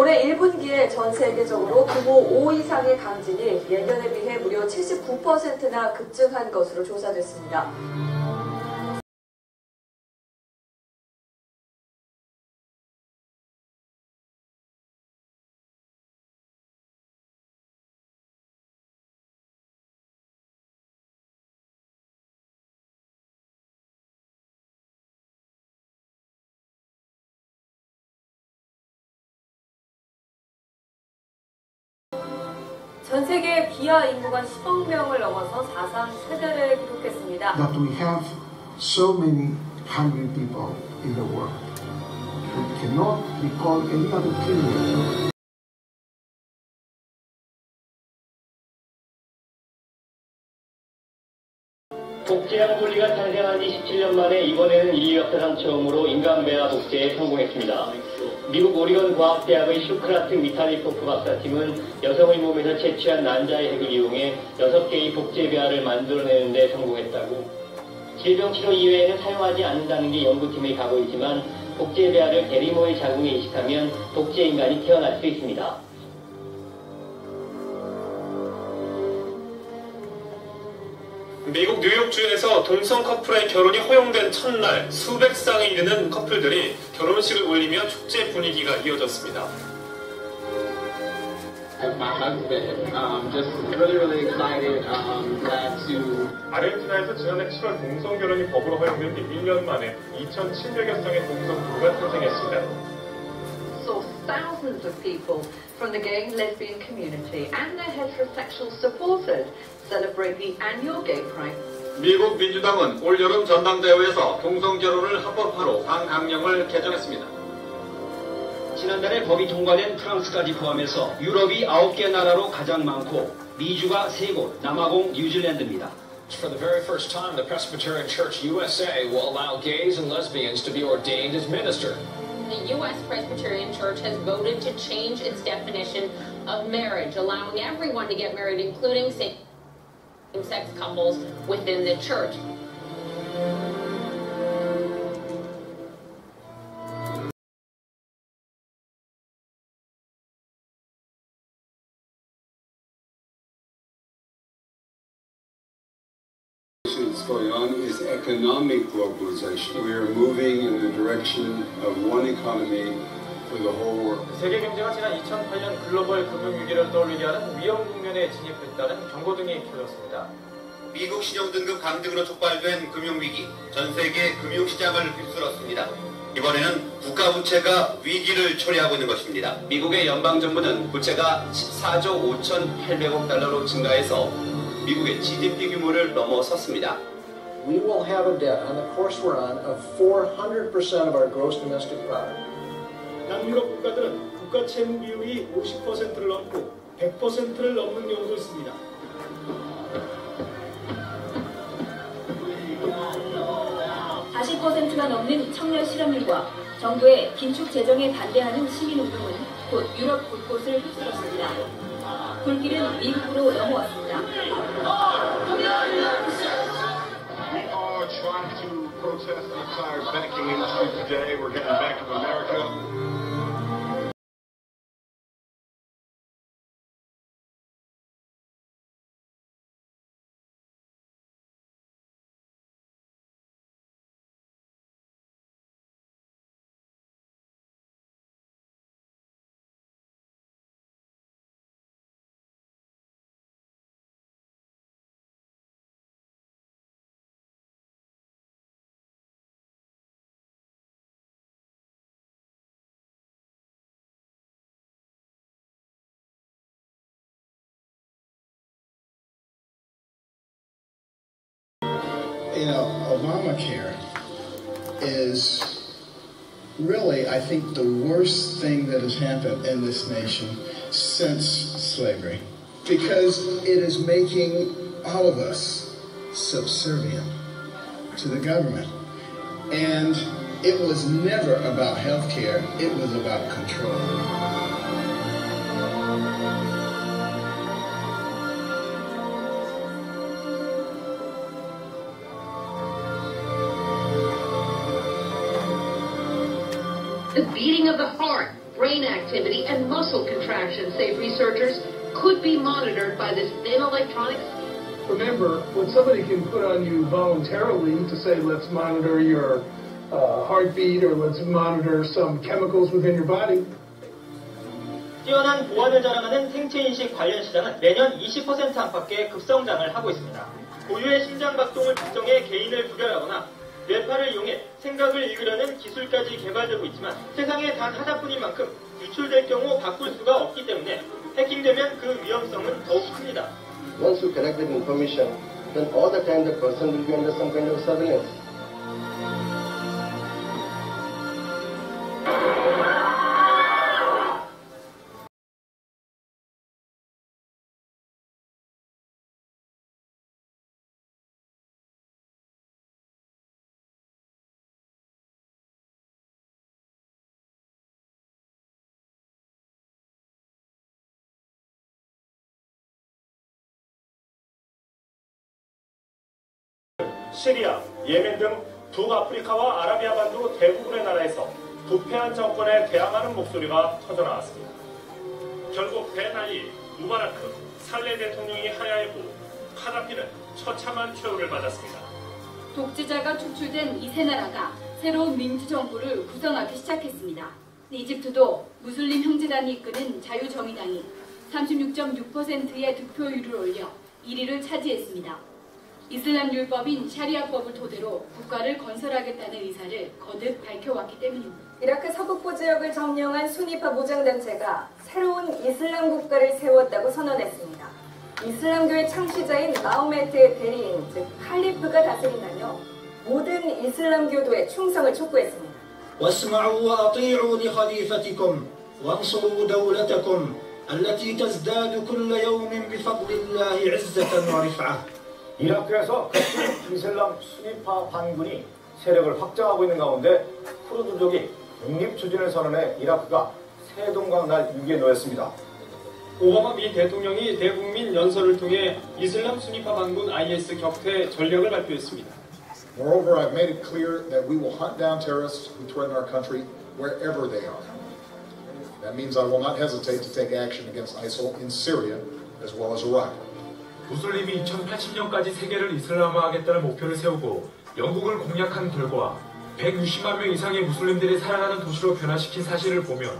올해 1분기에 전 세계적으로 규모 5 이상의 강진이 예년에 비해 무려 79%나 급증한 것으로 조사됐습니다. 전 세계 기아 인구가 10억 명을 넘어서 사상 최대를 기록했습니다. That we have so many hungry people in the world. It cannot be called any other period. 복제형 분리가 탄생한 지 17년 만에 이번에는 인류 역사상 처음으로 인간배아 복제에 성공했습니다. 미국 오리건 과학대학의 슈크라트 미타리포프 박사팀은 여성의 몸에서 채취한 난자의 핵을 이용해 6개의 복제배아를 만들어내는 데 성공했다고. 질병치료 이외에는 사용하지 않는다는 게 연구팀의 각오이지만 복제배아를 대리모의 자궁에 이식하면 복제인간이 태어날 수 있습니다. 미국 뉴욕주에서 동성 커플의 결혼이 허용된 첫날 수백 쌍에 이르는 커플들이 결혼식을 올리며 축제 분위기가 이어졌습니다. 아르헨티나에서 지난해 7월 동성 결혼이 법으로 허용된 뒤 1년 만에 2,700여 쌍의 동성 부부가 탄생했습니다. Thousands of people from the gay and lesbian community and their heterosexual supporters celebrate the annual Gay Pride. 미국 민주당은 올여름 전당대회에서 동성 결혼을 합법화로 당강령을 개정했습니다. 지난달에 법이 통과된 프랑스까지 포함해서 유럽이 9개 나라로 가장 많고 미주가 3곳, 남아공 뉴질랜드입니다. For the very first time, the Presbyterian Church USA will allow gays and lesbians to be ordained as ministers. The U.S. Presbyterian Church has voted to change its definition of marriage, allowing everyone to get married, including same-sex couples within the church. Going on is economic globalization. We are moving in the direction of one economy for the whole world. 세계 경제가 지난 2008년 글로벌 금융위기를 떠올리게 하는 위험 국면에 진입했다는 경고 등이 켜졌습니다. 미국 신용등급 강등으로 촉발된 금융위기, 전 세계 금융시장을 휩쓸었습니다. 이번에는 국가부채가 위기를 초래하고 있는 것입니다. 미국의 연방정부는 부채가 14조 5,800억 달러로 증가해서 미국의 GDP 규모를 넘어섰습니다. We will have a debt on the course we're on of 400% of our gross domestic product. 남유럽 국가들은 국가 채무 비율이 50%를 넘고 100%를 넘는 경우도 있습니다. 가 넘는 청년 실업률과 정부의 긴축 재정에 반대하는 시민운동은 곧 유럽 곳곳을 휩쓸었습니다. 불길은 미국으로 넘어왔습니다. Trying to protest the entire banking industry today. We're getting Bank of America. You know, Obamacare is really, I think, the worst thing that has happened in this nation since slavery, because it is making all of us subservient to the government. And it was never about health care, it was about control. The beating of the heart brain activity, and muscle contraction, say researchers, could be monitored by this thin electronics. Remember, when somebody can put on you voluntarily to say, let's monitor your heartbeat or let's monitor some chemicals within your body. 뛰어난 보안을 자랑하는 생체인식 관련 시장은 매년 20% 안팎의 급성장을 하고 있습니다. 고유의 심장박동을 측정해 개인을 구별하거나 뇌파를 이용해 생각을 읽으려는 기술까지 개발되고 있지만 세상에 단 하나뿐인 만큼 유출될 경우 바꿀 수가 없기 때문에 해킹되면 그 위험성은 더욱 큽니다. Once you collect that information, then all the time the person will be under some kind of surveillance. 시리아, 예멘 등 북아프리카와 아라비아 반도 대부분의 나라에서 부패한 정권에 대항하는 목소리가 터져나왔습니다. 결국 벤알리, 무바라크, 살레 대통령이 하야했고 카다피는 처참한 최후를 맞았습니다. 독재자가 축출된 이 세 나라가 새로운 민주정부를 구성하기 시작했습니다. 이집트도 무슬림 형제단이 이끄는 자유정의당이 36.6%의 득표율을 올려 1위를 차지했습니다. 이슬람 율법인 샤리아법을 토대로 국가를 건설하겠다는 의사를 거듭 밝혀왔기 때문입니다. 이라크 서북부 지역을 점령한 수니파 무장단체가 새로운 이슬람 국가를 세웠다고 선언했습니다. 이슬람교의 창시자인 마호메트의 대리인, 즉 칼리프가 다스린다며 모든 이슬람교도에 충성을 촉구했습니다. واسمعوا وأطيعوا لخليفتكم وانصروا دولتكم التي تزداد كل يوم بفضل الله عزة ورفعة. 이라크에서 각종 이슬람 수니파 반군이 세력을 확장하고 있는 가운데 쿠르드족이 독립 추진을 선언해 이라크가 세동강날 위기에 놓였습니다. 오바마 미 대통령이 대국민 연설을 통해 이슬람 수니파 반군 IS 격퇴 전략을 발표했습니다. Moreover, I've made it clear that we will hunt down terrorists who threaten our country wherever they are. That means I will not hesitate to take action against ISIL in Syria as well as Iraq. 무슬림이 2080년까지 세계를 이슬람화하겠다는 목표를 세우고 영국을 공략한 결과 160만 명 이상의 무슬림들이 살아가는 도시로 변화시킨 사실을 보면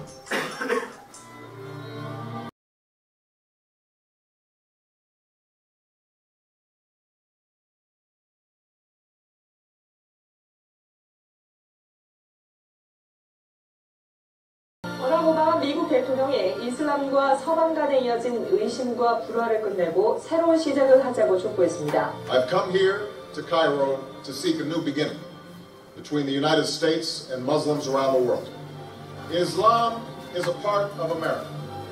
버락 오바마 미국 대통령이 이슬람과 서방 간에 이어진 의심과 불화를 끝내고 새로운 시작을 하자고 촉구했습니다. I've come here to Cairo to seek a new beginning between the United States and Muslims around the world. Islam is a part of America.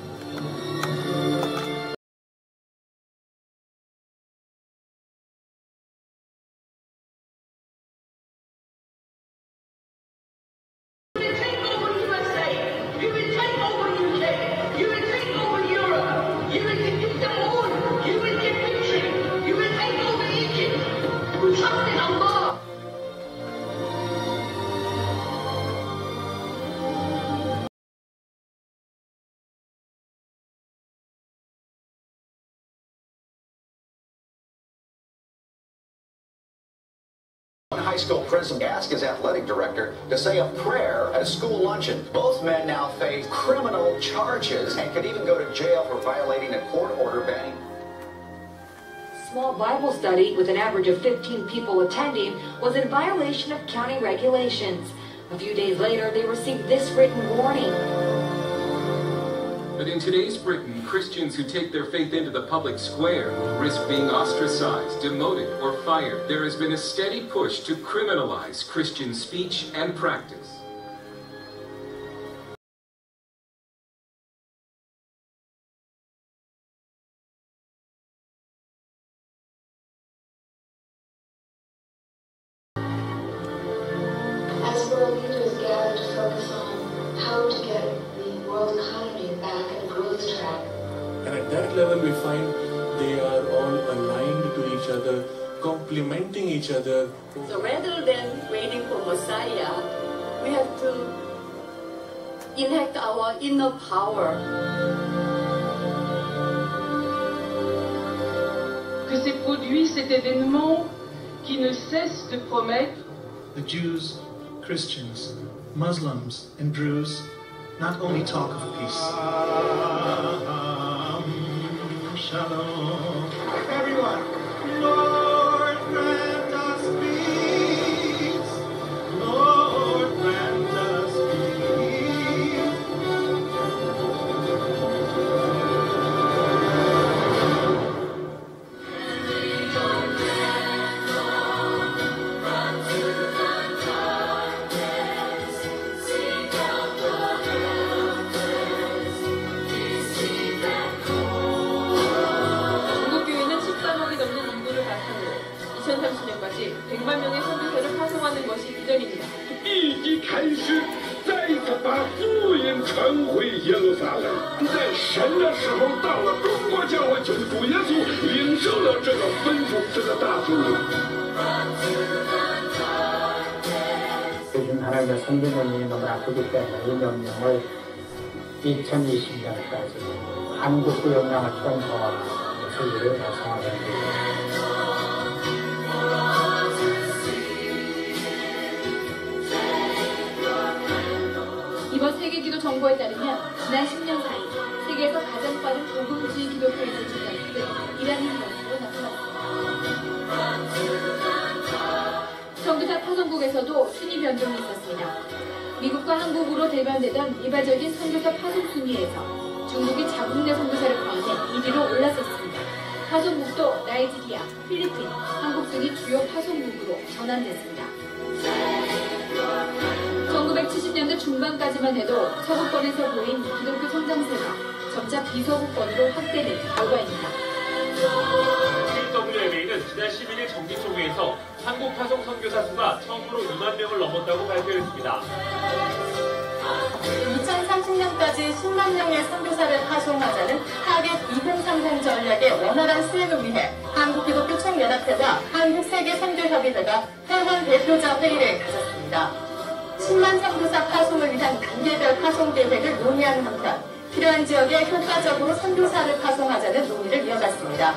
One high school prison asked his athletic director to say a prayer at a school luncheon. Both men now face criminal charges and could even go to jail for violating a court order banning. Small Bible study with an average of 15 people attending was in violation of county regulations. A few days later, they received this written warning. But in today's Britain, Christians who take their faith into the public square risk being ostracized, demoted, or fired. There has been a steady push to criminalize Christian speech and practice. As world leaders gather to focus on how to get the world economy back on a growth track. And at that level we find they are all aligned to each other, complementing each other. So rather than waiting for Messiah, we have to inject our inner power. Que s'est produit cet événement qui ne cesse de promettre. The Jews, Christians, Muslims, and Druze not only talk of peace. Shalom. Everyone, Lord, grant us peace. Lord, grant us peace. 중국교회는 13억이 넘는 인구를 바탕으로 2030년까지 100만 명의 선교사를 파송하는 것이 비전입니다. 立即开始再次把福音传回耶路撒冷。在神的时候到了，中国教会就是主耶稣领受了这个吩咐，这个大使命。 요즘 하나님의 선교님이 너무 아프기 때문에 이 명령을 2020년까지 한국 구역량을 통과하는 설계를 작성하겠습니다. 이번 세계기도 정보에 따르면 지난 10년 사이 세계에서 가장 빠른 복음주의 기독교인을 주장했을 이란인 것으로 나타났습니다. 선교사 파송국에서도 순위 변동이 있었습니다. 미국과 한국으로 대변되던 일반적인 선교사 파송 순위에서 중국이 자국 내 선교사를 포함해 1위로 올랐었습니다. 파송국도 나이지리아, 필리핀, 한국 등이 주요 파송국으로 전환됐습니다. 1970년대 중반까지만 해도 서구권에서 보인 기독교 성장세가 점차 비서구권으로 확대된 결과입니다. WMA는 지난 11일 정기총회에서 한국 파송 선교사 수가 처음으로 2만 명을 넘었다고 발표했습니다. 2030년까지 10만 명의 선교사를 파송하자는 타겟 2030 전략의 원활한 수행을 위해 한국기독교총연합회와 한국세계선교협의회가 회원 대표자 회의를 가졌습니다. 10만 선교사 파송을 위한 단계별 파송 계획을 논의하는 한편 필요한 지역에 효과적으로 선교사를 파송하자는 논의를 이어갔습니다.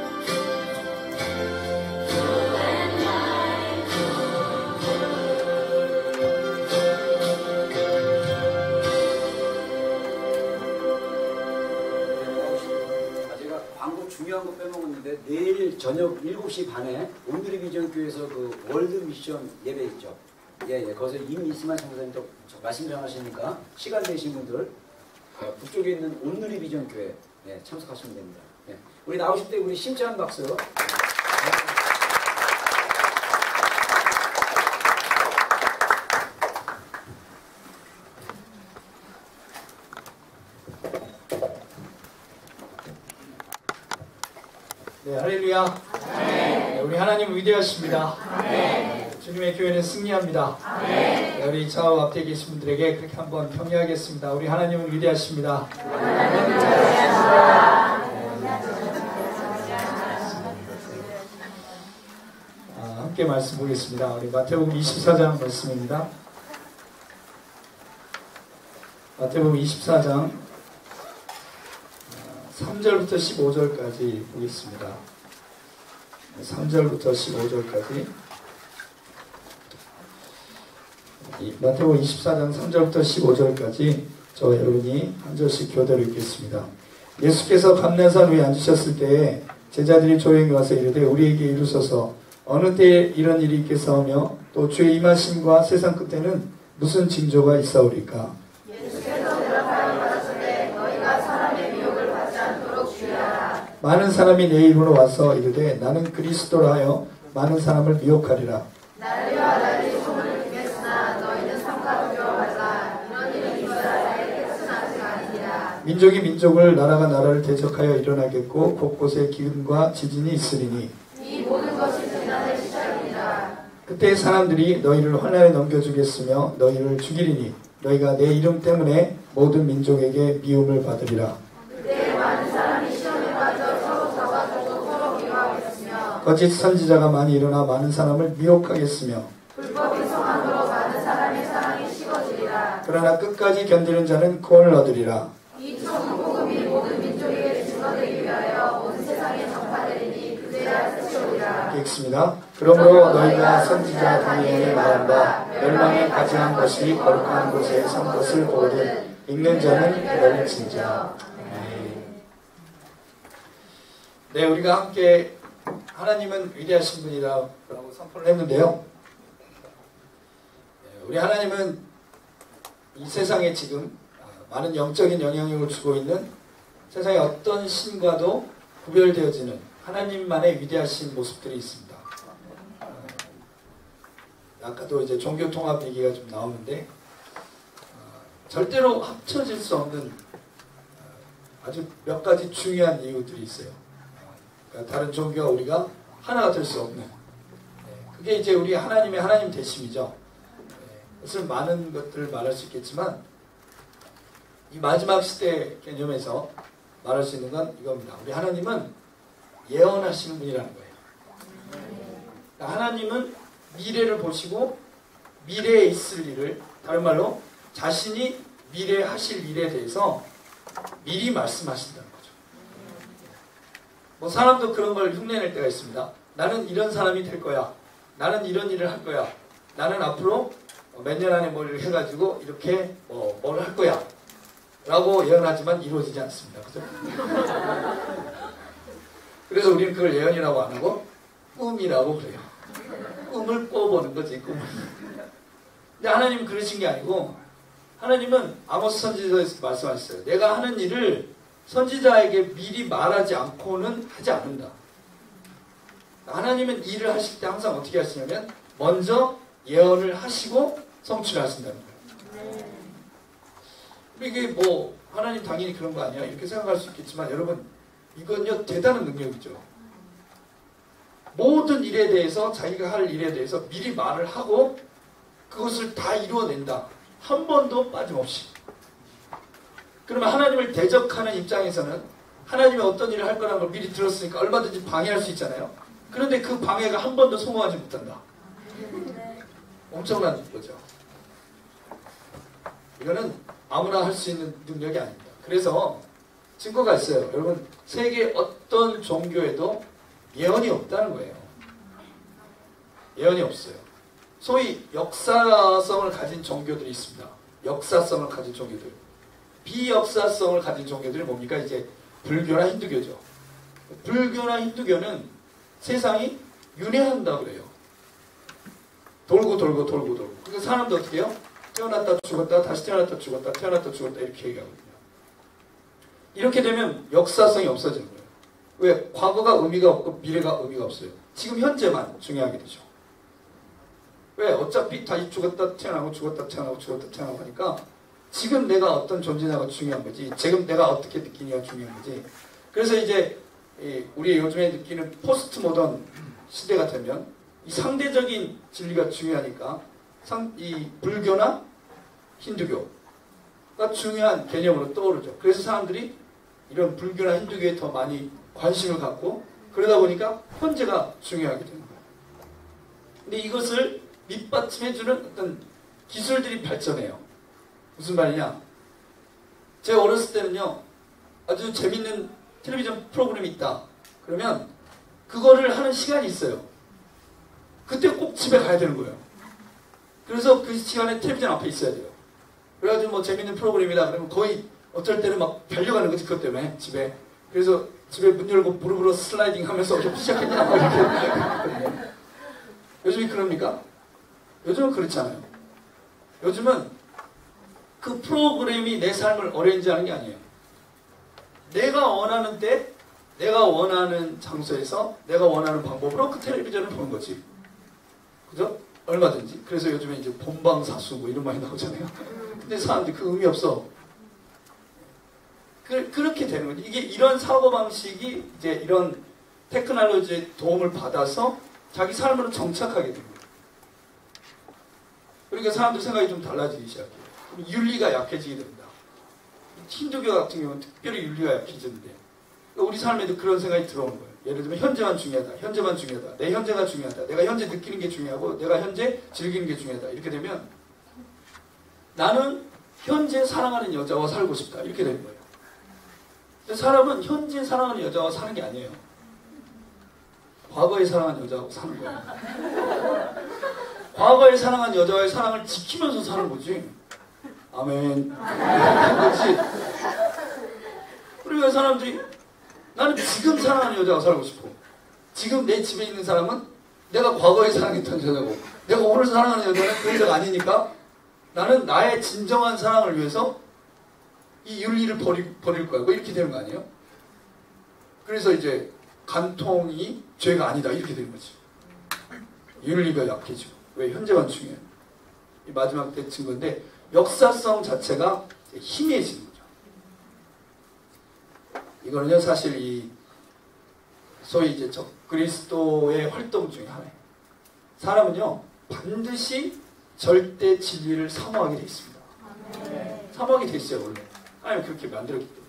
제가 광고 중요한 거 빼먹었는데 내일 저녁 7시 반에 온누리 비전교회에서 그 월드 미션 예배 있죠. 예, 거기서 임이스만 장사님도 말씀 전하시니까 시간 되신 분들 북쪽에 있는 온누리 비전교회 참석하시면 됩니다. 예. 우리 나오실 때 우리 심찬 박수. 네, 할렐루야. 네, 우리 하나님 위대하십니다. 네, 주님의 교회는 승리합니다. 네, 우리 좌우 앞에 계신 분들에게 그렇게 한번 평의하겠습니다. 우리 하나님은 위대하십니다. 함께 말씀 보겠습니다. 우리 마태복음 24장 말씀입니다. 마태복음 24장 3절부터 15절까지 보겠습니다. 3절부터 15절까지 마태복음 24장 3절부터 15절까지 저와 여러분이 한 절씩 교대로 읽겠습니다. 예수께서 감난산 위에 앉으셨을 때에 제자들이 조용히 와서 이르되 우리에게 이루소서 어느 때에 이런 일이 있겠사오며 또 주의 임하심과 세상 끝에는 무슨 징조가 있사오리까. 많은 사람이 내 이름으로 와서 이르되 나는 그리스도라 하여 많은 사람을 미혹하리라. 나리와 나리 소문을 듣겠으나 너희는 삼가 두려워하라. 이런 일은 이스라엘의 끝은 아직 아니니라. 민족이 민족을 나라가 나라를 대적하여 일어나겠고 곳곳에 기근과 지진이 있으리니 이 모든 것이 재난의 시작이니라. 그때 사람들이 너희를 환난에 넘겨주겠으며 너희를 죽이리니 너희가 내 이름 때문에 모든 민족에게 미움을 받으리라. 그때 많은 사람이 시험에 빠져 서로 잡아주고 서로 미워하겠으며 거짓 선지자가 많이 일어나 많은 사람을 미혹하겠으며 불법인 성함으로 많은 사람의 사랑이 식어지리라. 그러나 끝까지 견디는 자는 구원을 얻으리라. 이 복음이 모든 민족에게 증거되기 위하여 온 세상에 전파되리니 그제야 끝이 오리라. 이렇게 읽습니다. 그러므로 너희가 선지자 다니엘의 말한 바 멸망에 가증한 것이 거룩한 곳에 선 것을 보거든 읽는 자는 그를 진짜. 네, 우리가 함께 하나님은 위대하신 분이라고 선포를 했는데요. 우리 하나님은 이 세상에 지금 많은 영적인 영향력을 주고 있는 세상의 어떤 신과도 구별되어지는 하나님만의 위대하신 모습들이 있습니다. 아까도 이제 종교 통합 얘기가 좀 나오는데 절대로 합쳐질 수 없는 아주 몇 가지 중요한 이유들이 있어요. 그러니까 다른 종교와 우리가 하나가 될 수 없는, 그게 이제 우리 하나님의 하나님 되심이죠. 그것을 많은 것들을 말할 수 있겠지만 이 마지막 시대 개념에서 말할 수 있는 건 이겁니다. 우리 하나님은 예언하시는 분이라는 거예요. 그러니까 하나님은 미래를 보시고 미래에 있을 일을, 다른 말로 자신이 미래에 하실 일에 대해서 미리 말씀하신다는 거죠. 뭐 사람도 그런 걸 흉내낼 때가 있습니다. 나는 이런 사람이 될 거야. 나는 이런 일을 할 거야. 나는 앞으로 몇 년 안에 뭘 해가지고 이렇게 뭘 할 거야. 라고 예언하지만 이루어지지 않습니다. 그죠? 그래서 우리는 그걸 예언이라고 안 하고 꿈이라고 그래요. 꿈을 꿔보는 거지, 꿈을. 근데 하나님은 그러신 게 아니고, 하나님은 아모스 선지자에서 말씀하셨어요. 내가 하는 일을 선지자에게 미리 말하지 않고는 하지 않는다. 하나님은 일을 하실 때 항상 어떻게 하시냐면 먼저 예언을 하시고 성취를 하신다는 거예요. 이게 뭐 하나님 당연히 그런 거 아니야 이렇게 생각할 수 있겠지만, 여러분 이건요 대단한 능력이죠. 모든 일에 대해서, 자기가 할 일에 대해서 미리 말을 하고 그것을 다 이루어낸다. 한 번도 빠짐없이. 그러면 하나님을 대적하는 입장에서는 하나님이 어떤 일을 할 거라는 걸 미리 들었으니까 얼마든지 방해할 수 있잖아요. 그런데 그 방해가 한 번도 성공하지 못한다. 엄청난 거죠. 이거는 아무나 할 수 있는 능력이 아닙니다. 그래서 증거가 있어요. 여러분, 세계 어떤 종교에도 예언이 없다는 거예요. 예언이 없어요. 소위 역사성을 가진 종교들이 있습니다. 역사성을 가진 종교들. 비역사성을 가진 종교들이 뭡니까? 이제 불교나 힌두교죠. 불교나 힌두교는 세상이 윤회한다고 그래요. 돌고 돌고 돌고 돌고. 그러니까 사람도 어떻게 해요? 태어났다 죽었다 다시 태어났다 죽었다 태어났다 죽었다 이렇게 얘기하거든요. 이렇게 되면 역사성이 없어지는 거예요. 왜? 과거가 의미가 없고 미래가 의미가 없어요. 지금 현재만 중요하게 되죠. 왜? 어차피 다시 죽었다 태어나고 죽었다 태어나고 죽었다 태어나고 하니까 지금 내가 어떤 존재냐가 중요한 거지, 지금 내가 어떻게 느끼냐가 중요한 거지. 그래서 이제 우리 요즘에 느끼는 포스트 모던 시대가 되면 이 상대적인 진리가 중요하니까 이 불교나 힌두교가 중요한 개념으로 떠오르죠. 그래서 사람들이 이런 불교나 힌두교에 더 많이 관심을 갖고, 그러다 보니까 현재가 중요하게 되는 거예요. 근데 이것을 밑받침해주는 어떤 기술들이 발전해요. 무슨 말이냐? 제가 어렸을 때는요, 아주 재밌는 텔레비전 프로그램이 있다. 그러면 그거를 하는 시간이 있어요. 그때 꼭 집에 가야 되는 거예요. 그래서 그 시간에 텔레비전 앞에 있어야 돼요. 그래가지고 뭐 재밌는 프로그램이다 그러면 거의 어떨 때는 막 달려가는 거지, 그것 때문에 집에. 그래서 집에 문 열고 무릎으로 슬라이딩 하면서 어떻게 시작했냐 뭐 이렇게. 요즘이 그럽니까? 요즘은 그렇지 않아요. 요즘은 그 프로그램이 내 삶을 어레인지하는 게 아니에요. 내가 원하는 때, 내가 원하는 장소에서, 내가 원하는 방법으로 그 텔레비전을 보는 거지. 그죠? 얼마든지. 그래서 요즘에 이제 본방사수 뭐 이런 말이 나오잖아요. 근데 사람들이 그 의미 없어. 그렇게 되는 거지. 이게 이런 사고방식이 이제 이런 테크놀로지의 도움을 받아서 자기 삶으로 정착하게 됩니다. 그러니까 사람들 생각이 좀 달라지기 시작해요. 윤리가 약해지게 됩니다. 힌두교 같은 경우는 특별히 윤리가 약해지는데, 우리 삶에도 그런 생각이 들어오는 거예요. 예를 들면 현재만 중요하다, 현재만 중요하다, 내 현재가 중요하다, 내가 현재 느끼는 게 중요하고 내가 현재 즐기는 게 중요하다. 이렇게 되면 나는 현재 사랑하는 여자와 살고 싶다. 이렇게 되는 거예요. 근데 사람은 현재 사랑하는 여자와 사는 게 아니에요. 과거에 사랑한 여자하고 사는 거예요. 과거에 사랑한 여자와의 사랑을 지키면서 사는 거지. 아멘. 그렇지. 그리고 사람들이 나는 지금 사랑하는 여자와 살고 싶어. 지금 내 집에 있는 사람은 내가 과거에 사랑했던 여자고 내가 오늘 사랑하는 여자는 그 여자가 아니니까 나는 나의 진정한 사랑을 위해서 이 윤리를 버릴 거야. 뭐 이렇게 되는 거 아니에요? 그래서 이제 간통이 죄가 아니다. 이렇게 되는 거지. 윤리가 약해지고. 왜? 현재만 중요해요. 이 마지막 때 증거인데 역사성 자체가 희미해지는 거죠. 이거는요 사실 이 소위 이제 그리스도의 활동 중에 하나예요. 사람은요 반드시 절대 진리를 사모하게 돼 있습니다. 사모하게 돼 있어요 원래. 하나님 그렇게 만들었기 때문에.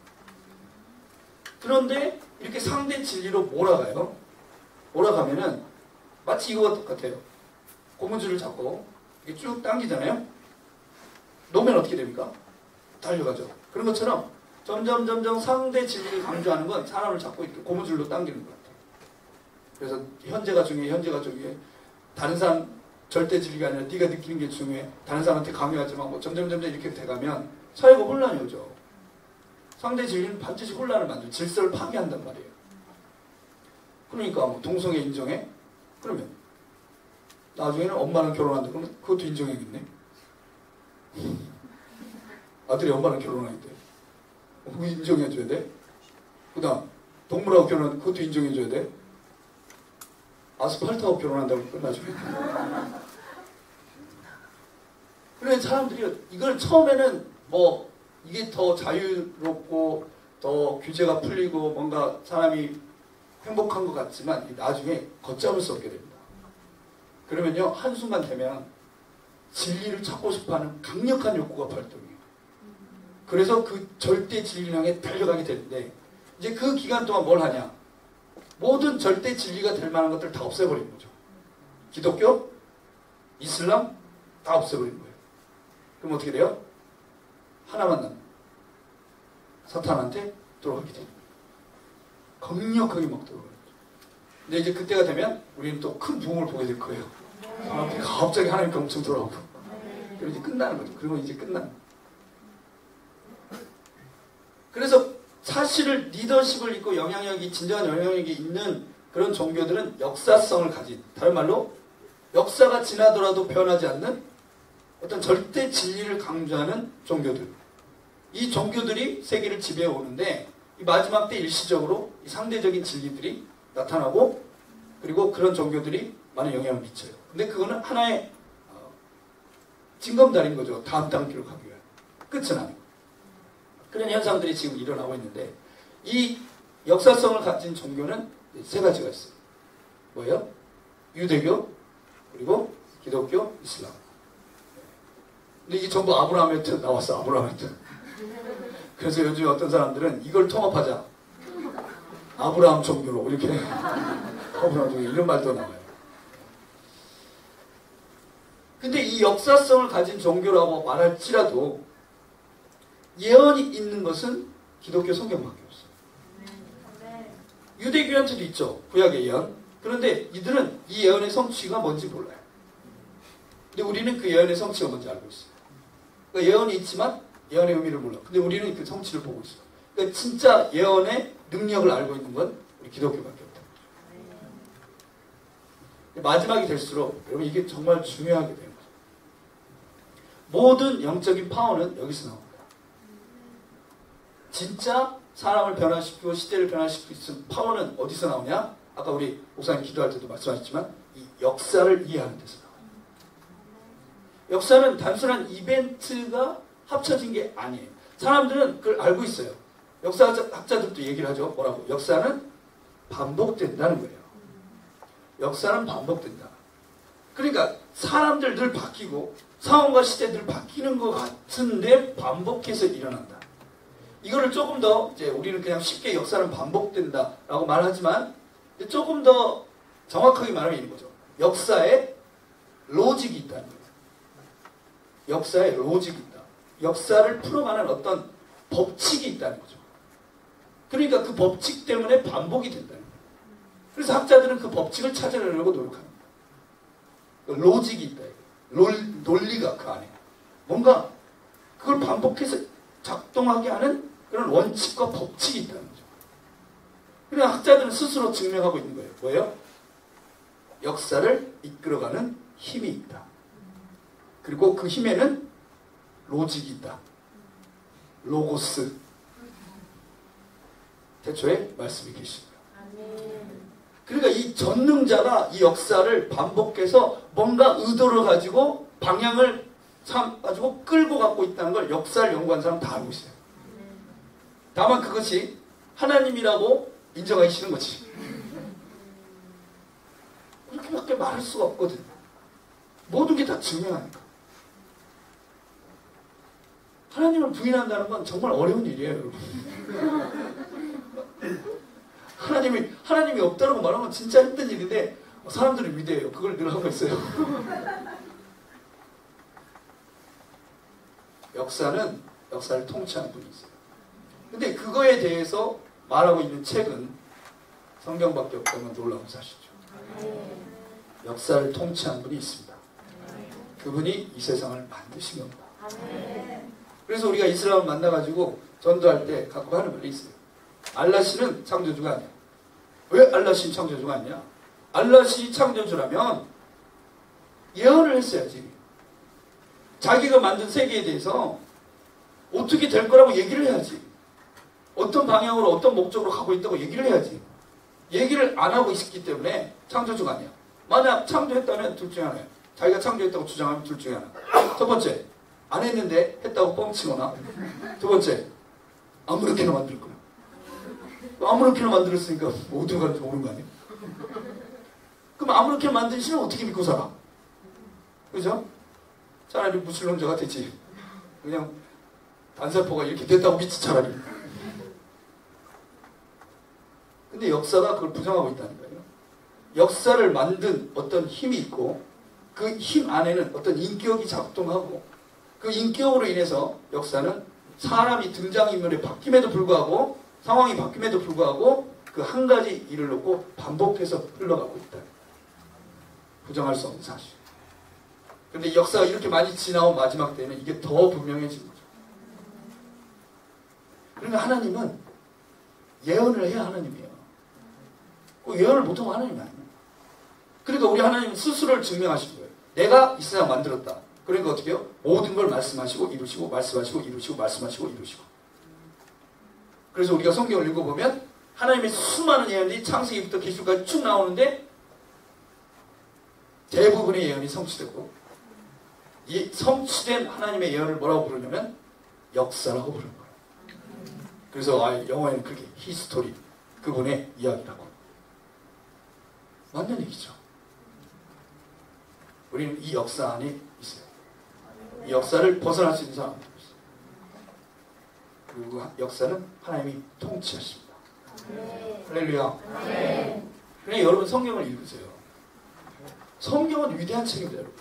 그런데 이렇게 상대 진리로 몰아가요. 몰아가면은 마치 이거와 똑같아요. 고무줄을 잡고 이렇게 쭉 당기잖아요. 놓으면 어떻게 됩니까? 달려가죠. 그런 것처럼 점점 상대 진리를 강조하는 건 사람을 잡고 이렇게 고무줄로 당기는 것 같아요. 그래서 현재가 중요해. 다른 사람 절대 진리가 아니라 네가 느끼는 게 중요해. 다른 사람한테 강요하지만 뭐 점점 이렇게 돼가면 사회가 혼란이 오죠. 상대 진리는 반드시 혼란을 만들고 질서를 파괴한단 말이에요. 그러니까 뭐 동성애 인정해? 그러면 나중에는 엄마랑 결혼한다 그러면 그것도 인정해야겠네. 아들이 엄마랑 결혼하겠대. 그거 인정해줘야 돼. 그 다음 동물하고 결혼하는데 그것도 인정해줘야 돼. 아스팔트하고 결혼한다고 끝나중에. 그래 사람들이 이걸 처음에는 뭐 이게 더 자유롭고 더 규제가 풀리고 뭔가 사람이 행복한 것 같지만 나중에 걷잡을 수 없게 됩니다. 그러면요 한순간 되면 진리를 찾고 싶어하는 강력한 욕구가 발동해요. 그래서 그 절대 진리를 향해 달려가게 되는데 이제 그 기간 동안 뭘 하냐? 모든 절대 진리가 될 만한 것들 다 없애버리는 거죠. 기독교, 이슬람 다 없애버리는 거예요. 그럼 어떻게 돼요? 하나만 남는 사탄한테 돌아가게 됩니다. 강력하게 막 돌아가요. 근데 이제 그때가 되면 우리는 또 큰 부흥을 보게 될 거예요. 사람들이 갑자기 하나님께 엄청 돌아오고 그리고 이제 끝나는 거죠. 그리고 이제 끝나는 거예요. 그래서 사실을 리더십을 잇고 진정한 영향력이 있는 그런 종교들은 역사성을 가진, 다른 말로 역사가 지나더라도 변하지 않는 어떤 절대 진리를 강조하는 종교들. 이 종교들이 세계를 지배해 오는데 이 마지막 때 일시적으로 이 상대적인 진리들이 나타나고 그리고 그런 종교들이 많은 영향을 미쳐요. 근데 그거는 하나의 징검다리인 거죠. 다음 단계로 가기 위한. 끝은 아니고. 그런 현상들이 지금 일어나고 있는데 이 역사성을 가진 종교는 세 가지가 있어요. 뭐예요? 유대교, 그리고 기독교, 이슬람. 근데 이게 전부 아브라함한테 나왔어. 아브라함한테. 그래서 요즘 어떤 사람들은 이걸 통합하자. 아브라함 종교로 이렇게 아브라함 종교 이런 말도 나와요. 근데 이 역사성을 가진 종교라고 말할지라도 예언이 있는 것은 기독교 성경밖에 없어요. 유대교한테도 있죠. 구약의 예언. 그런데 이들은 이 예언의 성취가 뭔지 몰라요. 근데 우리는 그 예언의 성취가 뭔지 알고 있어요. 그러니까 예언이 있지만 예언의 의미를 몰라. 근데 우리는 그 성취를 보고 있어요. 그러니까 진짜 예언의 능력을 알고 있는 건 우리 기독교밖에 없다. 마지막이 될수록 여러분 이게 정말 중요하게 되는 거죠. 모든 영적인 파워는 여기서 나옵니다. 진짜 사람을 변화시키고 시대를 변화시킬 수 있는 파워는 어디서 나오냐? 아까 우리 목사님 기도할 때도 말씀하셨지만 이 역사를 이해하는 데서 나와요. 역사는 단순한 이벤트가 합쳐진 게 아니에요. 사람들은 그걸 알고 있어요. 역사학자들도 얘기를 하죠. 뭐라고? 역사는 반복된다는 거예요. 역사는 반복된다. 그러니까 사람들 늘 바뀌고 상황과 시대들 바뀌는 것 같은데 반복해서 일어난다. 이거를 조금 더 이제 우리는 그냥 쉽게 역사는 반복된다라고 말하지만 조금 더 정확하게 말하면 이런 거죠. 역사에 로직이 있다는 거예요. 역사에 로직이 있다. 역사를 풀어가는 어떤 법칙이 있다는 거죠. 그러니까 그 법칙 때문에 반복이 된다는 거예요. 그래서 학자들은 그 법칙을 찾아내려고 노력합니다. 로직이 있다. 논리가 그 안에. 뭔가 그걸 반복해서 작동하게 하는 그런 원칙과 법칙이 있다는 거죠. 그러니까 학자들은 스스로 증명하고 있는 거예요. 뭐예요? 역사를 이끌어가는 힘이 있다. 그리고 그 힘에는 로직이 있다. 로고스. 태초에 말씀이 계십니다. 그러니까 이 전능자가 이 역사를 반복해서 뭔가 의도를 가지고 방향을 가지고 끌고 갖고 있다는 걸 역사를 연구한 사람 다 알고 있어요. 다만 그것이 하나님이라고 인정하기 싫은 거지. 그렇게밖에 말할 수가 없거든. 모든 게 다 증명하니까. 하나님을 부인한다는 건 정말 어려운 일이에요, 여러분. 하나님이 없다라고 말하는 건 진짜 힘든 일인데 사람들은 위대해요. 그걸 늘 하고 있어요. 역사를 통치하는 분이 있어요. 근데 그거에 대해서 말하고 있는 책은 성경밖에 없다는 건 놀라운 사실이죠. 역사를 통치하는 분이 있습니다. 그분이 이 세상을 만드신 겁니다. 그래서 우리가 이스라엘 만나가지고 전도할 때 갖고 하는 말이 있어요. 알라시는 창조주가 아니야. 왜 알라시는 창조주가 아니냐? 알라시 창조주라면 예언을 했어야지. 자기가 만든 세계에 대해서 어떻게 될 거라고 얘기를 해야지. 어떤 방향으로 어떤 목적으로 가고 있다고 얘기를 해야지. 얘기를 안 하고 있기 때문에 창조주가 아니야. 만약 창조했다면 둘 중에 하나야. 자기가 창조했다고 주장하면 둘 중에 하나. 첫 번째, 안 했는데 했다고 뻥치거나, 두 번째, 아무렇게나 만들 거야. 아무렇게나 만들었으니까 어디로 가는지 모르는 거 아니야? 그럼 아무렇게나 만든 신은 어떻게 믿고 살아? 그죠? 차라리 무신론자가 되지. 그냥 단세포가 이렇게 됐다고 믿지 차라리. 근데 역사가 그걸 부정하고 있다는 거예요. 역사를 만든 어떤 힘이 있고 그 힘 안에는 어떤 인격이 작동하고 그 인격으로 인해서 역사는 사람이 등장인물이 바뀜에도 불구하고 상황이 바뀜에도 불구하고 그 한 가지 일을 놓고 반복해서 흘러가고 있다. 부정할 수 없는 사실. 근데 역사가 이렇게 많이 지나온 마지막 때는 이게 더 분명해진 거죠. 그러니까 하나님은 예언을 해야 하나님이에요. 예언을 못하면 하나님이 아니에요. 그러니까 우리 하나님은 스스로를 증명하신 거예요. 내가 이 세상 만들었다. 그러니까 어떻게 해요? 모든 걸 말씀하시고 이루시고 말씀하시고 이루시고 말씀하시고 이루시고. 그래서 우리가 성경을 읽어보면 하나님의 수많은 예언이 창세기부터 계시록까지 쭉 나오는데 대부분의 예언이 성취되고 이 성취된 하나님의 예언을 뭐라고 부르냐면 역사라고 부르는 거예요. 그래서 영어에는 그게 히스토리, 그분의 이야기라고. 맞는 얘기죠. 우리는 이 역사 안에 있어요. 이 역사를 벗어날 수 있는 사람은 없어요. 그리고 역사는 하나님이 통치하십니다. 할렐루야. 그러니까 여러분 성경을 읽으세요. 성경은 위대한 책입니다, 여러분.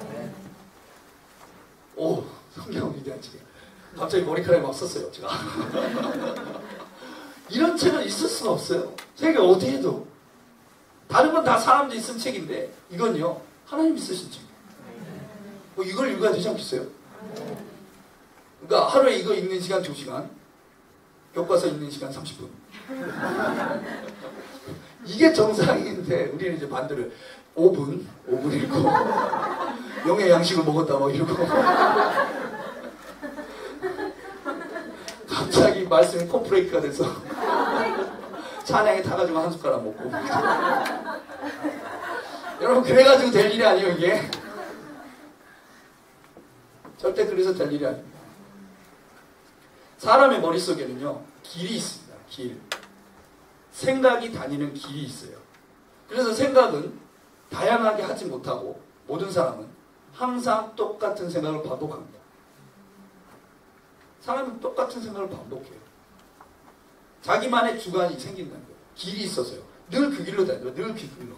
오, 성경은 위대한 책이에요. 갑자기 머리카락이 막 썼어요, 제가. 이런 책은 있을 수가 없어요. 세계 어디에도. 다른 건 다 사람들이 쓴 책인데 이건요, 하나님이 쓰신 책이에요. 뭐 이걸 읽어야 되지 않겠어요? 그러니까 하루에 이거 읽는 시간 2시간, 교과서 읽는 시간 30분. 이게 정상인데 우리는 이제 반대로 5분 읽고 영의 양식을 먹었다 뭐 이러고 갑자기 말씀이 콤프레이크가 돼서 찬양에 타가지고 한 숟가락 먹고. 여러분 그래가지고 될 일이 아니에요 이게. 절대 그래서 될 일이 아닙니다. 사람의 머릿속에는요 길이 있습니다. 길. 생각이 다니는 길이 있어요. 그래서 생각은 다양하게 하지 못하고 모든 사람은 항상 똑같은 생각을 반복합니다. 사람은 똑같은 생각을 반복해요. 자기만의 주관이 생긴다는 거예요. 길이 있어서요. 늘 그 길로 다녀요. 늘 그 길로.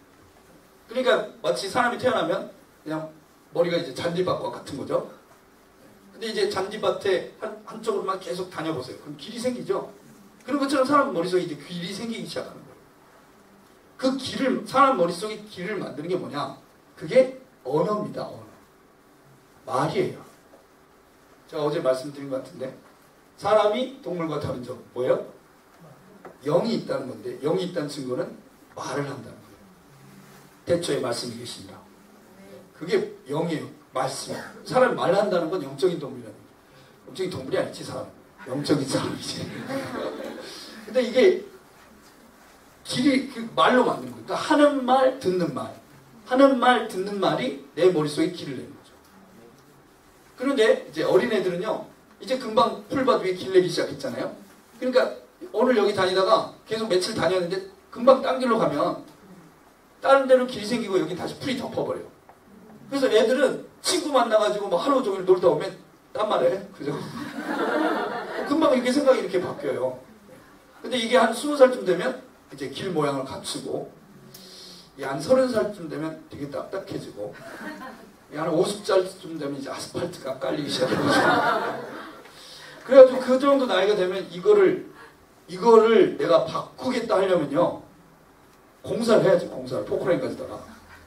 그러니까 마치 사람이 태어나면 그냥 머리가 이제 잔디밭과 같은 거죠. 근데 이제 잔디밭에 한쪽으로만 계속 다녀보세요. 그럼 길이 생기죠? 그런 것처럼 사람 머릿속에 이제 길이 생기기 시작하는 거예요. 그 길을, 사람 머릿속에 길을 만드는 게 뭐냐? 그게 언어입니다. 언어. 말이에요. 제가 어제 말씀드린 것 같은데 사람이 동물과 다른 점 뭐예요? 영이 있다는 건데 영이 있다는 증거는 말을 한다는 거예요. 태초에 말씀이 계십니다. 그게 영이에요. 말씀. 사람이 말한다는 건 영적인 동물이라는 거예요. 영적인 동물이 아니지 사람. 영적인 사람이지. 근데 이게 길이 그 말로 만든 거예요. 그러니까 하는 말, 듣는 말. 하는 말, 듣는 말이 내 머릿속에 길을 내는 거죠. 그런데 이제 어린애들은요. 이제 금방 풀밭 위에 길 내기 시작했잖아요. 그러니까 오늘 여기 다니다가 계속 며칠 다녔는데 금방 딴 길로 가면 다른 데로 길이 생기고 여기 다시 풀이 덮어버려요. 그래서 애들은 친구 만나가지고 뭐 하루 종일 놀다 오면 딴 말해. 그죠? 금방 이렇게 생각이 이렇게 바뀌어요. 근데 이게 한 20살쯤 되면 이제 길 모양을 갖추고 한 30살쯤 되면 되게 딱딱해지고 한 50살쯤 되면 이제 아스팔트가 깔리기 시작해요. 그래가지고 그 정도 나이가 되면 이거를 내가 바꾸겠다 하려면요 공사를 해야지. 공사를 포크레인 가지다가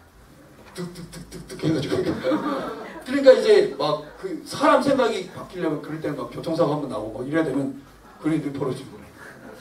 득득득득득 해가지고 그러니까 이제 막 그 사람 생각이 바뀌려면 그럴 때는 막 교통사고 한번 나오고 뭐 이래야 되면 그런 일이 벌어지고 그래.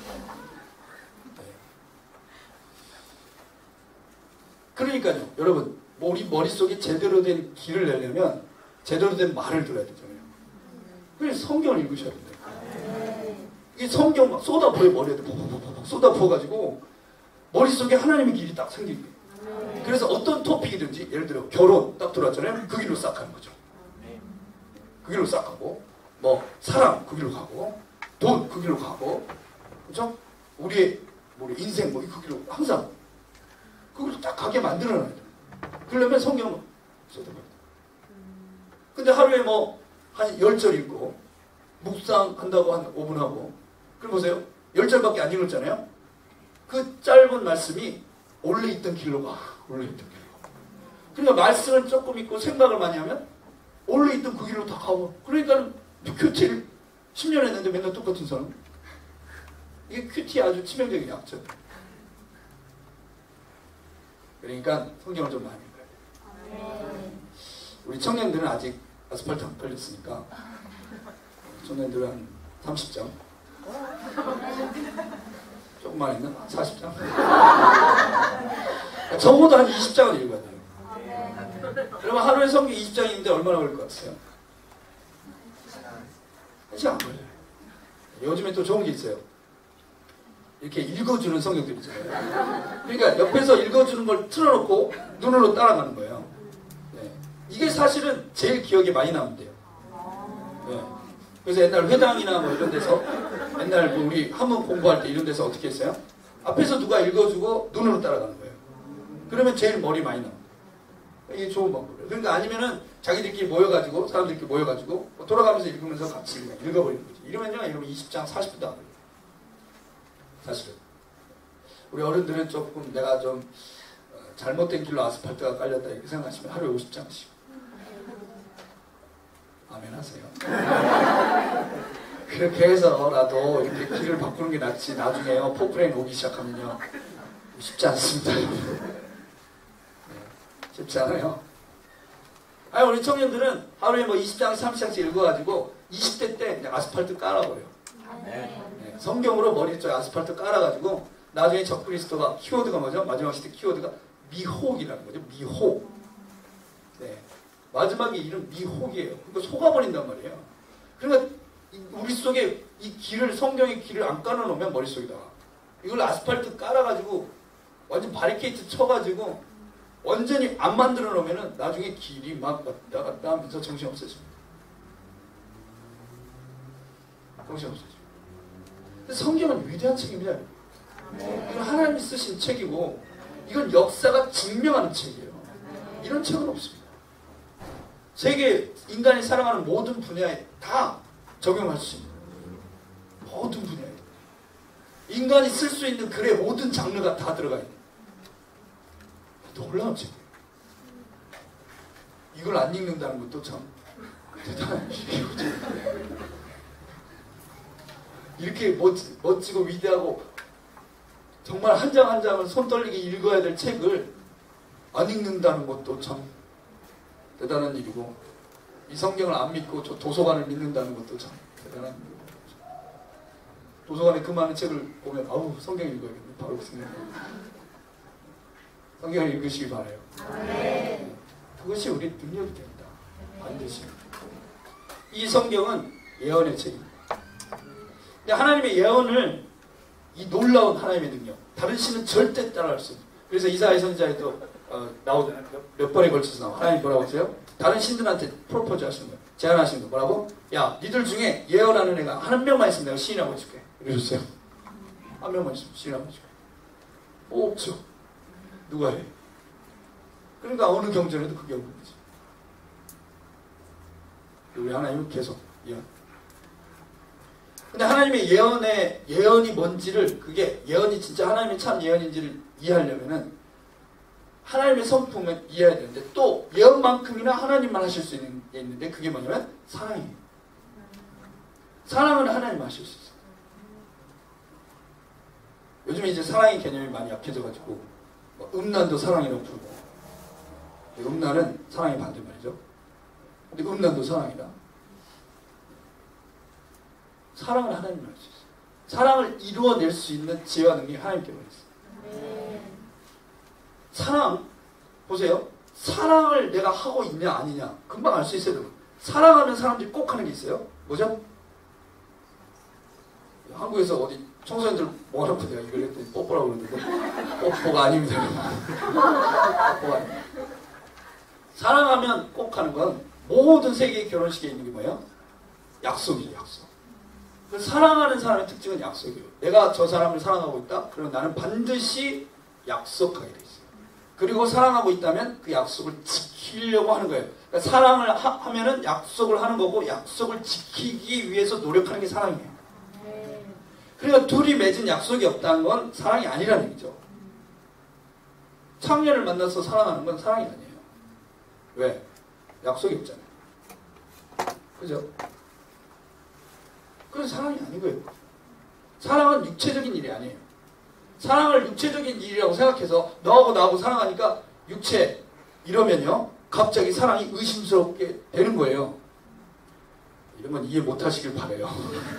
그러니까요 여러분 우리 머릿속에 제대로 된 길을 내려면 제대로 된 말을 들어야 되잖아요. 그래서 성경을 읽으셔야 돼요. 이 성경 막 쏟아부어요. 머리에 푹푹푹 쏟아부어가지고 머릿속에 하나님의 길이 딱 생기는 거예요. 그래서 어떤 토픽이든지 예를 들어 결혼 딱 들어왔잖아요. 그 길로 싹 가는 거죠. 그 길로 싹 가고 뭐 사랑 그 길로 가고 돈 그 길로 가고 그렇죠? 우리의 인생 뭐 그 길로 항상 그 길로 딱 가게 만들어놔야 돼요. 그러려면 성경을 쏟아버려요. 근데 하루에 뭐 한 10절 읽고 묵상한다고 한 5분 하고 그럼 보세요. 10절밖에 안 읽었잖아요. 그 짧은 말씀이 원래 있던 길로 가. 원래 있던 길로 가. 그러니까 말씀을 조금 읽고 생각을 많이 하면 원래 있던 그 길로 다 가고 그러니까 큐티를 10년 했는데 맨날 똑같은 사람. 이게 큐티의 아주 치명적인 약점. 그러니까 성경을 좀 많이 읽어야 돼요. 우리 청년들은 아직 아스팔트 안 걸렸으니까 청년들은 한 30장 조금만 했나? 40장? 적어도 한 20장은 읽어야 돼요. 그러면 하루에 성경 20장인데 얼마나 걸릴 것 같아요? 1시간 안 걸려요. 요즘에 또 좋은 게 있어요. 이렇게 읽어주는 성경들 있잖아요. 그러니까 옆에서 읽어주는 걸 틀어놓고 눈으로 따라가는 거예요. 네. 이게 사실은 제일 기억에 많이 남는데요. 네. 그래서 옛날 회당이나 뭐 이런 데서 옛날 뭐 우리 한문 공부할 때 이런 데서 어떻게 했어요? 앞에서 누가 읽어주고 눈으로 따라가는 거예요. 그러면 제일 머리 많이 나옵니다. 이게 좋은 방법이에요. 그러니까 아니면은 자기들끼리 모여가지고 사람들끼리 모여가지고 돌아가면서 읽으면서 같이 읽어버리는 거지. 이러면요, 이러면 20장 40분도 안 걸려요. 사실은 우리 어른들은 조금 내가 좀 잘못된 길로 아스팔트가 깔렸다 이렇게 생각하시면 하루에 50장씩 아멘 하세요. 그렇게 해서라도 이렇게 길을 바꾸는 게 낫지. 나중에요 포크레인 오기 시작하면요 쉽지 않습니다. 네, 쉽지 않아요. 아니 우리 청년들은 하루에 뭐 20장 30장씩 읽어가지고 20대 때 그냥 아스팔트 깔아버려요. 네. 성경으로 머리 쪽에 아스팔트 깔아가지고 나중에 적그리스도가 키워드가 뭐죠? 마지막 시대 키워드가 미혹이라는 거죠. 미혹. 네. 마지막에 이름 미혹이에요. 그러니까 속아버린단 말이에요. 그러니까 우리 속에 이 길을 성경의 길을 안 깔아놓으면 머릿속에다가 이걸 아스팔트 깔아가지고 완전 바리케이트 쳐가지고 완전히 안 만들어 놓으면은 나중에 길이 막 왔다 갔다 하면서 정신없어집니다. 정신없어집니다. 성경은 위대한 책입니다. 이건 하나님이 쓰신 책이고 이건 역사가 증명하는 책이에요. 이런 책은 없습니다. 세계 인간이 살아가는 모든 분야에 다 적용할 수 있는 모든 분야에 인간이 쓸 수 있는 글의 모든 장르가 다 들어가 있는 놀라운 책이에요. 이걸 안 읽는다는 것도 참 대단한 일이에요. 이렇게 멋지고 위대하고 정말 한 장 한 장을 손 떨리게 읽어야 될 책을 안 읽는다는 것도 참 대단한 일이고, 이 성경을 안 믿고 저 도서관을 믿는다는 것도 참 대단한 일이고, 도서관에 그 많은 책을 보면 아우 성경 읽어야겠네 바로 그 생각합니다. 성경을 읽으시기 바라요. 네. 그것이 우리 능력이 됩니다. 반드시. 이 성경은 예언의 책입니다. 근데 하나님의 예언을, 이 놀라운 하나님의 능력, 다른 신은 절대 따라할 수 없어요. 그래서 이사야 선지자에도 나오잖아요. 몇 번에 걸쳐서 나와. 하나님 뭐라고 하세요? 다른 신들한테 프로포즈 하시는 거예요. 제안하시는 거 뭐라고? 야, 니들 중에 예언하는 애가 한 명만 있으면 내가 시인하고 해줄게. 이러셨어요. 한 명만 있으면 시인하고 해줄게. 없죠. 누가 해? 그러니까 어느 경전에도 그게 없는 거지. 우리 하나님은 계속 예언. 근데 하나님의 예언이 뭔지를, 그게 예언이 진짜 하나님의 참 예언인지를 이해하려면은 하나님의 성품을 이해해야 되는데, 또 예언만큼이나 하나님만 하실 수 있는 게 있는데, 그게 뭐냐면 사랑이에요. 사랑은 하나님 하실 수 있어요. 요즘에 이제 사랑의 개념이 많이 약해져가지고 음란도 사랑이라고 부르고, 음란은 사랑의 반대말이죠. 근데 음란도 사랑이다. 사랑을 하나님이 할 수 있어요. 사랑을 이루어낼 수 있는 지혜와 능력이 하나님께만 있어요. 사랑, 보세요. 사랑을 내가 하고 있냐 아니냐 금방 알 수 있어요. 사랑하는 사람들이 꼭 하는 게 있어요. 뭐죠? 한국에서 어디 청소년들 뭐라고 내가 이걸 했더니 뽀뽀라고 그러는데 뽀뽀가 아닙니다. 뽀뽀가 아닙니다. 사랑하면 꼭 하는 건 모든 세계의 결혼식에 있는 게 뭐예요? 약속이죠. 약속. 사랑하는 사람의 특징은 약속이에요. 내가 저 사람을 사랑하고 있다? 그러면 나는 반드시 약속하게 돼 있어요. 그리고 사랑하고 있다면 그 약속을 지키려고 하는 거예요. 그러니까 사랑을 하면은 약속을 하는 거고, 약속을 지키기 위해서 노력하는 게 사랑이에요. 그러니까 둘이 맺은 약속이 없다는 건 사랑이 아니라는 얘기죠. 창녀를 만나서 사랑하는 건 사랑이 아니에요. 왜? 약속이 없잖아요. 그죠? 그건 사랑이 아니고요. 사랑은 육체적인 일이 아니에요. 사랑을 육체적인 일이라고 생각해서 너하고 나하고 사랑하니까 육체 이러면요, 갑자기 사랑이 의심스럽게 되는 거예요. 이런 건 이해 못 하시길 바라요.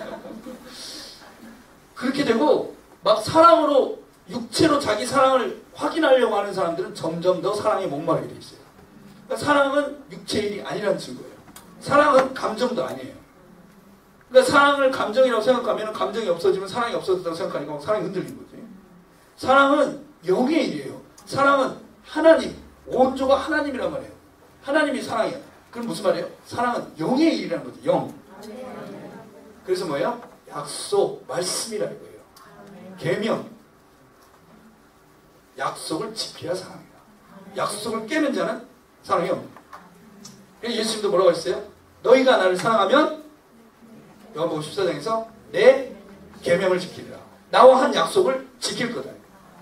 그렇게 되고 막 사랑으로, 육체로 자기 사랑을 확인하려고 하는 사람들은 점점 더 사랑에 목마르게 돼 있어요. 그러니까 사랑은 육체 일이 아니라는 증거예요. 사랑은 감정도 아니에요. 그러니까 사랑을 감정이라고 생각하면 감정이 없어지면 사랑이 없어졌다고 생각하니까 사랑이 흔들리는 거지. 사랑은 영의 일이에요. 사랑은 하나님, 원조가 하나님이란 말이에요. 하나님이 사랑이에요. 그럼 무슨 말이에요? 사랑은 영의 일이라는 거죠. 영. 그래서 뭐예요? 약속, 말씀이라는 거예요. 계명. 약속을 지켜야 사랑이다. 약속을 깨는 자는 사랑이 없다. 예수님도 뭐라고 했어요? 너희가 나를 사랑하면 요한복음 14장에서 내 계명을 지키리라. 나와 한 약속을 지킬 거다.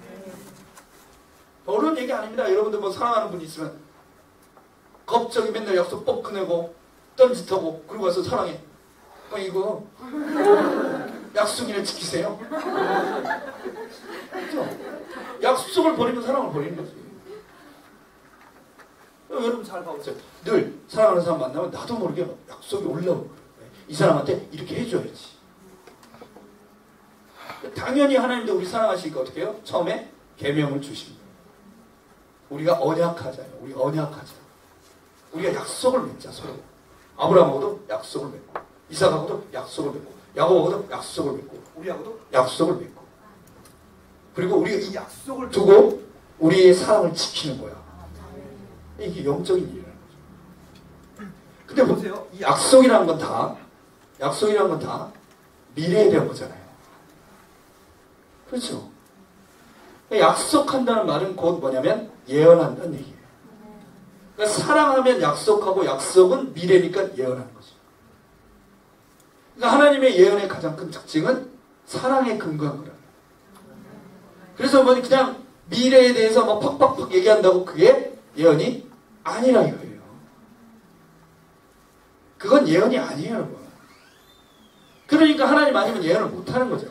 어려운 얘기 아닙니다. 여러분들 뭐 사랑하는 분이 있으면 겁적이 맨날 약속 뻑 꺼내고 딴짓하고 그러고 와서 사랑해. 이거 약속이나 지키세요. 그렇죠? 약속을 버리면 사랑을 버리는 거지. 여러분 잘 봐보세요. 늘 사랑하는 사람 만나면 나도 모르게 약속이 올라오는 거예요. 이 사람한테 이렇게 해줘야지. 당연히 하나님도 우리 사랑하시니까 어떻게 해요? 처음에 계명을 주십니다. 우리가 언약하자요. 우리가 언약하자. 우리가 약속을 맺자 서로. 아브라함하고도 약속을 맺고, 이삭하고도 약속을 맺고, 야곱하고도 약속을 맺고, 우리하고도 약속을 맺고. 그리고 우리가 이 약속을 두고 우리의 사랑을 지키는 거야. 이게 영적인 일이라는 거죠. 근데 보세요. 이 약속이라는 건 다 미래에 대한 거잖아요. 그렇죠? 약속한다는 말은 곧 뭐냐면 예언한다는 얘기예요. 그러니까 사랑하면 약속하고, 약속은 미래니까 예언하는 거죠. 그러니까 하나님의 예언의 가장 큰 특징은 사랑에 근거한 거라는 거예요. 그래서 뭐 그냥 미래에 대해서 막 팍팍팍 얘기한다고 그게 예언이 아니라 이거예요. 그건 예언이 아니에요, 여러분. 그러니까 하나님 아니면 예언을 못하는 거죠.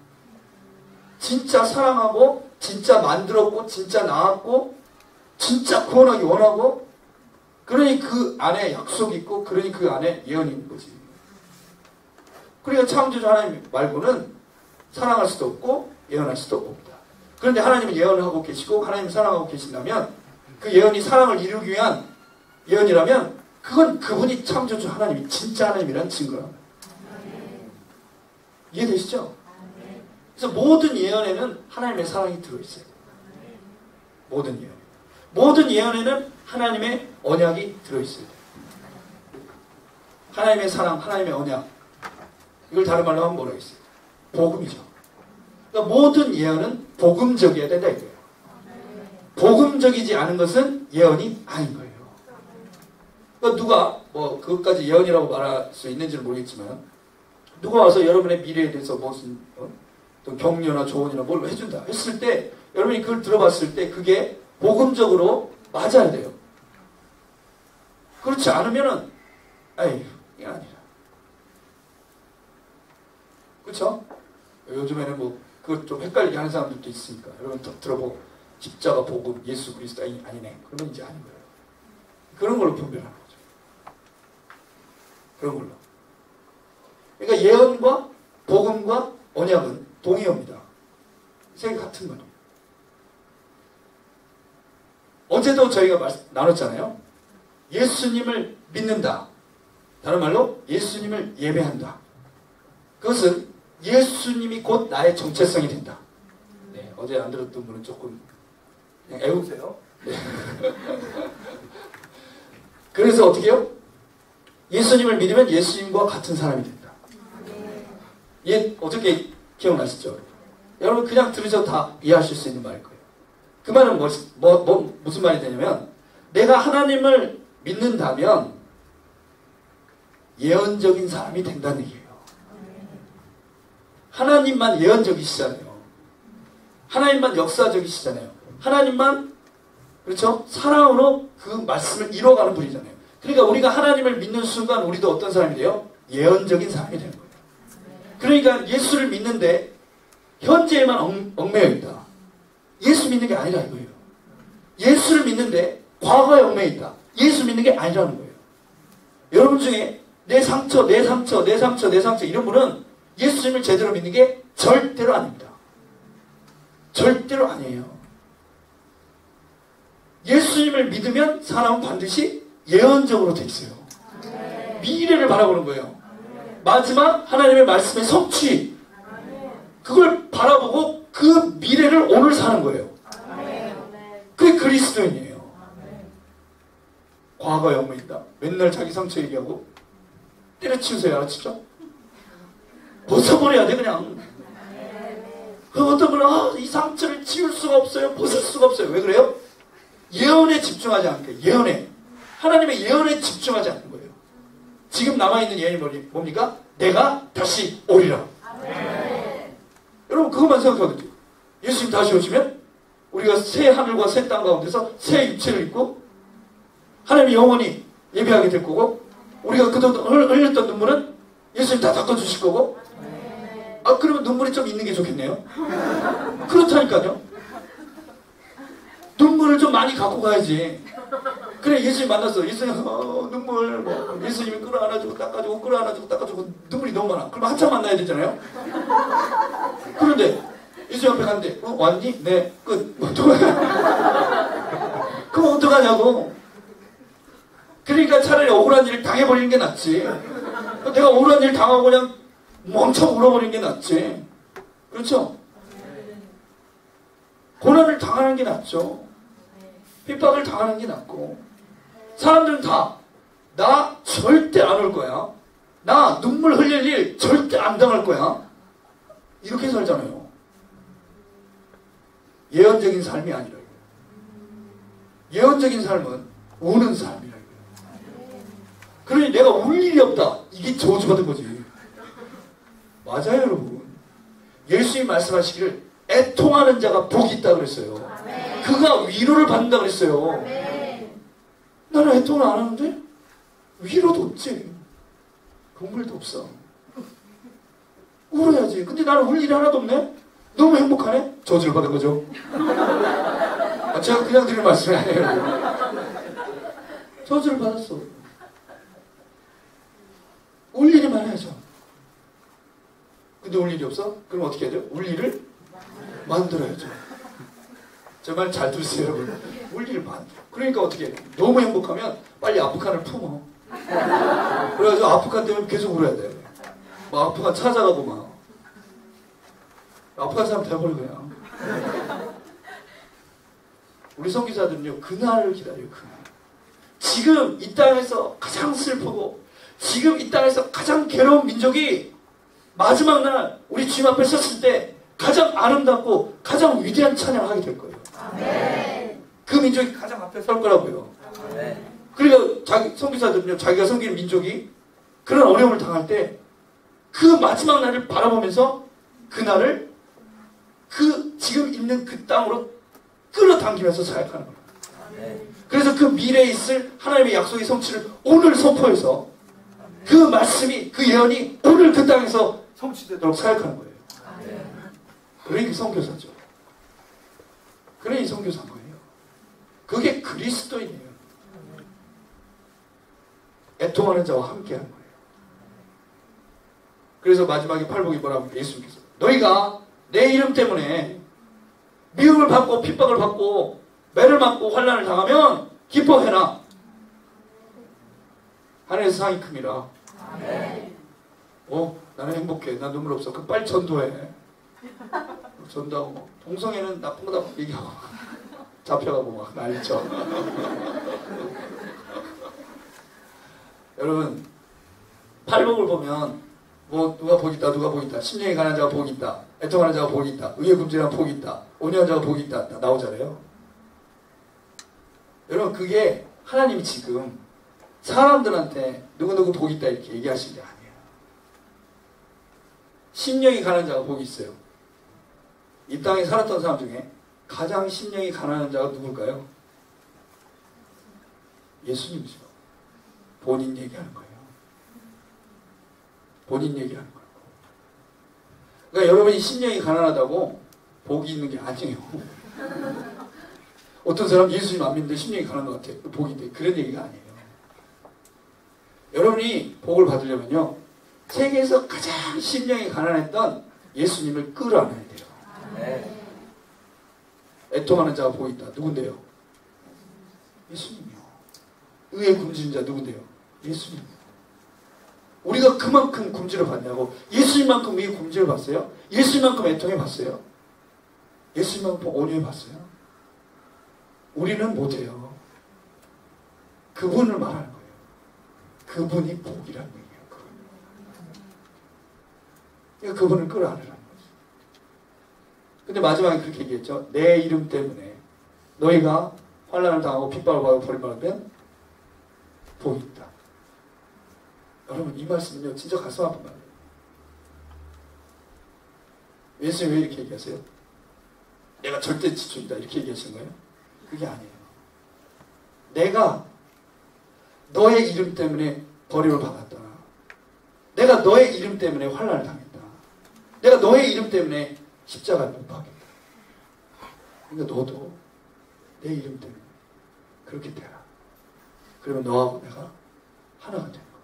진짜 사랑하고 진짜 만들었고 진짜 낳았고 진짜 구원하기 원하고 그러니 그 안에 약속이 있고 그러니 그 안에 예언이 있는 거지. 그러니까 창조주 하나님 말고는 사랑할 수도 없고 예언할 수도 없다. 그런데 하나님은 예언을 하고 계시고 하나님은 사랑하고 계신다면 그 예언이 사랑을 이루기 위한 예언이라면 그건 그분이 창조주 하나님이 진짜 하나님이라는 증거랍니다. 이해되시죠? 그래서 모든 예언에는 하나님의 사랑이 들어있어요. 모든 예언. 모든 예언에는 하나님의 언약이 들어있어요. 하나님의 사랑, 하나님의 언약. 이걸 다른 말로 하면 뭐라 했어요? 복음이죠. 그러니까 모든 예언은 복음적이어야 된다 이거예요. 복음적이지 않은 것은 예언이 아닌 거예요. 그러니까 누가 뭐 그것까지 예언이라고 말할 수 있는지는 모르겠지만 누가 와서 여러분의 미래에 대해서 무슨 또 격려나 조언이나 뭘 해준다 했을 때 여러분이 그걸 들어봤을 때 그게 복음적으로 맞아야 돼요. 그렇지 않으면은 아이 이게 아니라. 그렇죠? 요즘에는 뭐 그것 좀 헷갈리게 하는 사람들도 있으니까 여러분 들어보고 십자가 복음 예수 그리스도 아니네. 그러면 이제 아닌 거예요. 그런 걸로 분별하는 거죠. 그런 걸로. 그러니까 예언과 복음과 언약은 동의어입니다. 세 개 같은 거예요. 어제도 저희가 나눴잖아요. 예수님을 믿는다. 다른 말로 예수님을 예배한다. 그것은 예수님이 곧 나의 정체성이 된다. 네, 어제 안 들었던 분은 조금 그냥 애우세요. 네. 그래서 어떻게 해요? 예수님을 믿으면 예수님과 같은 사람이 된다. 어떻게 기억나시죠? 여러분 그냥 들으셔도 다 이해하실 수 있는 말일 거예요. 그 말은 무슨 말이 되냐면 내가 하나님을 믿는다면 예언적인 사람이 된다는 얘기예요. 하나님만 예언적이시잖아요. 하나님만 역사적이시잖아요. 하나님만 그렇죠? 사랑으로 그 말씀을 이뤄가는 분이잖아요. 그러니까 우리가 하나님을 믿는 순간 우리도 어떤 사람이 돼요? 예언적인 사람이 되는 거예요. 그러니까 예수를 믿는데 현재에만 얽매여 있다. 예수 믿는 게 아니라 이거예요. 예수를 믿는데 과거에 얽매여 있다. 예수 믿는 게 아니라는 거예요. 여러분 중에 내 상처 이런 분은 예수님을 제대로 믿는 게 절대로 아닙니다. 절대로 아니에요. 예수님을 믿으면 사람은 반드시 예언적으로 돼 있어요. 미래를 바라보는 거예요. 마지막 하나님의 말씀의 성취. 그걸 바라보고 그 미래를 오늘 사는 거예요. 그게 그리스도인이에요. 과거에 얽매여 있다. 맨날 자기 상처 얘기하고 때려치우세요. 알았죠? 벗어버려야 돼 그냥. 그 어떤 분은 이 상처를 지울 수가 없어요. 벗을 수가 없어요. 왜 그래요? 예언에 집중하지 않게. 예언에. 하나님의 예언에 집중하지 않는 거예요. 지금 남아있는 예언이 뭡니까? 내가 다시 오리라. 여러분 그것만 생각하면 돼요. 예수님 다시 오시면 우리가 새 하늘과 새 땅 가운데서 새 육체를 입고 하나님이 영원히 예배하게 될 거고 우리가 그동안 흘렸던 눈물은 예수님 다 닦아주실 거고 그러면 눈물이 좀 있는 게 좋겠네요. 그렇다니까요. 눈물을 좀 많이 갖고 가야지. 그래 예수님 만났어. 예수님 눈물 예수님이 끌어안아주고 닦아주고 끌어안아주고 닦아주고 눈물이 너무 많아. 그럼 한참 만나야 되잖아요. 그런데 예수님 앞에 갔는데 왔니? 네. 끝. 그럼 어떡하냐고. 그러니까 차라리 억울한 일을 당해버리는 게 낫지. 내가 억울한 일 당하고 그냥 멍청 울어버리는 게 낫지. 그렇죠? 고난을 당하는 게 낫죠. 핍박을 당하는 게 낫고. 사람들은 다 나 절대 안 올 거야. 나 눈물 흘릴 일 절대 안 당할 거야. 이렇게 살잖아요. 예언적인 삶이 아니라 예언적인 삶은 우는 삶이라. 그러니 내가 울 일이 없다. 이게 저주받은 거지. 맞아요 여러분. 예수님 말씀하시기를 애통하는 자가 복이 있다 그랬어요. 그가 위로를 받는다 그랬어요. 나는 애통을 안 하는데 위로도 없지. 동물도 없어. 울어야지. 근데 나는 울 일이 하나도 없네? 너무 행복하네? 저주를 받은 거죠. 제가 그냥 드릴 말씀이 아니에요. 저주를 받았어. 울 일이만 해야죠. 근데 울 일이 없어? 그럼 어떻게 해야 돼요? 울 일을 만들어야죠. 제 말 잘 들으세요, 여러분. 울 일을 만들어. 그러니까 어떻게 해요? 너무 행복하면 빨리 아프간을 품어. 그래가지고 아프간 때문에 계속 울어야 돼. 막 아프간 찾아가고 막. 아프간 사람 돼버려 그냥. 우리 선교사들은요, 그날을 기다려요, 그날. 지금 이 땅에서 가장 슬프고, 지금 이 땅에서 가장 괴로운 민족이 마지막 날 우리 주님 앞에 섰을 때 가장 아름답고 가장 위대한 찬양을 하게 될 거예요. 아멘. 그 민족이 가장 앞에 설 거라고요. 아멘. 그러니까 자기 선교사들은요, 자기가 섬기는 민족이 그런 어려움을 당할 때 그 마지막 날을 바라보면서 그 날을 그 지금 있는 그 땅으로 끌어당기면서 사역하는 거예요. 아멘. 그래서 그 미래에 있을 하나님의 약속의 성취를 오늘 선포해서 그 말씀이, 그 예언이 오늘 그 땅에서 성취되도록 사역하는 거예요. 그러니 선교사죠. 그러니 선교사인 거예요. 그게 그리스도인이에요. 애통하는 자와 함께하는 거예요. 그래서 마지막에 팔복이 뭐라고 예수님께서 너희가 내 이름 때문에 미움을 받고 핍박을 받고 매를 맞고 환난을 당하면 기뻐해라. 하늘에서 상이 큽니다. 나는 행복해. 나 눈물 없어. 그럼 빨리 전도해. 전도하고 뭐 동성애는 나쁜 거다 얘기하고 잡혀가고 막 난리쳐. 여러분, 팔복을 보면 뭐 누가 복이 있다, 누가 복이 있다, 심령이 가난한 자가 복이 있다, 애통하는 자가 복이 있다, 의에 굶주린 복이 있다, 온유한 자가 복이 있다, 다 나오잖아요. 여러분, 그게 하나님이 지금 사람들한테 누구누구 복이 있다 이렇게 얘기하시는 게 아니에요. 심령이 가난한 자가 복이 있어요. 이 땅에 살았던 사람 중에 가장 심령이 가난한 자가 누굴까요? 예수님이죠. 본인 얘기하는 거예요. 본인 얘기하는 거예요. 그러니까 여러분이 심령이 가난하다고 복이 있는 게 아니에요. 어떤 사람 예수님 안 믿는데 심령이 가난한 것 같아요. 복인데 그런 얘기가 아니에요. 여러분이 복을 받으려면요, 세계에서 가장 심령이 가난했던 예수님을 끌어안아야 돼요. 네. 애통하는 자가 복이 있다. 누군데요? 예수님이요. 의에 굶주린 자 누군데요? 예수님. 우리가 그만큼 굶주려 봤냐고. 예수님만큼 의에 굶주려 봤어요? 예수님만큼 애통해 봤어요? 예수님만큼 온유해 봤어요? 우리는 못해요. 그분을 말하는 거예요. 그분이 복이라는 얘기예요. 그러니까 그분을 끌어안으라는 거죠. 근데 마지막에 그렇게 얘기했죠. 내 이름 때문에 너희가 환난을 당하고 핍박을 받고 버림받으면 복이 있다. 여러분, 이 말씀은요, 진짜 가슴 아픈 말이에요. 예수님이 왜 이렇게 얘기하세요? 내가 절대 지존이다 이렇게 얘기하시는 거예요? 그게 아니에요. 내가 너의 이름 때문에 버림을 받았다. 내가 너의 이름 때문에 환난을 당했다. 내가 너의 이름 때문에 십자가를 못 박겠다. 그러니까 너도 내 이름 때문에 그렇게 되라. 그러면 너하고 내가 하나가 되는 거다.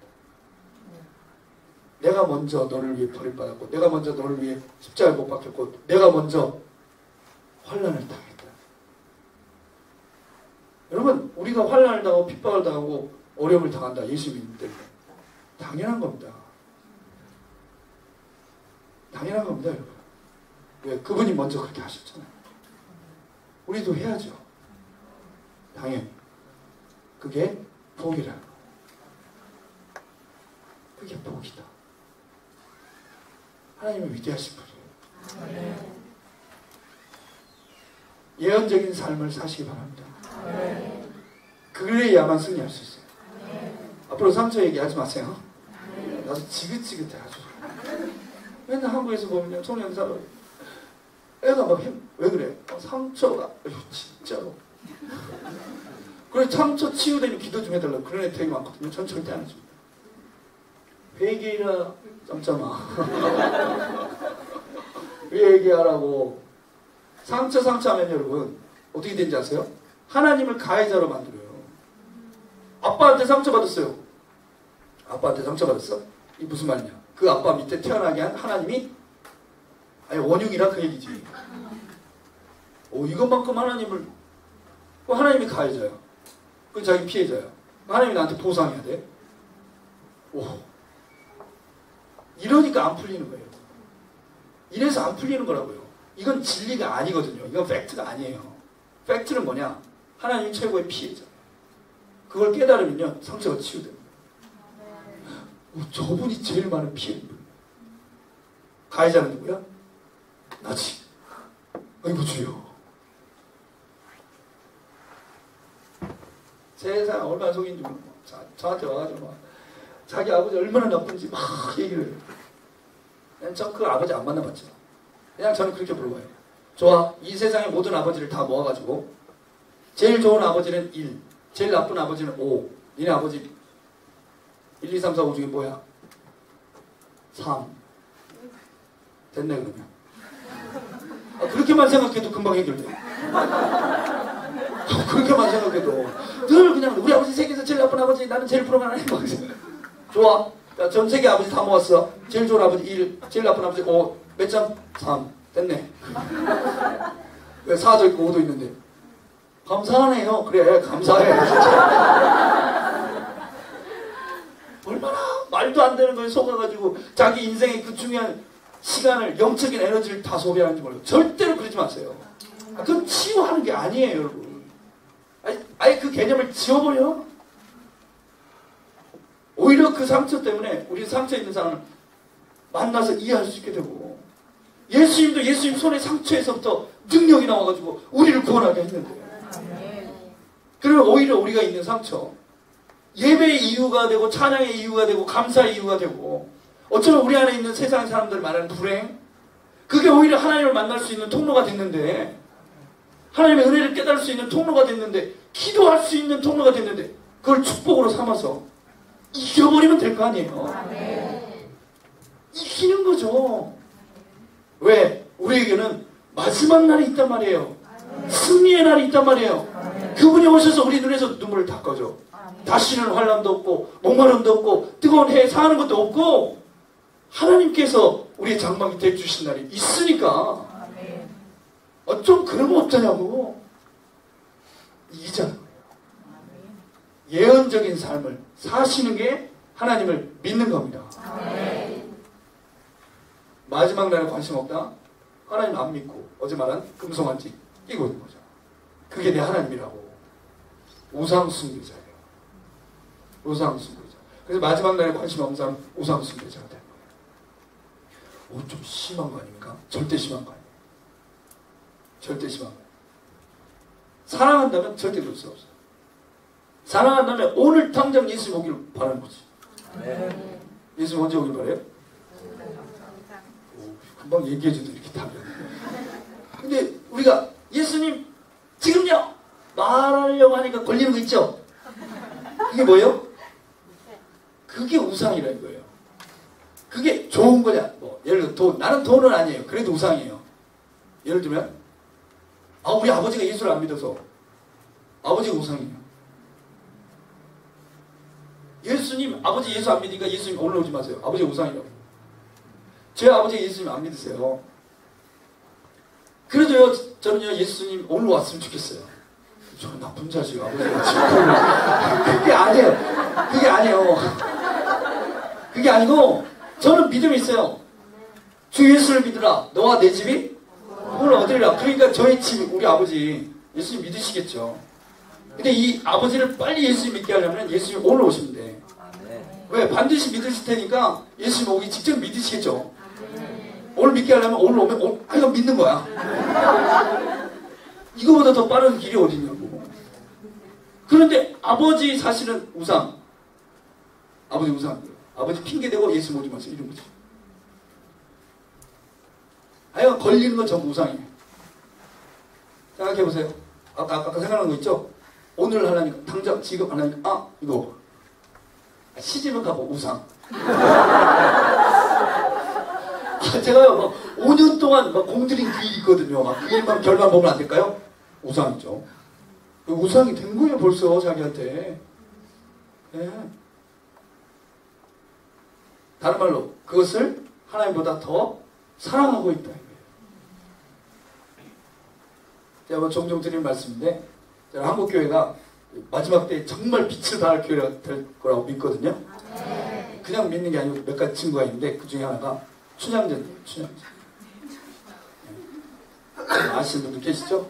내가 먼저 너를 위해 버림받았고, 내가 먼저 너를 위해 십자가를 못 박혔고, 내가 먼저 환난을 당했다. 여러분, 우리가 환난을 당하고 핍박을 당하고 어려움을 당한다. 예수 믿는 때문에. 당연한 겁니다. 당연한 겁니다, 여러분. 왜? 그분이 먼저 그렇게 하셨잖아요. 우리도 해야죠. 당연히. 그게 복이라는 거예요. 그게 복이다. 하나님은 위대하신 분이에요. 예언적인 삶을 사시기 바랍니다. 그래야만 승리할 수 있어요. 앞으로 상처 얘기하지 마세요. 나도 지긋지긋해 아주. 맨날 한국에서 보면요, 청년사로 애가 막 왜 그래? 상처가 진짜로. 그래, 상처 치유되면 기도 좀 해달라고 그런 애 되게 많거든요. 전 절대 안 해줍니다. 회개라 짬짬아. 회개하라고. 상처하면 여러분 어떻게 되는지 아세요? 하나님을 가해자로 만들어요. 아빠한테 상처받았어요. 아빠한테 상처받았어? 이게 무슨 말이냐? 그 아빠 밑에 태어나게 한 하나님이 아니 원흉이라 그 얘기지. 이것만큼 하나님을 하나님이 가해자야. 그건 자기 피해자야. 하나님이 나한테 보상해야 돼. 이러니까 안 풀리는 거예요. 이래서 안 풀리는 거라고요. 이건 진리가 아니거든요. 이건 팩트가 아니에요. 팩트는 뭐냐? 하나님이 최고의 피해자. 그걸 깨달으면요 상처가 치유됩니다. 저분이 제일 많은 피해입니다. 가해자는 누구야? 나지. 아이고 주여. 세상 얼마나 속인지 모르고 저한테 와가지고 막 자기 아버지 얼마나 나쁜지 막 얘기를 해요. 그냥 전 그 아버지 안 만나봤죠. 그냥 저는 그렇게 물어봐요. 좋아, 이 세상의 모든 아버지를 다 모아가지고 제일 좋은 아버지는 1, 제일 나쁜 아버지는 5. 니네 아버지 1, 2, 3, 4, 5 중에 뭐야? 3. 됐네 그러면. 그렇게만 생각해도 금방 해결돼. 그렇게만 생각해도 늘 그냥 우리 아버지 세계에서 제일 나쁜 아버지, 나는 제일 불행한 아버지. 좋아, 전 세계 아버지 다 모았어. 제일 좋은 아버지 1, 제일 나쁜 아버지 5. 몇 점? 3. 됐네. 왜 4도 있고 5도 있는데. 감사하네요. 그래, 감사해. 얼마나 말도 안 되는 거에 속아가지고 자기 인생의 그 중요한 시간을, 영적인 에너지를 다 소비하는지 몰라요. 절대로 그러지 마세요. 그건 치유하는 게 아니에요, 여러분. 아예 그 개념을 지워버려. 오히려 그 상처 때문에 우리 상처 있는 사람을 만나서 이해할 수 있게 되고, 예수님도 예수님 손의 상처에서부터 능력이 나와가지고 우리를 구원하게 했는데, 그러면 오히려 우리가 있는 상처, 예배의 이유가 되고 찬양의 이유가 되고 감사의 이유가 되고, 어쩌면 우리 안에 있는 세상 사람들 말하는 불행, 그게 오히려 하나님을 만날 수 있는 통로가 됐는데, 하나님의 은혜를 깨달을 수 있는 통로가 됐는데, 기도할 수 있는 통로가 됐는데, 그걸 축복으로 삼아서 이겨버리면 될 거 아니에요. 이기는 거죠. 왜? 우리에게는 마지막 날이 있단 말이에요. 승리의 날이 있단 말이에요. 그분이 오셔서 우리 눈에서 눈물을 닦아줘. 다시는 환난도 없고 목마름도 없고 뜨거운 해에 상하는 것도 없고, 하나님께서 우리의 장막이 되어주신 날이 있으니까 좀 그러면 어떠냐고. 이기자는 거예요. 예언적인 삶을 사시는 게 하나님을 믿는 겁니다. 마지막 날에 관심 없다? 하나님 안 믿고 어제 말한 금송아지 끼고 있는 거죠. 그게 내 하나님이라고. 우상 숭배자예요. 우상 숭배자. 그래서 마지막 날에 관심 없는 사람은 우상 숭배자가 되는 거예요. 좀 심한 거 아닙니까? 절대 심한 거 아니에요. 절대 심한 거 아니에요. 사랑한다면 절대 그럴 수 없어요. 사랑한다면 오늘 당장 예수님 오기를 바라는 거지. 예수님 언제 오길 바래요? 금방 얘기해줘도 이렇게 답이 없네. 근데 우리가 예수님 지금요 말하려고 하니까 걸리는 거 있죠? 그게 뭐예요? 그게 우상이라는 거예요. 그게 좋은 거냐? 예를 들어 돈, 나는 돈은 아니에요. 그래도 우상이에요. 예를 들면 우리 아버지가 예수를 안 믿어서 아버지가 우상이에요. 예수님, 아버지 예수 안 믿으니까 예수님 올라오지 마세요. 아버지가 우상이라고. 제 아버지가 예수님 안 믿으세요. 그래도요, 저는요, 예수님 올라왔으면 좋겠어요. 저는 나쁜 자식, 아버지가 지금. 그게 아니에요. 그게 아니에요. 그게 아니고, 저는 믿음이 있어요. 주 예수를 믿으라. 너와 내 집이 오늘 어디라. 그러니까 저희 집, 우리 아버지 예수님 믿으시겠죠. 근데 이 아버지를 빨리 예수님 믿게 하려면 예수님 오늘 오시면 돼. 왜? 반드시 믿으실 테니까 예수님 오기 직접 믿으시겠죠. 오늘 믿게 하려면 오늘 오면 이건 믿는 거야. 이거보다 더 빠른 길이 어디냐고. 그런데 아버지 사실은 우상. 아버지 우상. 아버지 핑계대고 예수 오지 마세요. 이런 거지. 하여간 걸리는 건 전부 우상이에요. 생각해보세요. 아까 생각하는 거 있죠? 오늘 하나님, 당장 지금 하나님, 이거. 시집을 가고 우상. 제가요, 막 5년 동안 막 공들인 그 일이 있거든요. 막 그 일만 결만 보면 안 될까요? 우상이죠. 우상이 된 거예요, 벌써 자기한테. 네. 다른 말로 그것을 하나님보다 더 사랑하고 있다. 제가 뭐 종종 드리는 말씀인데, 제가 한국교회가 마지막 때 정말 빛을 발할 교회가 될 거라고 믿거든요. 그냥 믿는 게 아니고 몇 가지 증거가 있는데, 그 중에 하나가 춘향전이에요. 춘향전. 아시는 분들 계시죠?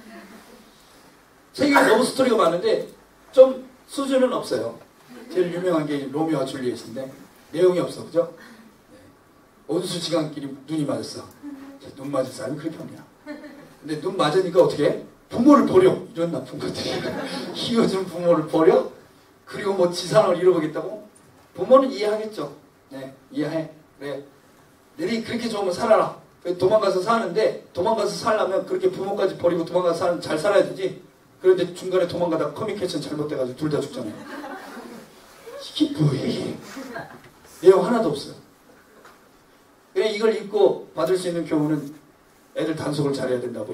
세계에 너무 스토리가 많은데 좀 수준은 없어요. 제일 유명한 게 로미오와 줄리엣인데 내용이 없어, 그죠? 네. 온수지간끼리 눈이 맞았어. 눈 맞을 사람이 그렇게 없냐. 근데 눈 맞으니까 어떻게 해? 부모를 버려. 이런 나쁜 것들이. 키워준 부모를 버려? 그리고 뭐 지상을 잃어보겠다고? 부모는 이해하겠죠. 네, 이해해. 그래. 너희 그렇게 좋으면 살아라. 도망가서 사는데, 도망가서 살려면 그렇게 부모까지 버리고 도망가서 잘 살아야 되지. 그런데 중간에 도망가다가 커뮤니케이션 잘못돼가지고 둘 다 죽잖아요. 이게 뭐야, 이게? 내용 하나도 없어요. 그래, 이걸 읽고 받을 수 있는 교훈은 애들 단속을 잘해야 된다고.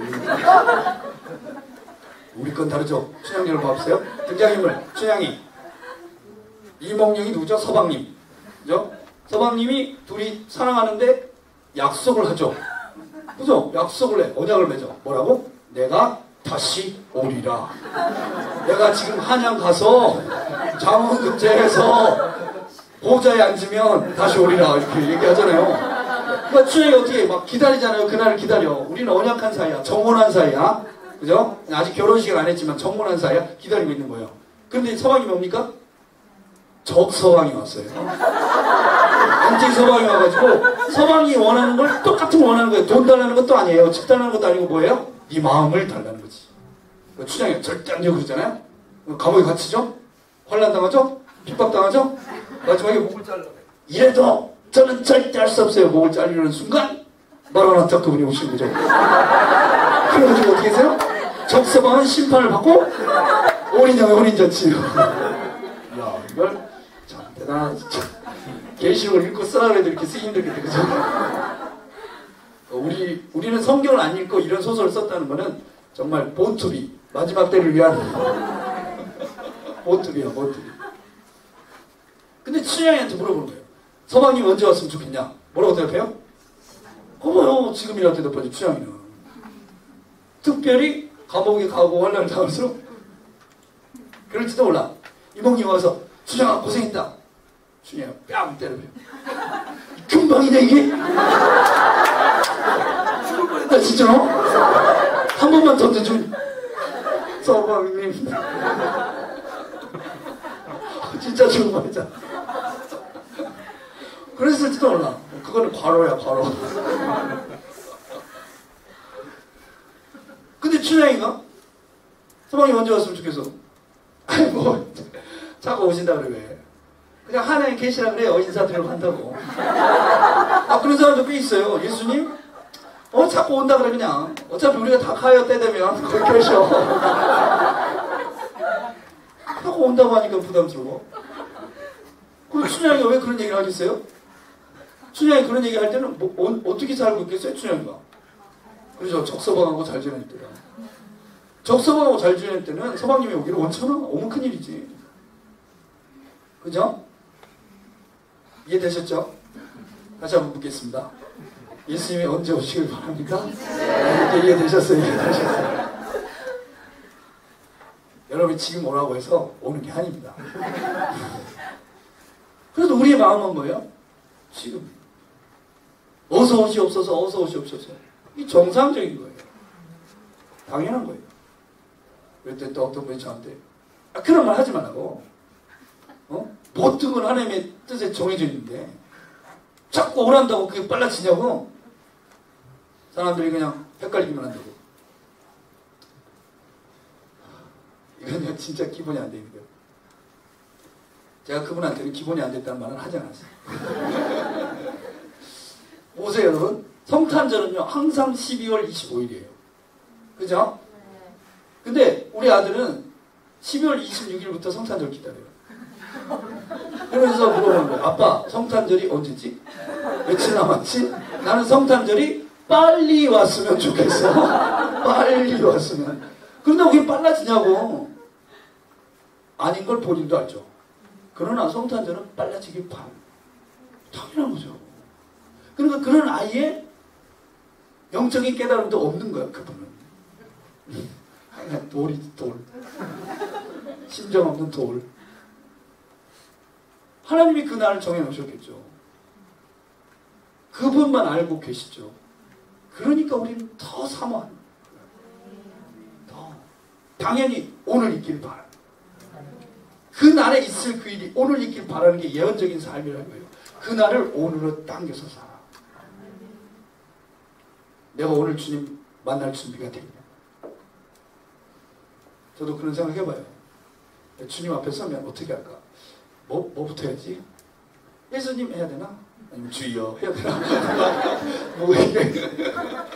우리 건 다르죠? 춘향 여러분 봐보세요. 등장인물, 춘향이. 이몽룡이 누구죠? 서방님. 그죠? 서방님이 둘이 사랑하는데 약속을 하죠. 그죠? 약속을 해. 언약을 맺어. 뭐라고? 내가 다시 오리라. 내가 지금 한양 가서 장원급제해서 보좌에 앉으면 다시 오리라. 이렇게 얘기하잖아요. 그러니까 춘향이 어떻게 막 기다리잖아요. 그날을 기다려. 우리는 언약한 사이야. 정혼한 사이야. 그죠? 아직 결혼식을 안 했지만 정혼한 사이야. 기다리고 있는 거예요. 그런데 서방이 뭡니까? 적서방이 왔어요. 안티 서방이 와가지고 서방이 원하는 걸 똑같은 거 원하는 거예요. 돈 달라는 것도 아니에요. 집 달라는 것도 아니고 뭐예요? 네 마음을 달라는 거지. 춘향이 절대 안 되고 그러잖아요. 감옥에 갇히죠? 환란당하죠? 핍박당하죠? 마지막에 목을 잘라요. 이래도 저는 절대 할 수 없어요. 목을 자르려는 순간 마라나타 그분이 오신 거죠. 그래가지고 어떻게 하세요? 적서방은 심판을 받고 올인형의 혼인잔치예요. 야, 이걸 참 대단한 진짜. 계시록을 읽고 쓰라 그래도 이렇게 쓰기 힘들겠다, 그죠? 우리는 성경을 안 읽고 이런 소설을 썼다는 거는 정말 본투비, 마지막 때를 위한 본투비야, 본투비. 근데 춘향이한테 물어보는 거예요. 서방님 언제 왔으면 좋겠냐? 뭐라고 대답해요? 어머요, 지금이라도 대답하지, 춘향이는. 특별히 감옥에 가고 환란을 당할수록 그럴지도 몰라. 이몽룡이 와서 춘향아 고생했다. 춘향아 뺨 때려요. 금방이냐 이게? 죽을 뻔했다 진짜. 한 번만 던져주면 서방님 진짜 죽을 뻔했다. 그랬을지도 몰라. 그거는 과로야, 과로. 근데 춘향이가 서방이 언제 왔으면 좋겠어? 아니 뭐 자꾸 오신다 그래 왜? 그냥 하나님 계시라 그래요. 인사드리러 간다고. 아 그런 사람도 꽤 있어요. 예수님? 자꾸 온다 그래 그냥. 어차피 우리가 다 가요 때 되면 거기 계셔. 자꾸 온다고 하니까 부담스러워. 그럼 춘향이가 왜 그런 얘기를 하겠어요? 춘향이 그런 얘기 할 때는 뭐, 어떻게 살고 있겠어요 춘향이가? 그래서 적서방하고 잘 지낼 때다. 적서방하고 잘 지낼 때는 서방님이 오기를 원찮아. 너무 큰일이지. 그죠? 이해되셨죠? 다시 한번 묻겠습니다. 예수님이 언제 오시길 바랍니까? 네, 이해되셨어요? 이해되셨어요? 여러분이 지금 오라고 해서 오는 게 아닙니다. 그래도 우리의 마음은 뭐예요? 지금 어서 오시옵소서, 어서 오시옵소서. 이 정상적인 거예요. 당연한 거예요. 그럴 때 또 어떤 분이 저한테 그런 말 하지 말라고. 모든 건 하나님의 뜻에 정해져 있는데 자꾸 오란다고 그게 빨라지냐고. 사람들이 그냥 헷갈리기만 한다고. 이건 진짜 기본이 안 됩니다. 제가 그분한테는 기본이 안 됐다는 말은 하지 않았어요. 보세요 여러분. 성탄절은요 항상 12월 25일이에요. 그죠? 근데 우리 아들은 12월 26일부터 성탄절 기다려요. 그러면서 물어보는 거예요. 아빠, 성탄절이 언제지? 며칠 남았지? 나는 성탄절이 빨리 왔으면 좋겠어. 빨리 왔으면. 그런다고 그게 빨라지냐고. 아닌 걸 본인도 알죠. 그러나 성탄절은 빨라지길 바랍니다. 당연한 거죠. 그러니까 그런 아이의 영적인 깨달음도 없는 거야, 그분은. 그냥 돌이지, 돌. 심정 없는 돌. 하나님이 그 날을 정해놓으셨겠죠. 그분만 알고 계시죠. 그러니까 우리는 더 사모하는 거예요. 더. 당연히 오늘 있길 바랍니다. 그 날에 있을 그 일이 오늘 있길 바라는 게 예언적인 삶이라는 거예요. 그 날을 오늘로 당겨서 살아. 내가 오늘 주님 만날 준비가 되냐. 저도 그런 생각 해봐요. 주님 앞에 서면 어떻게 할까? 뭐부터 해야지? 예수님 해야 되나? 아니면 주여 해야 되나? 뭐 이게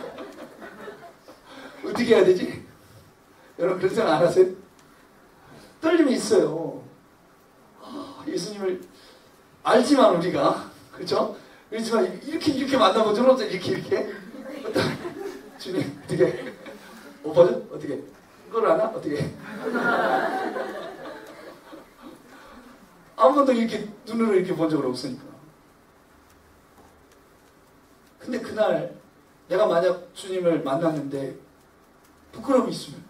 어떻게 해야 되지? 여러분 그런 생각 안 하세요? 떨림이 있어요. 예수님을 알지만 우리가 그렇죠? 그렇지만 이렇게 만나보죠. 이렇게 주님 어떻게 오빠죠? 어떻게 그걸 아나? 어떻게 한 번도 이렇게 눈으로 이렇게 본 적은 없으니까. 근데 그날 내가 만약 주님을 만났는데 부끄러움이 있으면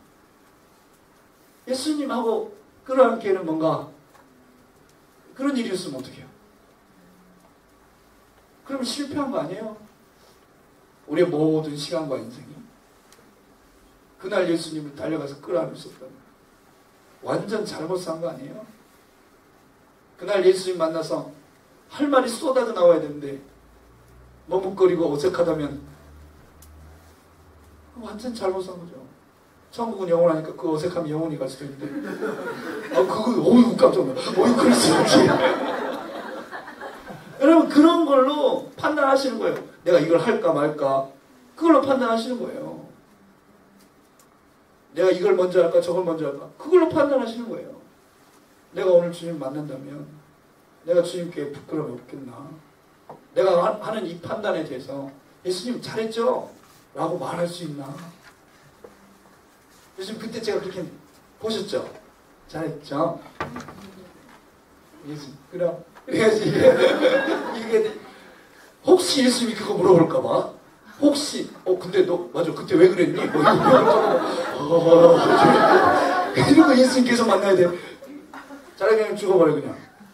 예수님하고 끌어안기에는 뭔가 그런 일이 있으면 어떡해요? 그러면 실패한 거 아니에요? 우리의 모든 시간과 인생이 그날 예수님을 달려가서 끌어안을 수 없다면 완전 잘못 산 거 아니에요? 그날 예수님 만나서 할 말이 쏟아져 나와야 되는데 머뭇거리고 어색하다면 완전 잘못 산 거죠. 천국은 영원하니까 그 어색함이 영원히 갈 수도 있는데 어이구 깜짝 놀라. 어이구 그럴 수 있지. 여러분 그런 걸로 판단하시는 거예요. 내가 이걸 할까 말까 그걸로 판단하시는 거예요. 내가 이걸 먼저 할까 저걸 먼저 할까 그걸로 판단하시는 거예요. 내가 오늘 주님 만난다면 내가 주님께 부끄러움이 없겠나. 내가 하는 이 판단에 대해서 예수님 잘했죠? 라고 말할 수 있나. 요즘 그때 제가 그렇게 보셨죠? 잘했죠? 예수님 그럼 그래야지. 이게 혹시 예수님이 그거 물어볼까봐 혹시 근데 너 맞아 그때 왜 그랬니? 뭐 이런 거 예수님 계속 만나야 돼. 차라리 그냥 죽어버려 그냥.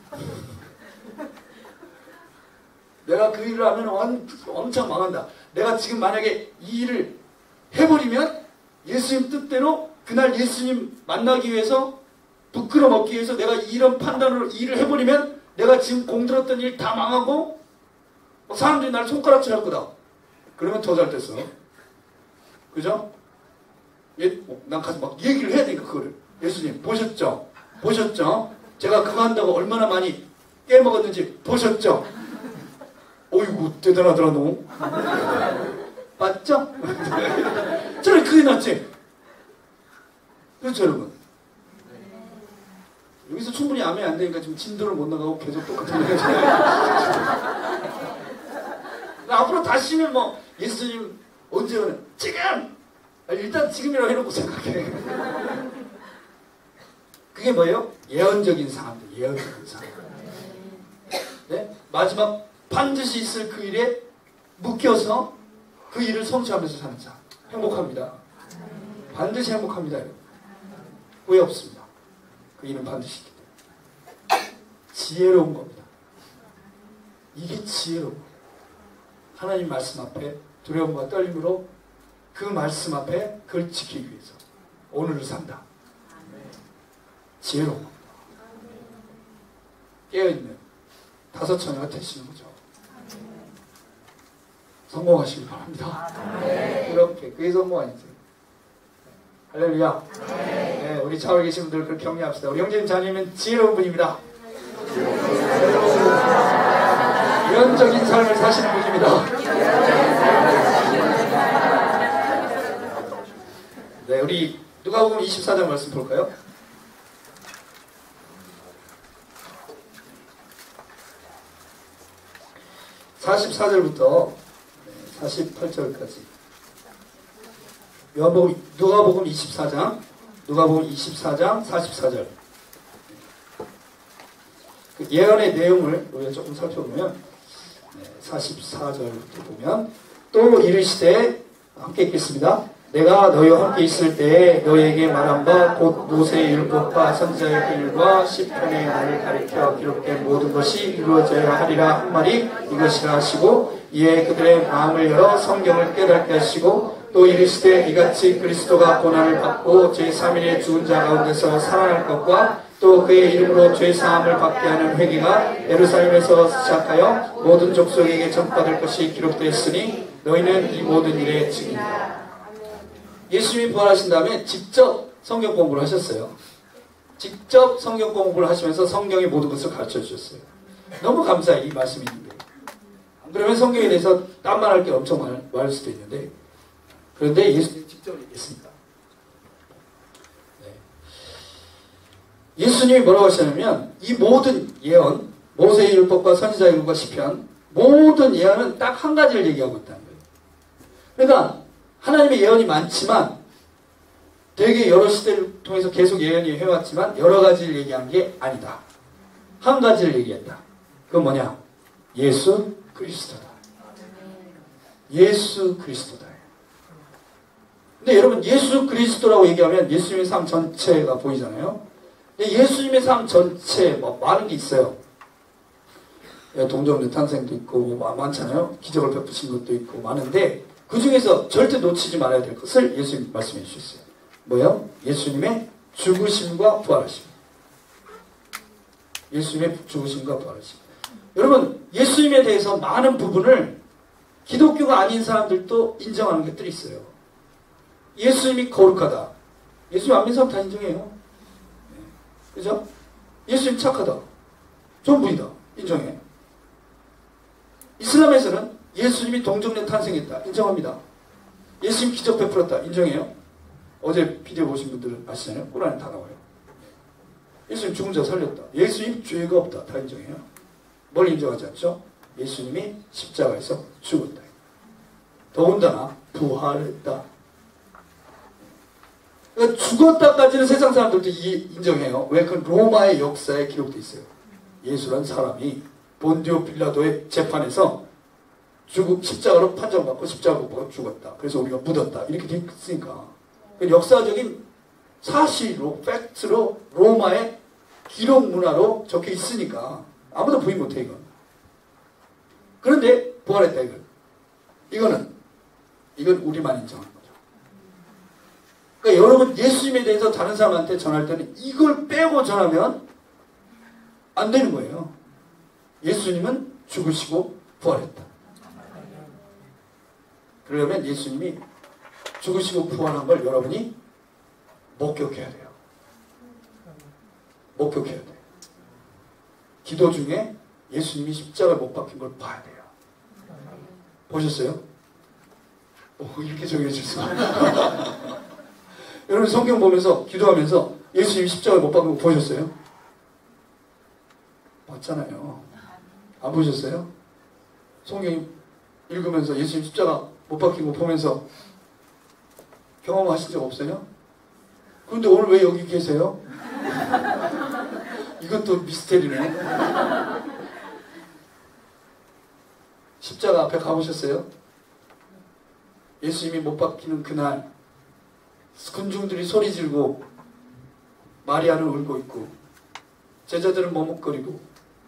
내가 그 일을 하면 엄청 망한다. 내가 지금 만약에 이 일을 해버리면 예수님 뜻대로 그날 예수님 만나기 위해서 부끄럼 얻기 위해서 내가 이런 판단으로 일을 해버리면 내가 지금 공들었던 일 다 망하고 사람들이 나를 손가락질 할 거다. 그러면 더 잘 됐어. 그죠? 난 가서 막 얘기를 해야 되니까 그거를. 예수님 보셨죠? 보셨죠? 제가 그거 한다고 얼마나 많이 깨먹었는지 보셨죠? 어이구 대단하더라 너. 맞죠? 차라리 그게 낫지. 그렇죠 여러분? 여기서 충분히 암이 안 되니까 지금 진도를 못 나가고 계속 똑같은 얘기 하잖아요. 앞으로 다시는 뭐 예수님 언제 오는 지금! 일단 지금이라고 해놓고 생각해. 그게 뭐예요? 예언적인 사람들. 예언적인 사람. 네? 마지막 반드시 있을 그 일에 묶여서 그 일을 성취하면서 사는 사람. 행복합니다. 반드시 행복합니다. 여러분. 후회 없습니다. 그 일은 반드시 있기 때문에. 지혜로운 겁니다. 이게 지혜로운 겁니다. 하나님 말씀 앞에 두려움과 떨림으로 그 말씀 앞에 그걸 지키기 위해서 오늘을 산다. 지혜로운 겁니다. 깨어있는 다섯 처녀가 되시는 거죠. 성공하시길 바랍니다. 그렇게 그게 성공 아니세요? 할렐루야. 네, 우리 차오에 계신 분들 그렇게 격려합시다. 우리 형제님 자녀는 지혜로운 분입니다. 예언적인 삶을 사시는 분입니다. 네, 우리 누가복음 24장 말씀 볼까요? 44절부터 48절까지. 누가복음 24장 44절. 그 예언의 내용을 우리가 조금 살펴보면 44절부터 보면 또 이르시되 함께 읽겠습니다. 내가 너희와 함께 있을 때에 너희에게 말한 바 곧 모세의 율법과 선지자의 글과 시편의 말을 가리켜 기록된 모든 것이 이루어져야 하리라 한 말이 이것이라 하시고 이에 그들의 마음을 열어 성경을 깨닫게 하시고 또 이르시되 이같이 그리스도가 고난을 받고 제3일에 죽은 자 가운데서 살아날 것과 또 그의 이름으로 죄사함을 받게 하는 회개가 예루살렘에서 시작하여 모든 족속에게 전파될 것이 기록되었으니 너희는 이 모든 일의 증인이다. 예수님이 부활하신 다음에 직접 성경 공부를 하셨어요. 직접 성경 공부를 하시면서 성경의 모든 것을 가르쳐 주셨어요. 너무 감사해, 이 말씀이 있는데. 그러면 성경에 대해서 딴 말 할 게 엄청 많을 수도 있는데, 그런데 예수님이 직접 얘기했습니다. 예수님이 뭐라고 하시냐면 이 모든 예언, 모세의 율법과 선지자의 글과 시편, 모든 예언은 딱 한 가지를 얘기하고 있다는 거예요. 그러니까 하나님의 예언이 많지만 되게 여러 시대를 통해서 계속 예언이 해왔지만 여러 가지를 얘기한 게 아니다. 한 가지를 얘기했다. 그건 뭐냐? 예수 그리스도다. 예수 그리스도다. 근데 여러분 예수 그리스도라고 얘기하면 예수님의 삶 전체가 보이잖아요. 근데 예수님의 삶 전체에 뭐 많은 게 있어요. 동정녀 탄생도 있고 많잖아요. 기적을 베푸신 것도 있고 많은데 그 중에서 절대 놓치지 말아야 될 것을 예수님 말씀해 주셨어요. 뭐요? 예수님의 죽으심과 부활하심. 예수님의 죽으심과 부활하심. 여러분 예수님에 대해서 많은 부분을 기독교가 아닌 사람들도 인정하는 것들이 있어요. 예수님이 거룩하다. 예수님 안 믿는 사람 다 인정해요. 그죠? 예수님 착하다. 좋은 분이다. 인정해. 이슬람에서는 예수님이 동정녀 탄생했다. 인정합니다. 예수님 기적 베풀었다. 인정해요. 어제 비디오 보신 분들은 아시잖아요. 꾸란에 다 나와요. 예수님 죽은 자 살렸다. 예수님 죄가 없다. 다 인정해요. 뭘 인정하지 않죠? 예수님이 십자가에서 죽었다. 더군다나 부활했다. 그러니까 죽었다까지는 세상 사람들도 인정해요. 왜? 그건 로마의 역사에 기록되어 있어요. 예수란 사람이 본디오 빌라도의 재판에서 십자가로 판정받고 십자가 못 박아 죽었다. 그래서 우리가 묻었다. 이렇게 되어 있으니까. 역사적인 사실로, 팩트로, 로마의 기록 문화로 적혀 있으니까 아무도 부인 못해, 이건. 그런데 부활했다, 이건 우리만 인정하는 거죠. 그러니까 여러분, 예수님에 대해서 다른 사람한테 전할 때는 이걸 빼고 전하면 안 되는 거예요. 예수님은 죽으시고 부활했다. 그러려면 예수님이 죽으시고 부활한 걸 여러분이 목격해야 돼요. 목격해야 돼요. 기도 중에 예수님이 십자가에 못 박힌 걸 봐야 돼요. 보셨어요? 이렇게 정해질 수가. 여러분 성경 보면서 기도하면서 예수님이 십자가에 못 박힌 거 보셨어요? 봤잖아요. 안 보셨어요? 성경 읽으면서 예수님 십자가 못 박힌 거 보면서 경험하신 적 없어요? 그런데 오늘 왜 여기 계세요? 이것도 미스테리네. 십자가 앞에 가보셨어요? 예수님이 못 박히는 그날 군중들이 소리 지르고 마리아는 울고 있고 제자들은 머뭇거리고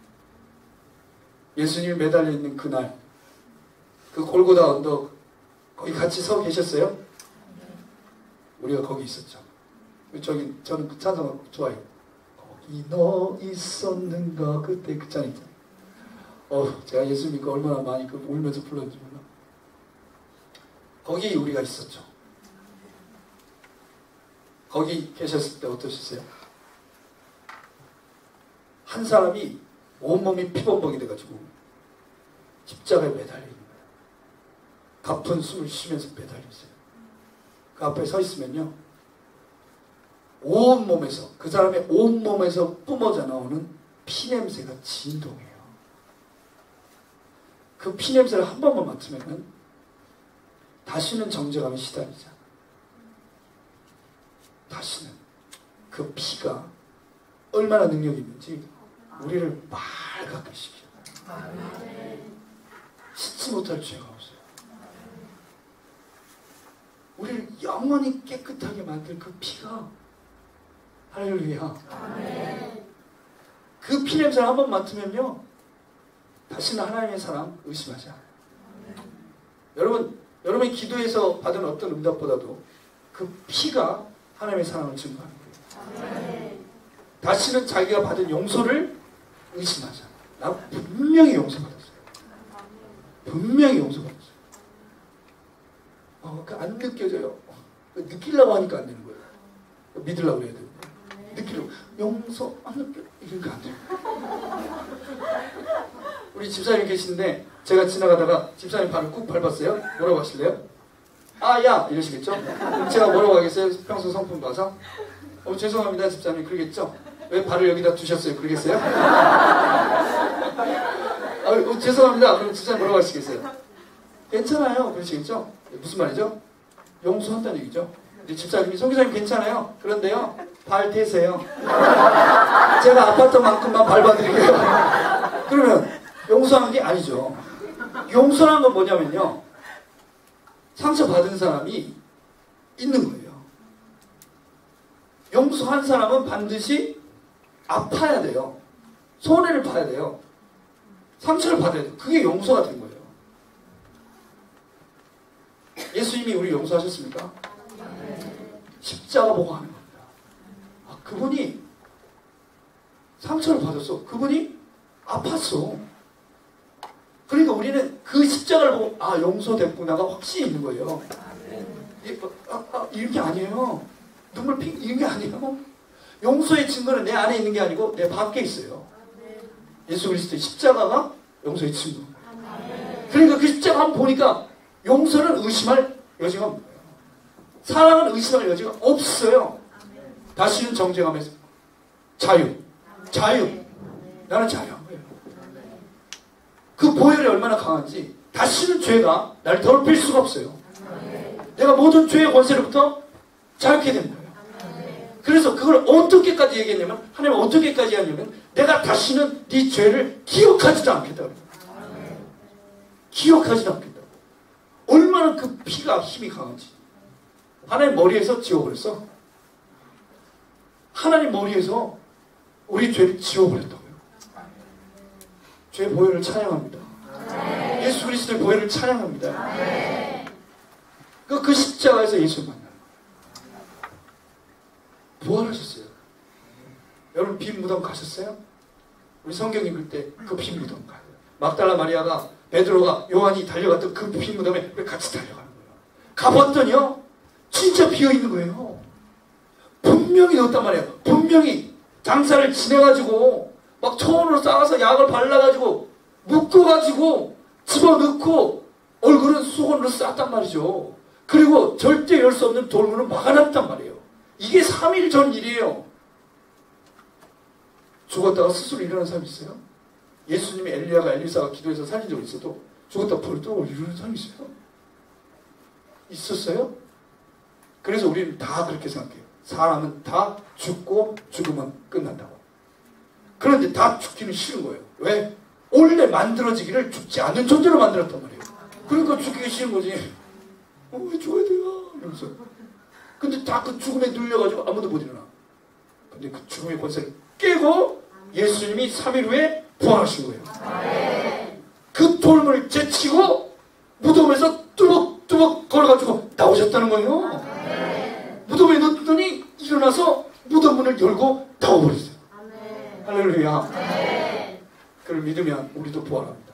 예수님이 매달려 있는 그날 그 골고다 언덕 거기 같이 서 계셨어요? 우리가 거기 있었죠. 저는 그 찬송 좋아요. 거기 너 있었는가 그때 그 찬 있잖아요. 제가 예수 믿고 얼마나 많이 울면서 불렀는지 몰라. 거기 우리가 있었죠. 거기 계셨을 때 어떠셨어요? 한 사람이 온몸이 피범벅이 돼가지고 십자가에 매달려 있는 거예요. 가쁜 숨을 쉬면서 매달렸어요. 그 앞에 서 있으면요, 온몸에서, 그 사람의 온몸에서 뿜어져 나오는 피냄새가 진동해요. 그 피 냄새를 한 번만 맡으면 다시는 정죄감에 시달리지 않아. 다시는 그 피가 얼마나 능력이 있는지 우리를 맑게 시켜. 씻지 못할 죄가 없어요. 우리를 영원히 깨끗하게 만들 그 피가, 할렐루야. 그 피 냄새를 한 번 맡으면요, 다시는 하나님의 사랑 의심하지 않아요. 여러분의 기도에서 받은 어떤 응답보다도 그 피가 하나님의 사랑을 증거하는 거예요. 다시는 자기가 받은 용서를 의심하지 않아요. 나 분명히 용서받았어요. 분명히 용서받았어요. 안 느껴져요. 느끼려고 하니까 안 되는 거예요. 믿으려고 해야 되는데. 느끼려고. 용서 안 느껴. 이러니까 안 돼요. 우리 집사님 계시는데 제가 지나가다가 집사님 발을 꾹 밟았어요. 뭐라고 하실래요? 아, 야! 이러시겠죠? 제가 뭐라고 하겠어요? 평소 성품 봐서? 죄송합니다, 집사님. 그러겠죠? 왜 발을 여기다 두셨어요? 그러겠어요? 죄송합니다. 그럼 집사님 뭐라고 하시겠어요? 괜찮아요. 그러시겠죠? 무슨 말이죠? 용서한다는 얘기죠. 이제 집사님이 성교사님 괜찮아요. 그런데요, 발 대세요. 제가 아팠던만큼만 밟아드릴게요. 그러면 용서한 게 아니죠. 용서란 건 뭐냐면요, 상처받은 사람이 있는 거예요. 용서한 사람은 반드시 아파야 돼요. 손해를 봐야 돼요. 상처를 받아야 돼요. 그게 용서가 된 거예요. 예수님이 우리 용서하셨습니까? 십자가 보고 하는 겁니다. 그분이 상처를 받았어. 그분이 아팠어. 그러니까 우리는 그 십자가를 보고 용서됐구나가 확신이 있는 거예요. 이런 게 아니에요. 눈물 이런 게 아니에요. 용서의 증거는 내 안에 있는 게 아니고 내 밖에 있어요. 예수 그리스도의 십자가가 용서의 증거. 그러니까 그 십자가 한번 보니까 용서는 의심할 여지가 없는 거예요. 사랑은 의심할 여지가 없어요. 다시는 정죄감에서 자유. 나는 자유한 거예요. 그 보혈이 얼마나 강한지 다시는 죄가 나를 더럽힐 수가 없어요. 내가 모든 죄의 권세로부터 자유케 된 거예요. 그래서 그걸 어떻게까지 얘기했냐면, 하나님은 어떻게까지 하냐면, 내가 다시는 네 죄를 기억하지도 않겠다고. 기억하지도 않겠다고. 얼마나 그 피가 힘이 강한지. 하나님 머리에서 지워버렸어. 하나님 머리에서 우리 죄를 지워버렸다고요. 죄의 보혈을 찬양합니다. 예수 그리스도의 보혈을 찬양합니다. 그 십자가에서 예수를 만나요. 부활하셨어요. 여러분 빈 무덤 가셨어요? 우리 성경 읽을 때 그 빈 무덤 가요. 막달라 마리아가, 베드로가, 요한이 달려갔던 그 빈 무덤에 같이 달려가는 거예요. 가봤더니요, 진짜 비어있는 거예요. 분명히 넣었단 말이에요. 분명히 장사를 지내가지고 막 초원으로 쌓아서 약을 발라가지고 묶어가지고 집어넣고 얼굴은 수건으로 쌌단 말이죠. 그리고 절대 열 수 없는 돌문을 막아놨단 말이에요. 이게 3일 전 일이에요. 죽었다가 스스로 일어나는 사람이 있어요? 예수님이 엘리야가 엘리사가 기도해서 살린 적이 있어도 죽었다가 벌떡 일어나는 사람이 있어요? 있었어요? 그래서 우리는 다 그렇게 생각해요. 사람은 다 죽고 죽으면 끝난다고. 그런데 다 죽기는 싫은 거예요. 왜? 원래 만들어지기를 죽지 않는 존재로 만들었단 말이에요. 그러니까 죽기가 싫은 거지. 왜 죽어야 돼요? 이러면서. 근데 다 그 죽음에 눌려가지고 아무도 못 일어나. 근데 그 죽음의 권세를 깨고 예수님이 3일 후에 부활하신 거예요. 그 돌문을 제치고 무덤에서 뚜벅뚜벅 걸어가지고 나오셨다는 거예요. 무덤에 넣더니 일어나서 무덤 문을 열고 나와버렸어요. 할렐루야. 그를 믿으면 우리도 부활합니다.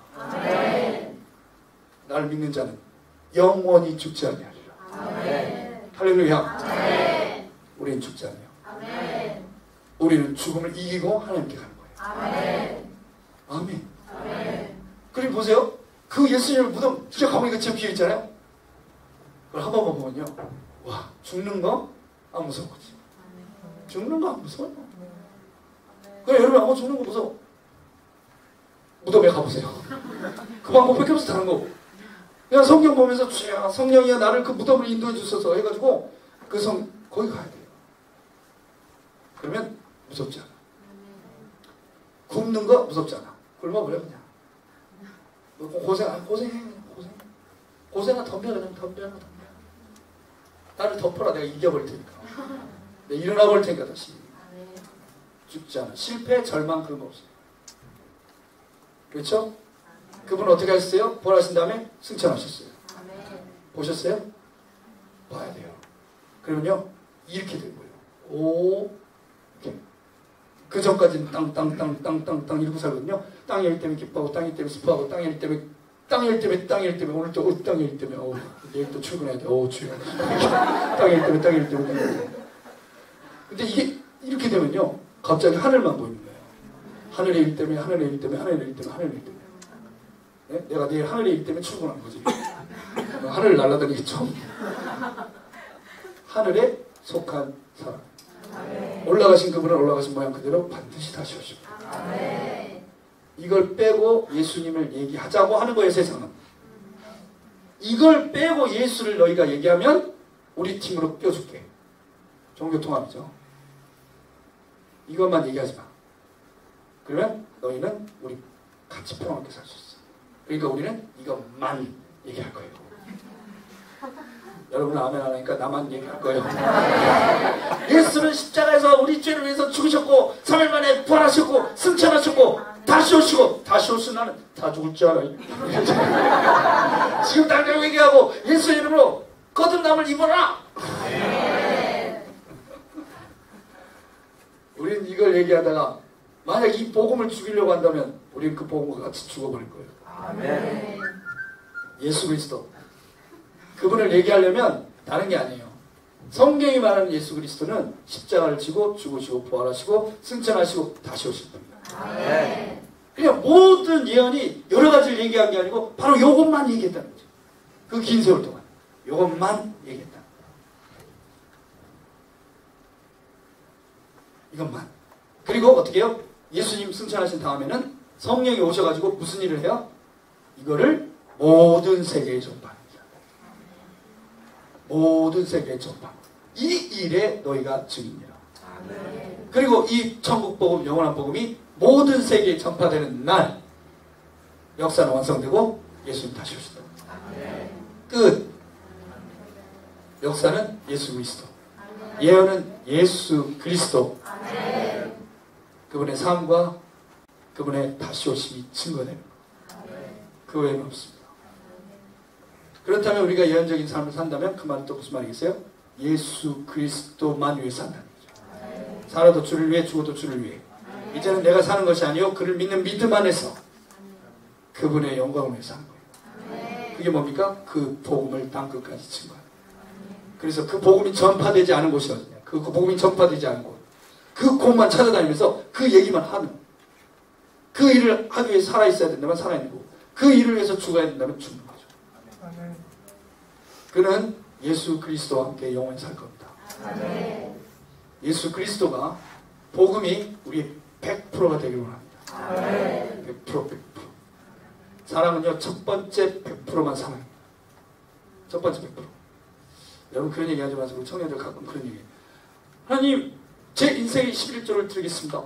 나를 믿는 자는 영원히 죽지 아니하리라. 할렐루야. 우리는 죽지 않아요. 우리는 죽음을 이기고 하나님께 가는 거예요. 아멘. 그리고 보세요. 그 예수님의 무덤 진짜 가보니까 진짜 비어있잖아요. 그걸 한 번만 보면요, 와, 죽는 거 안 무서운 거지. 죽는 거 안 무서워요. 그래, 여러분, 죽는 거 무서워. 무덤에 가보세요. 그 방법밖에 없어 다른 거. 그냥 성경 보면서 주야 성령이야 나를 그 무덤을 인도해 주소서 해가지고 그 거기 가야 돼요. 그러면 무섭지 않아. 굶는 거 무섭지 않아. 굶어버려 그냥. 고생아 덤벼 그냥 덤벼. 나를 덮어라 내가 이겨버릴 테니까. 내가 일어나 버릴 테니까 다시. 죽지 않아. 실패, 절망 그런 거 없어요. 그렇죠? 그분 어떻게 하셨어요? 부활하신 다음에 승천하셨어요. 보셨어요? 봐야 돼요. 그러면요 이렇게 된 거예요. 오, 이렇게. 그 전까지는 땅 이러고 살거든요. 땅의 일 때문에 기뻐하고 땅의 일 때문에 슬퍼하고 땅의 일 때문에 오늘 또 땅의 일 때문에 내일 또 출근해야 돼. 주여. 땅의 일 때문에. 근데 이게 이렇게 되면요 갑자기 하늘만 보이는 거예요. 하늘의 일 때문에. 네? 내가 내일 하늘의 일 때문에 출근하는 거지. 하늘을 날아다니겠죠? 하늘에 속한 사람. 올라가신 그분은 올라가신 모양 그대로 반드시 다시 오시고. 이걸 빼고 예수님을 얘기하자고 하는 거예요, 세상은. 이걸 빼고 예수를 너희가 얘기하면 우리 팀으로 껴줄게. 종교통합이죠. 이것만 얘기하지 마. 그러면 너희는 우리 같이 평화롭게 살 수 있어. 그러니까 우리는 이것만 얘기할 거예요. 여러분 아멘 안 하니까 나만 얘기할 거예요. 예수는 십자가에서 우리 죄를 위해서 죽으셨고 3일 만에 부활하셨고 승천하셨고 다시 오시고 나는 다 죽을 줄 알아요. 지금 당장 얘기하고 예수 이름으로 거듭남을 입어라. 우리는 이걸 얘기하다가 만약 이 복음을 죽이려고 한다면 우리는 그 복음과 같이 죽어버릴 거예요. 아멘. 예수 그리스도 그분을 얘기하려면 다른 게 아니에요. 성경이 말하는 예수 그리스도는 십자가를 지고 죽으시고 부활하시고 승천하시고 다시 오실 겁니다. 아멘. 그냥 모든 예언이 여러 가지를 얘기한 게 아니고 바로 이것만 얘기했다는 거죠. 그 긴 세월 동안 이것만 얘기했다. 이것만. 그리고 어떻게 해요? 예수님 승천하신 다음에는 성령이 오셔가지고 무슨 일을 해요? 이거를 모든 세계에 전파합니다. 모든 세계에 전파. 이 일에 너희가 증인이라. 그리고 이 천국 복음, 영원한 복음이 모든 세계에 전파되는 날 역사는 완성되고 예수님 다시 오신다. 끝. 역사는 예수 그리스도. 예언은 예수 그리스도. 그분의 삶과 그분의 다시 오심이 증거되는 것. 그 외에는 없습니다. 그렇다면 우리가 예언적인 삶을 산다면 그 말은 또 무슨 말이겠어요? 예수 그리스도만 위해 산다는 거죠. 살아도 주를 위해 죽어도 주를 위해. 이제는 내가 사는 것이 아니요 그를 믿는 믿음 안에서 그분의 영광을 위해 사는 거예요. 그게 뭡니까? 그 복음을 땅끝까지 증거하는 거예요. 그래서 그 복음이 전파되지 않은 곳이 어디냐? 그 복음이 전파되지 않은 곳. 그 곳만 찾아다니면서 그 얘기만 하는. 그 일을 하기 위해 살아있어야 된다면 살아있는 거고 그 일을 위해서 죽어야 된다면 죽는 거죠. 그는 예수 그리스도와 함께 영원히 살 겁니다. 예수 그리스도가 복음이 우리 100%가 되기를 원합니다. 100%. 사랑은요 첫 번째 100%만 사랑입니다. 첫 번째 100%. 여러분 그런 얘기 하지 마시고 청년들 가끔 그런 얘기. 하나님 제 인생의 11조를 드리겠습니다.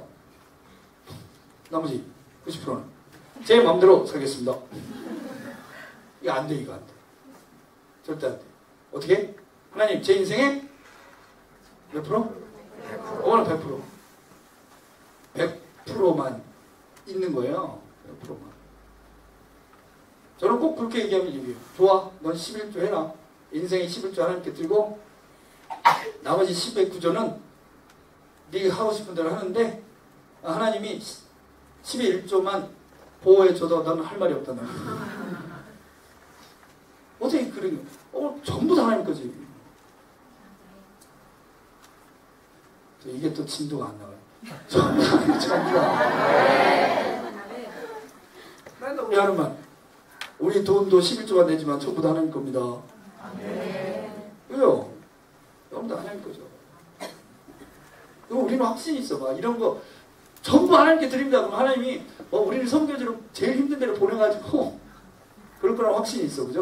나머지 90%는 제 마음대로 살겠습니다. 이거 안 돼, 이거 안 돼. 절대 안 돼. 어떻게? 하나님 제 인생의 몇 프로? 100%. 100%만 있는 거예요. 100%만. 저는 꼭 그렇게 얘기하면 얘기해요. 좋아, 넌 11조 해라. 인생의 11조 하나님께 들고 나머지 10의 9조는 네가 하고 싶은 대로 하는데 하나님이 10의 1조만 보호해줘도 나는 할 말이 없다. 어떻게 그런 거? 전부 다 하나님 거지. 이게 또 진도가 안 나와요. 우리 하나만 우리 돈도 11조만 내지만 전부 다 하나님 겁니다. 왜요? 전부 다 하나님 거죠. 그럼 우리는 확신이 있어 봐. 이런 거 전부 하나님께 드립니다. 그럼 하나님이 우리를 선교지로 제일 힘든 데로 보내가지고 그럴 거라고 확신이 있어. 그죠?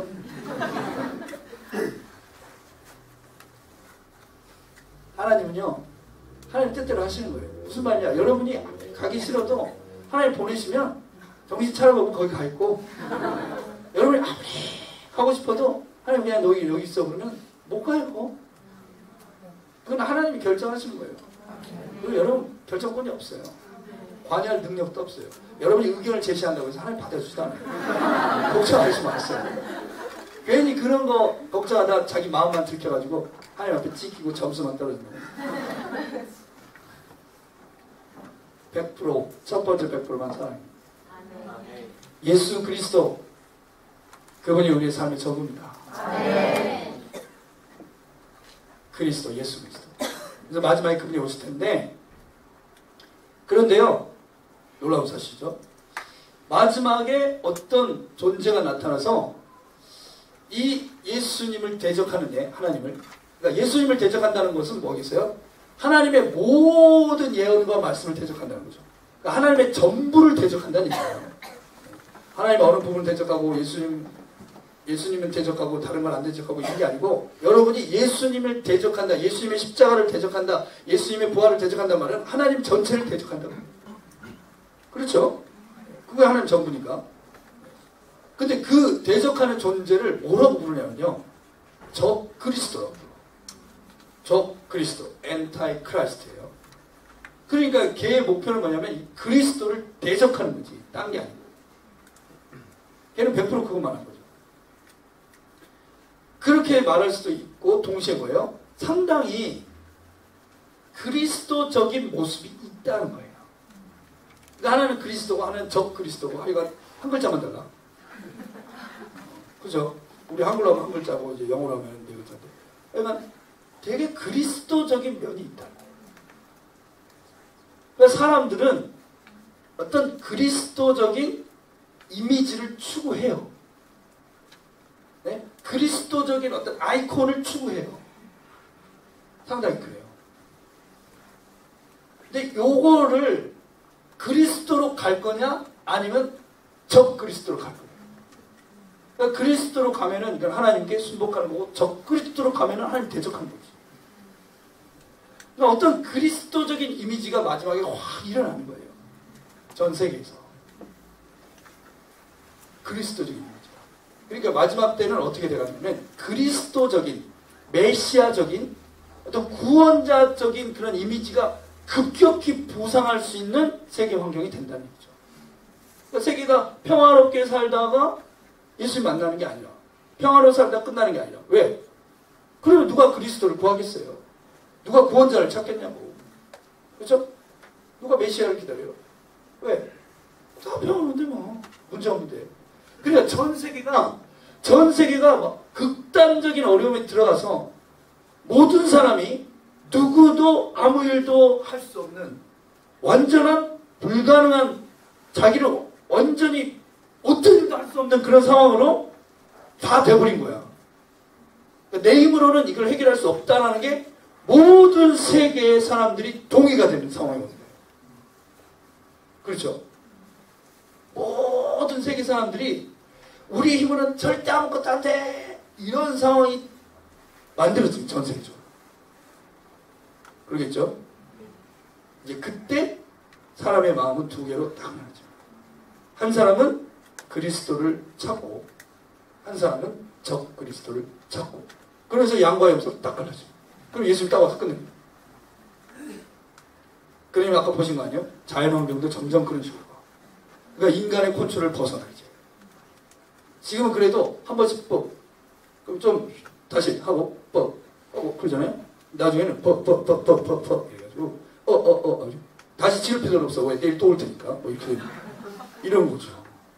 하나님은요, 하나님 뜻대로 하시는 거예요. 무슨 말이냐? 여러분이 가기 싫어도 하나님 보내시면 정신 차려보면 거기 가 있고, 여러분이 아무리 가고 싶어도 하나님 그냥 너희 여기 있어 그러면 못 가요. 그건 하나님이 결정하시는 거예요. 그리고 여러분 결정권이 없어요. 관여할 능력도 없어요. 여러분이 의견을 제시한다고 해서 하나님 받아주지도 않아요. 걱정하지 마세요. 괜히 그런 거 걱정하다 자기 마음만 들켜가지고 하나님 앞에 찍히고 점수만 떨어지는 거예요. 100% 첫 번째 100%만 사랑해요. 예수 그리스도 그분이 우리의 삶의 전부입니다. 그리스도, 예수 그리스도. 그래서 마지막에 그분이 오실 텐데, 그런데요, 놀라운 사실이죠. 마지막에 어떤 존재가 나타나서 이 예수님을 대적하는 하나님을, 그러니까 예수님을 대적한다는 것은 뭐겠어요? 하나님의 모든 예언과 말씀을 대적한다는 거죠. 그러니까 하나님의 전부를 대적한다는 얘기예요. 하나님 어느 부분을 대적하고 예수님은 대적하고 다른 건 안 대적하고 이런 게 아니고, 여러분이 예수님을 대적한다, 예수님의 십자가를 대적한다, 예수님의 부활을 대적한다는 말은 하나님 전체를 대적한다고. 그렇죠? 그게 하나님 전부니까. 근데 그 대적하는 존재를 뭐라고 부르냐면요, 적 그리스도라고 불러. 적 그리스도, 엔타이 크라이스트예요. 그러니까 걔의 목표는 뭐냐면 이 그리스도를 대적하는 거지, 딴 게 아니고. 걔는 100% 그것만 한 거죠. 그렇게 말할 수도 있고, 동시에 뭐예요? 상당히 그리스도적인 모습이 있다는 거예요. 그러니까 하나는 그리스도고 하나는 적 그리스도고, 하여간 한 글자만 달라. 그죠? 우리 한글로 하면 한 글자고 이제 영어로 하면 네 글자인데, 그러니까 되게 그리스도적인 면이 있다. 그러니까 사람들은 어떤 그리스도적인 이미지를 추구해요. 네? 그리스도적인 어떤 아이콘을 추구해요. 상당히 그래요. 근데 요거를 그리스도로 갈 거냐 아니면 적 그리스도로 갈 거냐. 그러니까 그리스도로 가면은 이건 하나님께 순복하는 거고, 적 그리스도로 가면은 하나님 대적하는 거지. 그러니까 어떤 그리스도적인 이미지가 마지막에 확 일어나는 거예요. 전 세계에서. 그리스도적인 이미지가. 그러니까 마지막 때는 어떻게 돼가냐면 그리스도적인, 메시아적인 어떤 구원자적인 그런 이미지가 급격히 부상할 수 있는 세계 환경이 된다는 얘기죠. 그러니까 세계가 평화롭게 살다가 예수님 만나는 게 아니라, 평화로 살다 끝나는 게 아니라. 왜? 그러면 누가 그리스도를 구하겠어요? 누가 구원자를 찾겠냐고. 그렇죠? 누가 메시아를 기다려요? 왜? 다 평화로운데 뭐. 문제 없는데. 그러니까 전 세계가 막 극단적인 어려움에 들어가서 모든 사람이 누구도 아무 일도 할 수 없는 완전한 불가능한, 자기를 완전히 어떤 일도 할 수 없는 그런 상황으로 다 돼버린 거야. 그러니까 내 힘으로는 이걸 해결할 수 없다는 게 모든 세계의 사람들이 동의가 되는 상황이거든요. 그렇죠? 모든 세계 사람들이 우리 힘으로는 절대 아무것도 안 돼, 이런 상황이 만들어집니다. 전 세계적으로. 그러겠죠? 이제 그때 사람의 마음은 두 개로 딱 나눠져. 한 사람은 그리스도를 찾고, 한 사람은 적 그리스도를 찾고. 그래서 양과 염소로 딱 갈라져. 그럼 예수님 딱 와서 끝냅니다. 그러면 아까 보신 거 아니에요? 자연환경도 점점 그런 식으로 가. 그러니까 인간의 컨트롤을 벗어나야지. 지금은 그래도 한 번씩 그럼 좀 다시 하고 하고 그러잖아요. 나중에는 해가지고 다시 지을 필요는 없어. 왜? 내일 또 올 테니까. 뭐 이렇게 이런 거죠.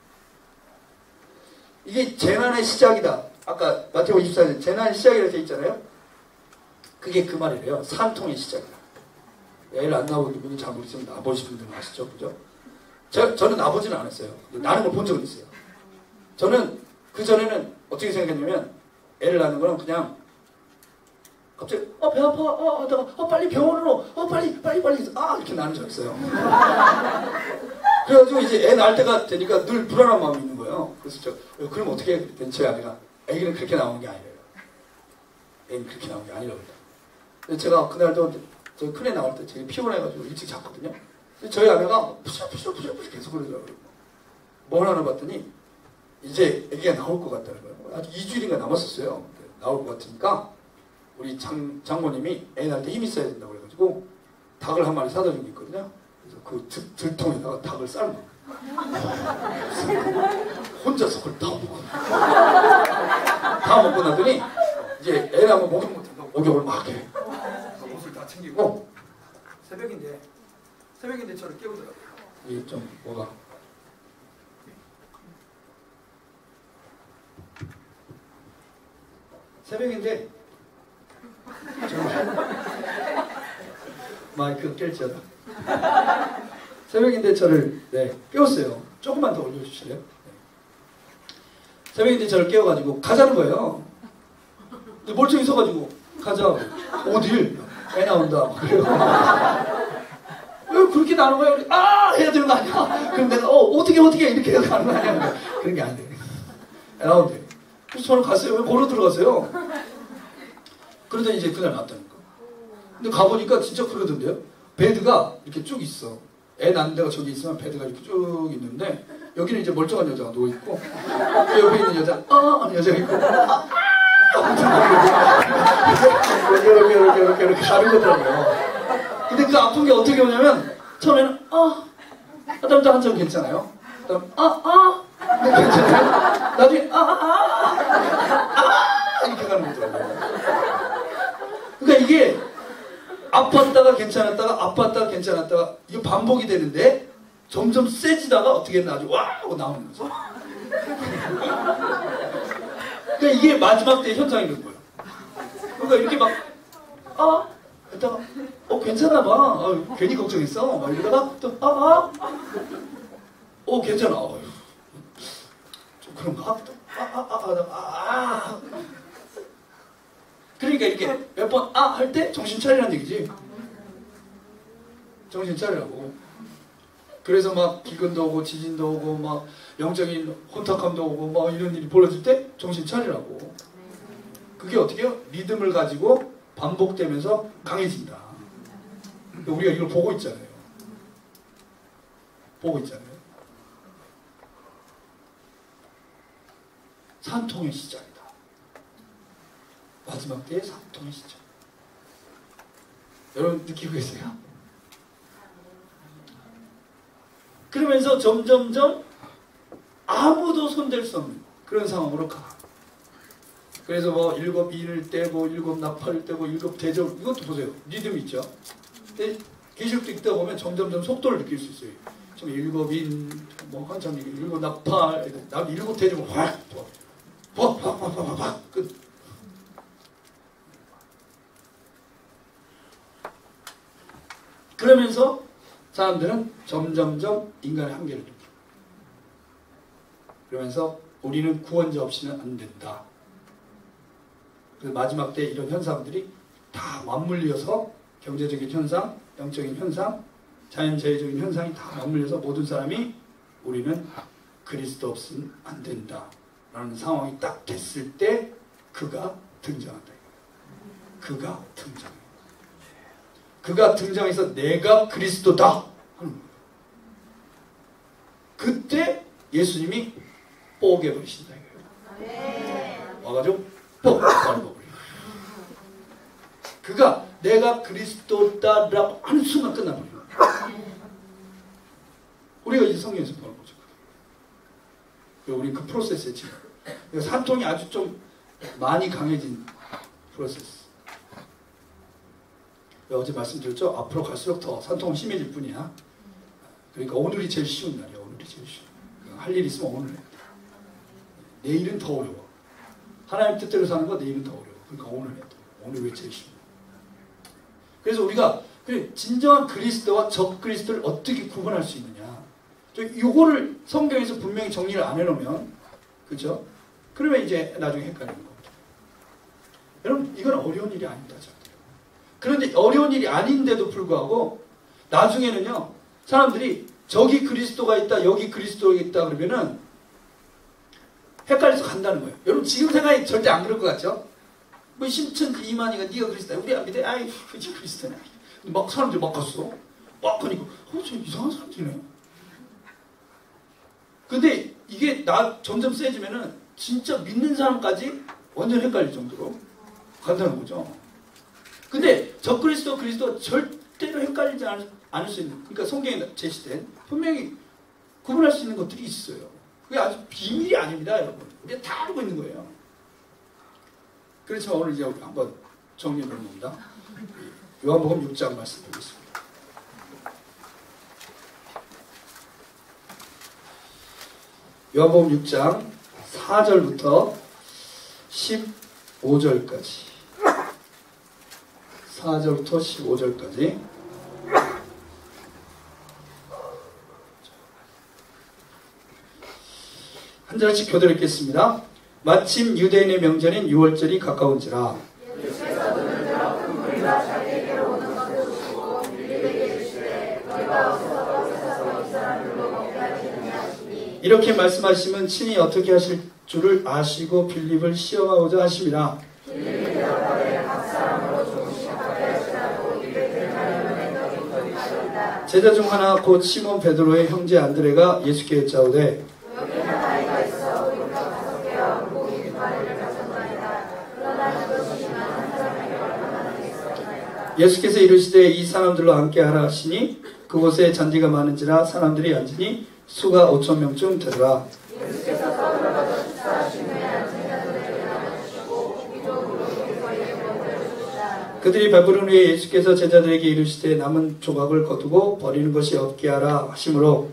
이게 재난의 시작이다. 아까 마태복음 24절 재난의 시작이라고 되어 있잖아요. 그게 그 말이래요. 산통의 시작이다. 애를 안 낳은 분이 잘 모르시면 나보신 분들은 아시죠? 그죠? 저는 나보지는 않았어요. 나는 걸 본 적은 있어요. 저는 그전에는 어떻게 생각했냐면, 애를 낳는 거는 그냥 갑자기 배 아파, 빨리 병원으로, 빨리 이렇게 나는 줄 알았어요. 그래가지고 이제 애 낳을 때가 되니까 늘 불안한 마음이 있는 거예요. 거예요. 그래서 그럼 어떻게 해? 그랬더니 저희 아내가 애기는 그렇게 나오는 게 아니래요. 애기는 그렇게 나오는 게 아니라고 그래요. 제가 그날도 저 큰애 나올 때 되게 피곤해가지고 일찍 잤거든요. 저희 아내가 푸셔 계속 그러더라고요. 뭘 하나 봤더니 이제 애기가 나올 것 같다는 거예요. 아직 2주일인가 남았었어요. 나올 것 같으니까 우리 장모님이 애 낳을 때 힘이 있어야 된다고 그래가지고 닭을 한 마리 사다 준 게 있거든요. 그래서 그 들통에다가 닭을 삶아. 혼자서 그걸 다 먹고. 다 먹고 나더니 이제 애 낳으면 목욕을 막 해. 옷을 다 챙기고 새벽인데 저를 깨우더라고요. 이게 좀 뭐가 새벽인데 마이크 깰지어다. 새벽인데 저를 깨웠어요. 조금만 더 올려주실래요? 새벽인데 저를 깨워가지고 가자는 거예요. 근데 멀쩡히 서가지고 가자. 어딜? 애 나온다. 그래요. 왜 그렇게 나는 거야? 아! 해야 되는 거 아니야? 그럼 내가 어떻게 이렇게 해야 가는 거 아니야? 그런 게 안 돼. 애 나온대. 그래서 저는 갔어요. 왜 걸어 들어갔어요? 그러더니 이제 그날 났다니까. 근데 가보니까 진짜 그러던데요. 베드가 이렇게 쭉 있어. 애 낳는 데가 저기 있으면 베드가 이렇게 쭉 있는데 여기는 이제 멀쩡한 여자가 누워있고 옆에 있는 여자 하는 여자가 있고 이렇게 가는 거더라고요. 근데 그 아픈 게 어떻게 오냐면 처음에는 하다못해 한참 괜찮아요. 그다음 괜찮아요. 나중에 이렇게 가는 거더라고요. 그러니까 이게 아팠다가 괜찮았다가 이게 반복이 되는데 점점 세지다가 어떻게 했나 아주 와 하고 나오는 거죠. 그러니까 이게 마지막 때 현상인 거예요. 그러니까 이렇게 막 했다가 괜찮나 봐. 괜히 걱정했어. 막 이러다가 또 괜찮아. 좀 그런가? 또 그러니까 이렇게 몇 번 할 때 정신 차리라는 얘기지. 정신 차리라고. 그래서 막 기근도 오고 지진도 오고 막 영적인 혼탁함도 오고 막 이런 일이 벌어질 때 정신 차리라고. 그게 어떻게 해요? 리듬을 가지고 반복되면서 강해진다. 우리가 이걸 보고 있잖아요. 산통의 시작이다. 마지막 때의 산통의 시작. 여러분 느끼고 계세요? 그러면서 점점점 아무도 손댈 수 없는 그런 상황으로 가. 그래서 뭐 7인을 떼고 7나팔을 떼고 7대접 이것도 보세요. 리듬이 있죠. 근데 기술도 읽다 보면 점점점 속도를 느낄 수 있어요. 좀 7인 뭐 한참 7나팔 나도 7대접을 확 끝. 그러면서 사람들은 점점점 인간의 한계를 느끼고 그러면서 우리는 구원자 없이는 안 된다. 그래서 마지막 때 이런 현상들이 다 맞물려서 경제적인 현상, 영적인 현상, 자연재해적인 현상이 다 맞물려서 모든 사람이 우리는 그리스도 없이는 안 된다 라는 상황이 딱 됐을 때 그가 등장한다. 그가 등장해서 내가 그리스도다 하는 거예요. 그때 예수님이 뽀개 버리신다 이거예요. 와가지고 뽀 버리고 그가 내가 그리스도다라고 하는 순간 끝나버려요. 우리가 이제 성경에서 보는 거죠. 우리 그 프로세스에 지금 산통이 아주 좀 많이 강해진 프로세스. 어제 말씀드렸죠? 앞으로 갈수록 더 산통은 심해질 뿐이야. 그러니까 오늘이 제일 쉬운 날이야. 오늘이 제일 쉬운. 할 일 있으면 오늘 해야 돼. 내일은 더 어려워. 하나님 뜻대로 사는 거 내일은 더 어려워. 그러니까 오늘 해야 돼. 오늘 왜 제일 쉬워? 그래서 우리가 진정한 그리스도와 적 그리스도를 어떻게 구분할 수 있느냐. 이거를 성경에서 분명히 정리를 안 해놓으면 그렇죠? 그러면 이제 나중에 헷갈리는 겁니다. 여러분 이건 어려운 일이 아닙니다. 그런데 어려운 일이 아닌데도 불구하고 나중에는요 사람들이 저기 그리스도가 있다 여기 그리스도가 있다 그러면은 헷갈려서 간다는 거예요. 여러분 지금 생각이 절대 안 그럴 것 같죠? 뭐 심천지 이만희가 네가 그리스도야. 우리 안 믿어? 아이 그지 그리스도냐. 막 사람들이 막 갔어. 막 가니까 저 이상한 사람들이네. 근데 이게 점점 세지면은 진짜 믿는 사람까지 완전 헷갈릴 정도로 간다는 거죠. 근데 저 그리스도 절대로 헷갈리지 않을 수 있는, 그러니까 성경에 제시된 분명히 구분할 수 있는 것들이 있어요. 그게 아주 비밀이 아닙니다, 여러분. 우리가 다 알고 있는 거예요. 그래서 오늘 이제 우리 한번 정리해 보는 겁니다. 요한복음 6장 말씀 보겠습니다. 요한복음 6장 4절부터 15절까지 4절부터 15절까지 한 절씩 교대로 읽겠습니다. 마침 유대인의 명절인 6월절이 가까운지라 이렇게 말씀하시면 친히 어떻게 하실 줄을 아시고 빌립을 시험하고자 하심이라. 제자 중 하나 곧 시몬 베드로의 형제 안드레가 예수께 여짜오되 예수께서 이르시되 이 사람들로 함께 하라 하시니 그곳에 잔디가 많은지라 사람들이 앉으니 수가 5,000명쯤 되더라. 그들이 배부른 후에 예수께서 제자들에게 이르시되 남은 조각을 거두고 버리는 것이 없게 하라 하시므로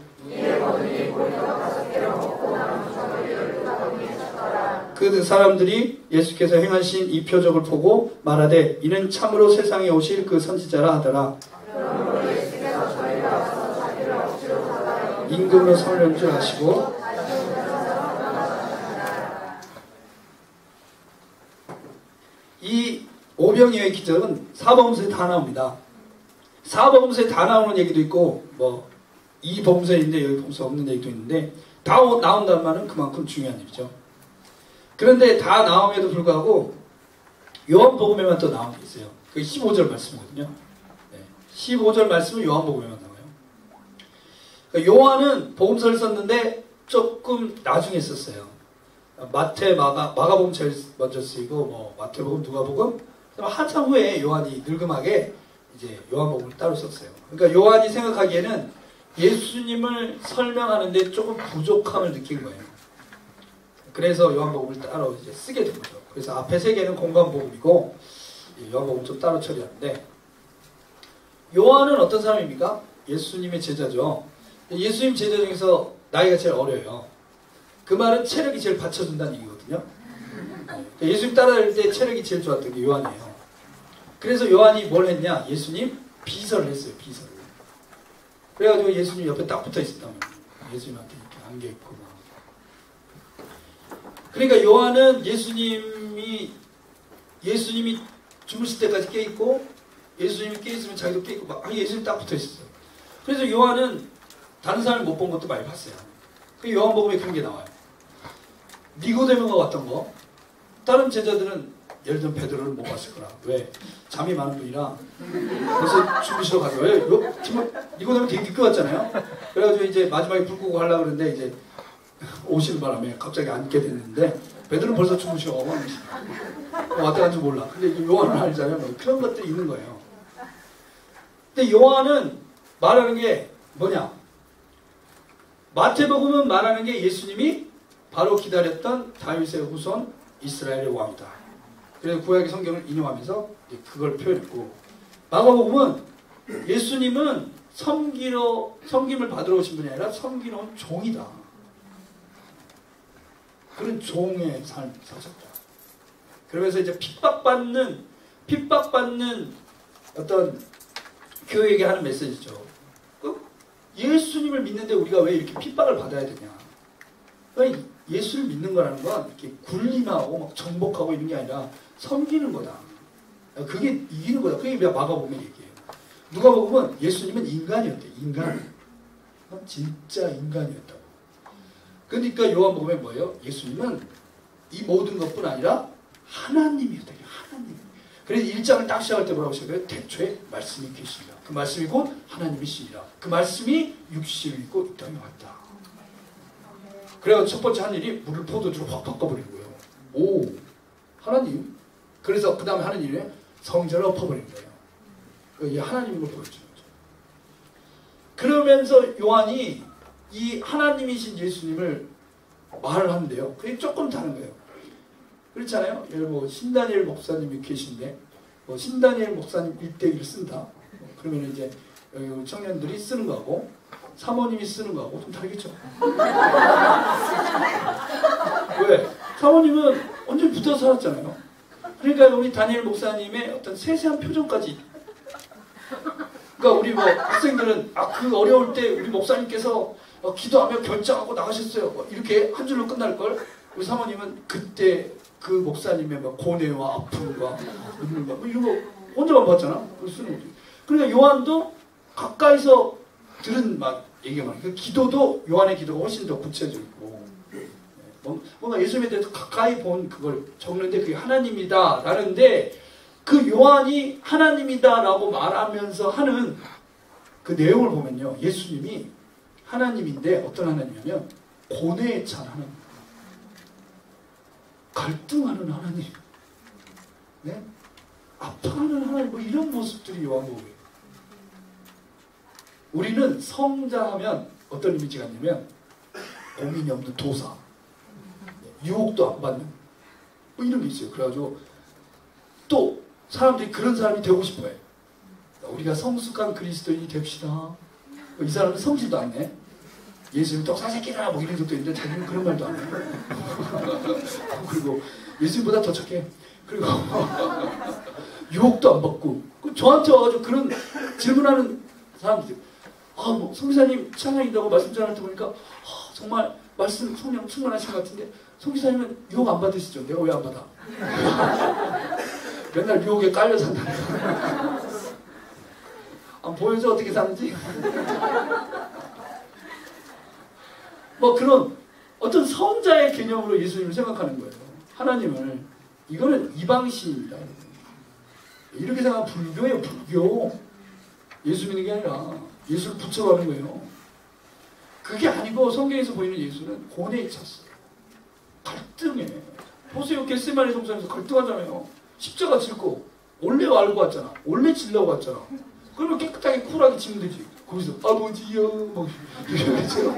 그 사람들이 예수께서 행하신 이 표적을 보고 말하되 이는 참으로 세상에 오실 그 선지자라 하더라. 임금으로 삼을 줄 아시고 이 오병이어의 기적은 사복음서에 다 나옵니다. 사복음서에 다 나오는 얘기도 있고 뭐 이 복음서에 있는데 여기 복음서 없는 얘기도 있는데 다 나온다는 말은 그만큼 중요한 일이죠. 그런데 다 나옴에도 불구하고 요한복음에만 또 나온 게 있어요. 그게 15절 말씀이거든요. 네. 15절 말씀은 요한복음에만 나와요. 그러니까 요한은 복음서를 썼는데 조금 나중에 썼어요. 마태, 마가복음 제일 먼저 쓰이고 뭐 마태복음, 누가복음, 한참 후에 요한이 늙음하게 이제 요한복음을 따로 썼어요. 그러니까 요한이 생각하기에는 예수님을 설명하는데 조금 부족함을 느낀 거예요. 그래서 요한복음을 따로 이제 쓰게 된 거죠. 그래서 앞에 세 개는 공관복음이고 요한복음 좀 따로 처리하는데 요한은 어떤 사람입니까? 예수님의 제자죠. 예수님 제자 중에서 나이가 제일 어려요. 그 말은 체력이 제일 받쳐준다는 얘기거든요. 예수님 따라다닐 때 체력이 제일 좋았던 게 요한이에요. 그래서 요한이 뭘 했냐? 예수님 비서를 했어요. 비서를. 그래가지고 예수님 옆에 딱 붙어 있었단 말이에요. 예수님한테 이렇게 안겨있고 막. 그러니까 요한은 예수님이 주무실 때까지 깨있고 예수님이 깨있으면 자기도 깨있고 막 예수님 딱 붙어 있었어요. 그래서 요한은 다른 사람을 못 본 것도 많이 봤어요. 그 요한복음에 그런 게 나와요. 니고데모가 왔던 거. 다른 제자들은 예를 들면 베드로를 못 봤을 거라. 왜? 잠이 많은 분이라 그래서 주무시러 가서 왜? 니고데모 되게 늦게 왔잖아요. 그래가지고 이제 마지막에 불 끄고 하려고 그러는데 이제 오시는 바람에 갑자기 앉게 됐는데 베드로는 벌써 주무셔. 왔다 간줄 몰라. 근데 요한은 알잖아요. 뭐 그런 것들이 있는 거예요. 근데 요한은 말하는 게 뭐냐? 마태복음은 말하는 게 예수님이 바로 기다렸던 다윗의 후손 이스라엘의 왕이다. 그래서 구약의 성경을 인용하면서 그걸 표현했고, 마가복음은 예수님은 섬김을 받으러 오신 분이 아니라 섬기러 온 종이다. 그런 종의 삶을 사셨다. 그러면서 이제 핍박받는 어떤 교회에게 하는 메시지죠. 예수님을 믿는데 우리가 왜 이렇게 핍박을 받아야 되냐. 그러니까 예수를 믿는 거라는 건 이렇게 군림하고 막 정복하고 이런 게 아니라 섬기는 거다. 그게 이기는 거다. 그게 마가복음의 얘기예요. 누가복음은 예수님은 인간이었대. 인간. 진짜 인간이었다고. 그러니까 요한복음에 뭐예요? 예수님은 이 모든 것뿐 아니라 하나님이었다. 하나님. 그래서 1장을 딱 시작할 때 뭐라고 시작해요? 태초에 말씀이 계시니라. 그 말씀이 곧 하나님이시니라. 그 말씀이 육신을 입고 이 땅에 왔다. 그래서 첫 번째 한 일이 물을 포도주로 확 바꿔버리는 거예요. 오, 하나님. 그래서 그 다음에 하는 일이 성전을 엎어버리는 거예요. 이 하나님인 걸 보여주는 거죠. 그러면서 요한이 이 하나님이신 예수님을 말을 하는데요. 그게 조금 다른 거예요. 그렇잖아요. 예를 뭐 신다니엘 목사님이 계신데 뭐 신다니엘 목사님 일대기를 쓴다. 그러면 이제 청년들이 쓰는 거하고 사모님이 쓰는 거하고 좀 다르겠죠. 왜? 사모님은 완전히 붙어 살았잖아요. 그러니까 우리 다니엘 목사님의 어떤 세세한 표정까지. 그러니까 우리 뭐 학생들은 그 어려울 때 우리 목사님께서 기도하며 결정하고 나가셨어요. 뭐 이렇게 한 줄로 끝날 걸. 우리 사모님은 그때 그 목사님의 막 고뇌와 아픔과 눈물과 뭐 이런 거 혼자만 봤잖아. 그걸 쓰는 거지. 그러니까 요한도 가까이서 들은 막 얘기가 많아요. 기도도 요한의 기도가 훨씬 더 구체적이고 뭔가 예수님에 대해서 가까이 본 그걸 적는데 그게 하나님이다 라는데 그 요한이 하나님이다 라고 말하면서 하는 그 내용을 보면요. 예수님이 하나님인데 어떤 하나님이냐면 고뇌에 찬 하나님, 갈등하는 하나님, 네? 아파하는 하나님, 뭐 이런 모습들이 요한복음이에요. 우리는 성자하면 어떤 이미지가 있냐면 고민이 없는 도사, 유혹도 안 받는 뭐 이런 게 있어요. 그래가지고 또 사람들이 그런 사람이 되고 싶어해. 우리가 성숙한 그리스도인이 됩시다. 이 사람은 성질도 안 내. 예수님 떡사새끼라 뭐 이런 것도 있는데 자기는 그런 말도 안 해. 그리고 예수님보다 더 착해. 그리고 유혹도 안 받고 저한테 와가지고 그런 질문하는 사람들. 뭐 성기사님 찬양이라고 말씀 전할 때 보니까 정말 말씀 성령 충만하신 것 같은데 성기사님은 유혹 안 받으시죠? 내가 왜 안 받아? 맨날 유혹에 깔려 산다. 보여줘 어떻게 사는지. 뭐 그런 어떤 성자의 개념으로 예수님을 생각하는 거예요. 하나님을. 이거는 이방신입니다. 이렇게 생각하면 불교예요. 불교. 예수 믿는 게 아니라 예수를 붙여가는 거예요. 그게 아니고 성경에서 보이는 예수는 고뇌에 찼어요. 갈등해. 보세요. 겟세마네 동산에서 갈등하잖아요. 십자가 질고 원래 알고 왔잖아. 원래 질려고 왔잖아. 그러면 깨끗하게 쿨하게 지면 되지. 거기서 아버지요 막 이러겠죠.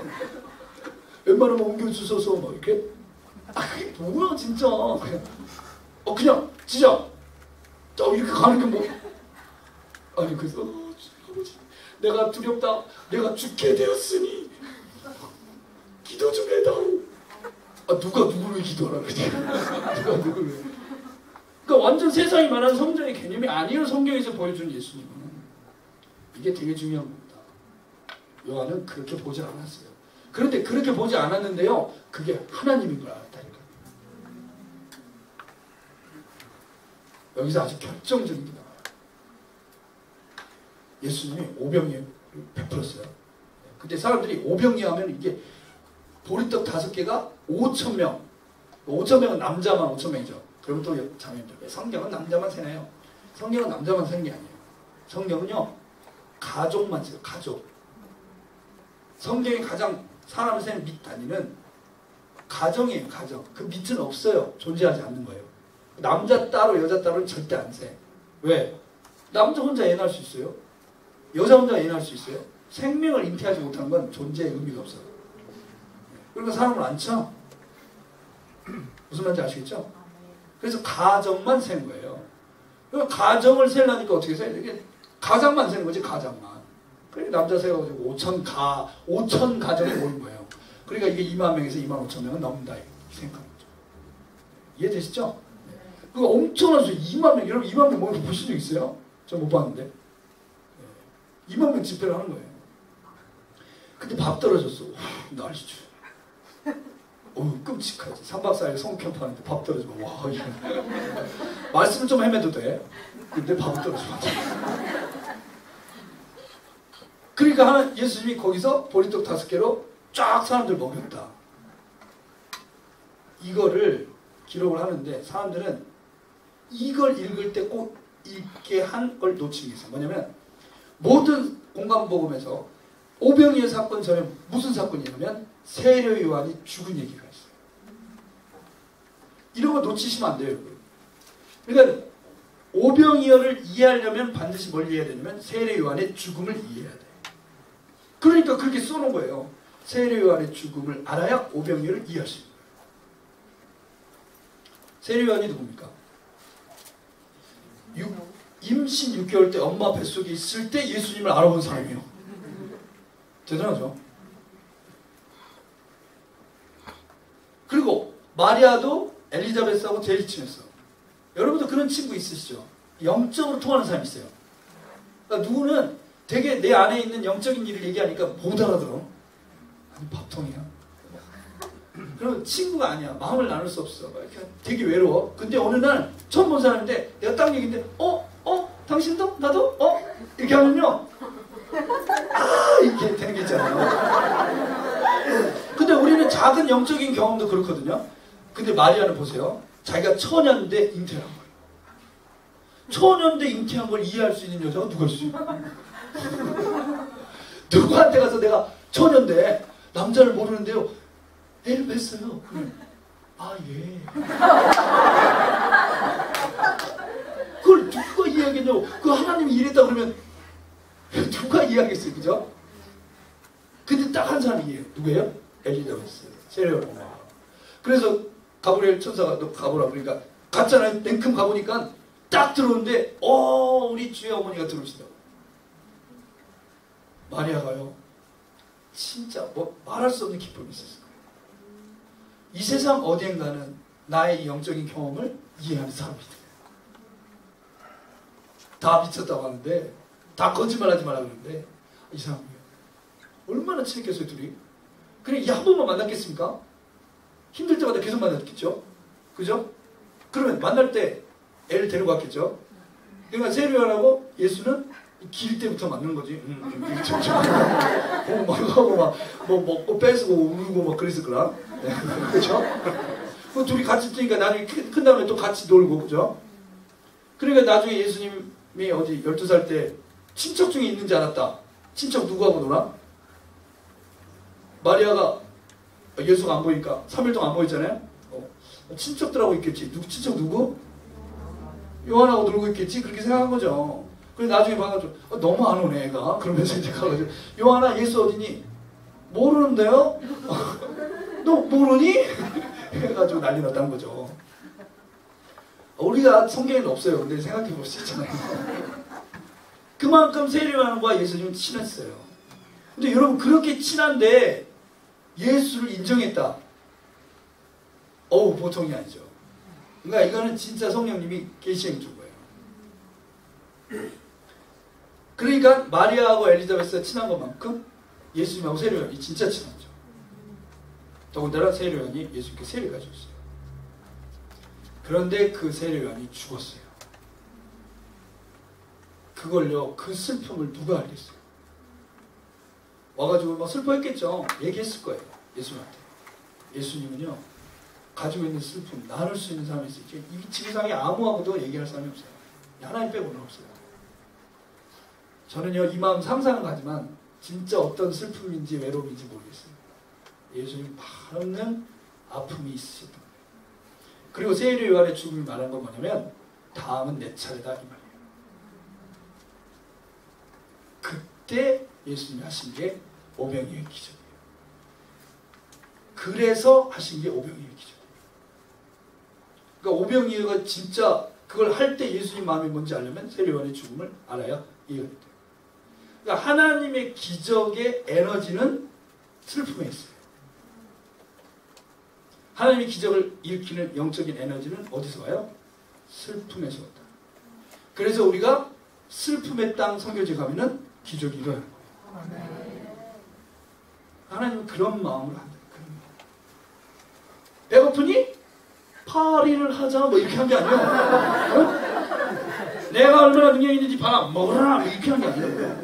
웬만하면 옮겨주셔서 막 이렇게. 그게 뭐야 진짜. 그냥 진짜 이렇게 가는 게 뭐. 아니 그래서 아버지 내가 두렵다. 내가 죽게 되었으니 기도 좀 해다오. 누가 누구를 기도하라 그러지. 누가 누구를. 그러니까 완전 세상이 말하는 성전의 개념이 아니에요. 성경에서 보여주는 예수님은. 이게 되게 중요한 겁니다. 요한은 그렇게 보지 않았어요. 그런데 그렇게 보지 않았는데요. 그게 하나님인 걸 알았다니까. 여기서 아주 결정적인 게 나와요. 예수님이 오병이어를 베풀었어요. 근데 사람들이 오병이어 하면 이게 보리떡 5개가 5,000명. 5,000명은 남자만 5,000명이죠. 그러면 또 자매님들, 성경은 남자만 세나요? 성경은 남자만 세는 게 아니에요. 성경은요, 가족만 세요. 가족. 성경이 가장 사람을 세는 밑 단위는 가정이에요. 가정. 그 밑은 없어요. 존재하지 않는 거예요. 남자 따로 여자 따로는 절대 안 세. 왜? 남자 혼자 애 낳을 수 있어요? 여자 혼자 애 낳을 수 있어요? 생명을 잉태하지 못하는 건 존재의 의미가 없어요. 그러니까 사람을 안 쳐. 무슨 말인지 아시겠죠? 그래서 가정만 세는 거예요. 그러니까 가정을 세려니까 어떻게 세요? 이게 가장만 세는 거지, 가장만. 그러니까 남자 세가지고 5천 가정이 모인 거예요. 그러니까 이게 2만 명에서 2만 5천 명은 넘는다. 이렇게 생각하는 거죠. 이해되시죠? 그거 엄청난 수 2만 명. 여러분 2만 명 모여서 보신 적 있어요? 저 못 봤는데. 2만 명 집회를 하는 거예요. 근데 밥 떨어졌어. 날씨 추워. 끔찍하지. 3박 4일 성캠프 하는데 밥 떨어지면 와 이거. 말씀을 좀 헤매도 돼. 근데 밥 떨어지면 그러니까 예수님이 거기서 보리떡 5개로 쫙 사람들 먹였다. 이거를 기록을 하는데 사람들은 이걸 읽을 때 꼭 읽게 한 걸 놓친 게 있어요. 뭐냐면 모든 공간복음에서 오병이어 사건 전에 무슨 사건이냐면 세례 요한이 죽은 얘기가 있어요. 이런 거 놓치시면 안 돼요, 여러분. 그러니까 오병이어를 이해하려면 반드시 뭘 이해해야 되냐면 세례 요한의 죽음을 이해해야 돼요. 그러니까 그렇게 써놓은 거예요. 세례 요한의 죽음을 알아야 오병이어를 이해할 수 있는 거예요. 세례 요한이 누굽니까? 임신 6개월 때 엄마 뱃속에 있을 때 예수님을 알아본 사람이에요. 대단하죠? 그리고 마리아도 엘리자베스하고 제일 친했어. 여러분도 그런 친구 있으시죠? 영적으로 통하는 사람이 있어요. 그러니까 누구는 되게 내 안에 있는 영적인 일을 얘기하니까 못 알아들어. 아니, 밥통이야. 그러면 친구가 아니야. 마음을 나눌 수 없어. 이렇게 되게 외로워. 근데 어느 날 처음 본 사람인데 내가 딱 얘기인데 당신도? 나도? 이렇게 하면요. 이렇게 되는 게 있잖아요. 근데 우리는 작은 영적인 경험도 그렇거든요. 근데 마리아는 보세요. 자기가 처녀인데 잉태한 거예요. 처녀인데 잉태한 걸 이해할 수 있는 여자가 누가 있어요? 누구한테 가서 내가 처녀인데 남자를 모르는데요. 애를 뺐어요. 예. 그걸 누가 이해하겠냐고. 그 하나님이 이랬다 그러면 누가 이해하겠어요, 그죠? 근데 딱 한 사람이 이해해요. 누구예요? 엘리자베스. 세례요한 엄마. 그래서 가브리엘 천사가 너 가보라 그러니까 갔잖아요. 냉큼 가보니까 딱 들어오는데 우리 주의 어머니가 들어오시더라고요. 마리아가요. 진짜 말할 수 없는 기쁨이 있었어요. 이 세상 어디엔가는 나의 영적인 경험을 이해하는 사람이 있어요. 다 미쳤다고 하는데 다 거짓말하지 말라 그러는데 이 사람이 얼마나 친했겠어요, 둘이. 그래 한 번만 만났겠습니까? 힘들 때마다 계속 만났겠죠? 그죠? 그러면 만날 때 애를 데리고 갔겠죠? 그러니까 세례 요한하고 예수는 길 때부터 만난 거지. 막 하고 막 먹고 뺏고 울고 막 그랬을 거라. 그렇죠? 그 둘이 같이 뛰니까 나중에 큰 다음에 또 같이 놀고, 그죠? 그러니까 나중에 예수님이 어디 12살 때 친척 중에 있는지 알았다. 친척 누구하고 놀아? 마리아가 예수가 안 보이니까 3일 동안 안 보였잖아요. 친척들하고 있겠지. 친척 누구? 요한하고 놀고 있겠지. 그렇게 생각한 거죠. 그래서 나중에 봐가지고 너무 안 오네 애가. 그러면서 이제 가가지고 요한아 예수 어디니? 모르는데요? 너 모르니? 해가지고 난리 났다는 거죠. 우리가 성경에는 없어요. 근데 생각해 볼 수 있잖아요. 그만큼 세례 요한과 예수님은 친했어요. 근데 여러분 그렇게 친한데 예수를 인정했다. 보통이 아니죠. 그러니까 이거는 진짜 성령님이 계시해 준 거예요. 그러니까 마리아하고 엘리자베스가 친한 것만큼 예수님하고 세례 요한이 진짜 친하죠. 더군다나 세례 요한이 예수님께 세례가 줬어요. 그런데 그 세례 요한이 죽었어요. 그걸요, 그 슬픔을 누가 알겠어요? 와가지고 막 슬퍼했겠죠. 얘기했을 거예요. 예수님한테. 예수님은요, 가지고 있는 슬픔, 나눌 수 있는 사람이 있어요. 이 지구상에 아무하고도 얘기할 사람이 없어요. 하나님 빼고는 없어요. 저는요, 이 마음 상상은 가지만 진짜 어떤 슬픔인지 외로움인지 모르겠어요. 예수님 많은 아픔이 있으셨던 거예요. 그리고 세례 요한의 죽음이 말한 건 뭐냐면 다음은 내 차례다 이 말이에요. 그때 예수님이 하신 게 오병이어의 기적이에요. 그래서 하신 게 오병이어의 기적이에요. 그러니까 오병이어가 진짜 그걸 할 때 예수님 마음이 뭔지 알려면 세례 요한의 죽음을 알아야 이해가 돼요. 그러니까 하나님의 기적의 에너지는 슬픔에 있어요. 하나님의 기적을 일으키는 영적인 에너지는 어디서 와요? 슬픔에서 온다. 그래서 우리가 슬픔의 땅 선교지 가면은 기적이 일어나는 거예요. 하나님은 그런 마음으로 한다. 배고프니? 파리를 하자 뭐 이렇게 한 게 아니야. 어? 내가 얼마나 능력이 있는지 봐라 먹어라 이렇게 한 게 아니야.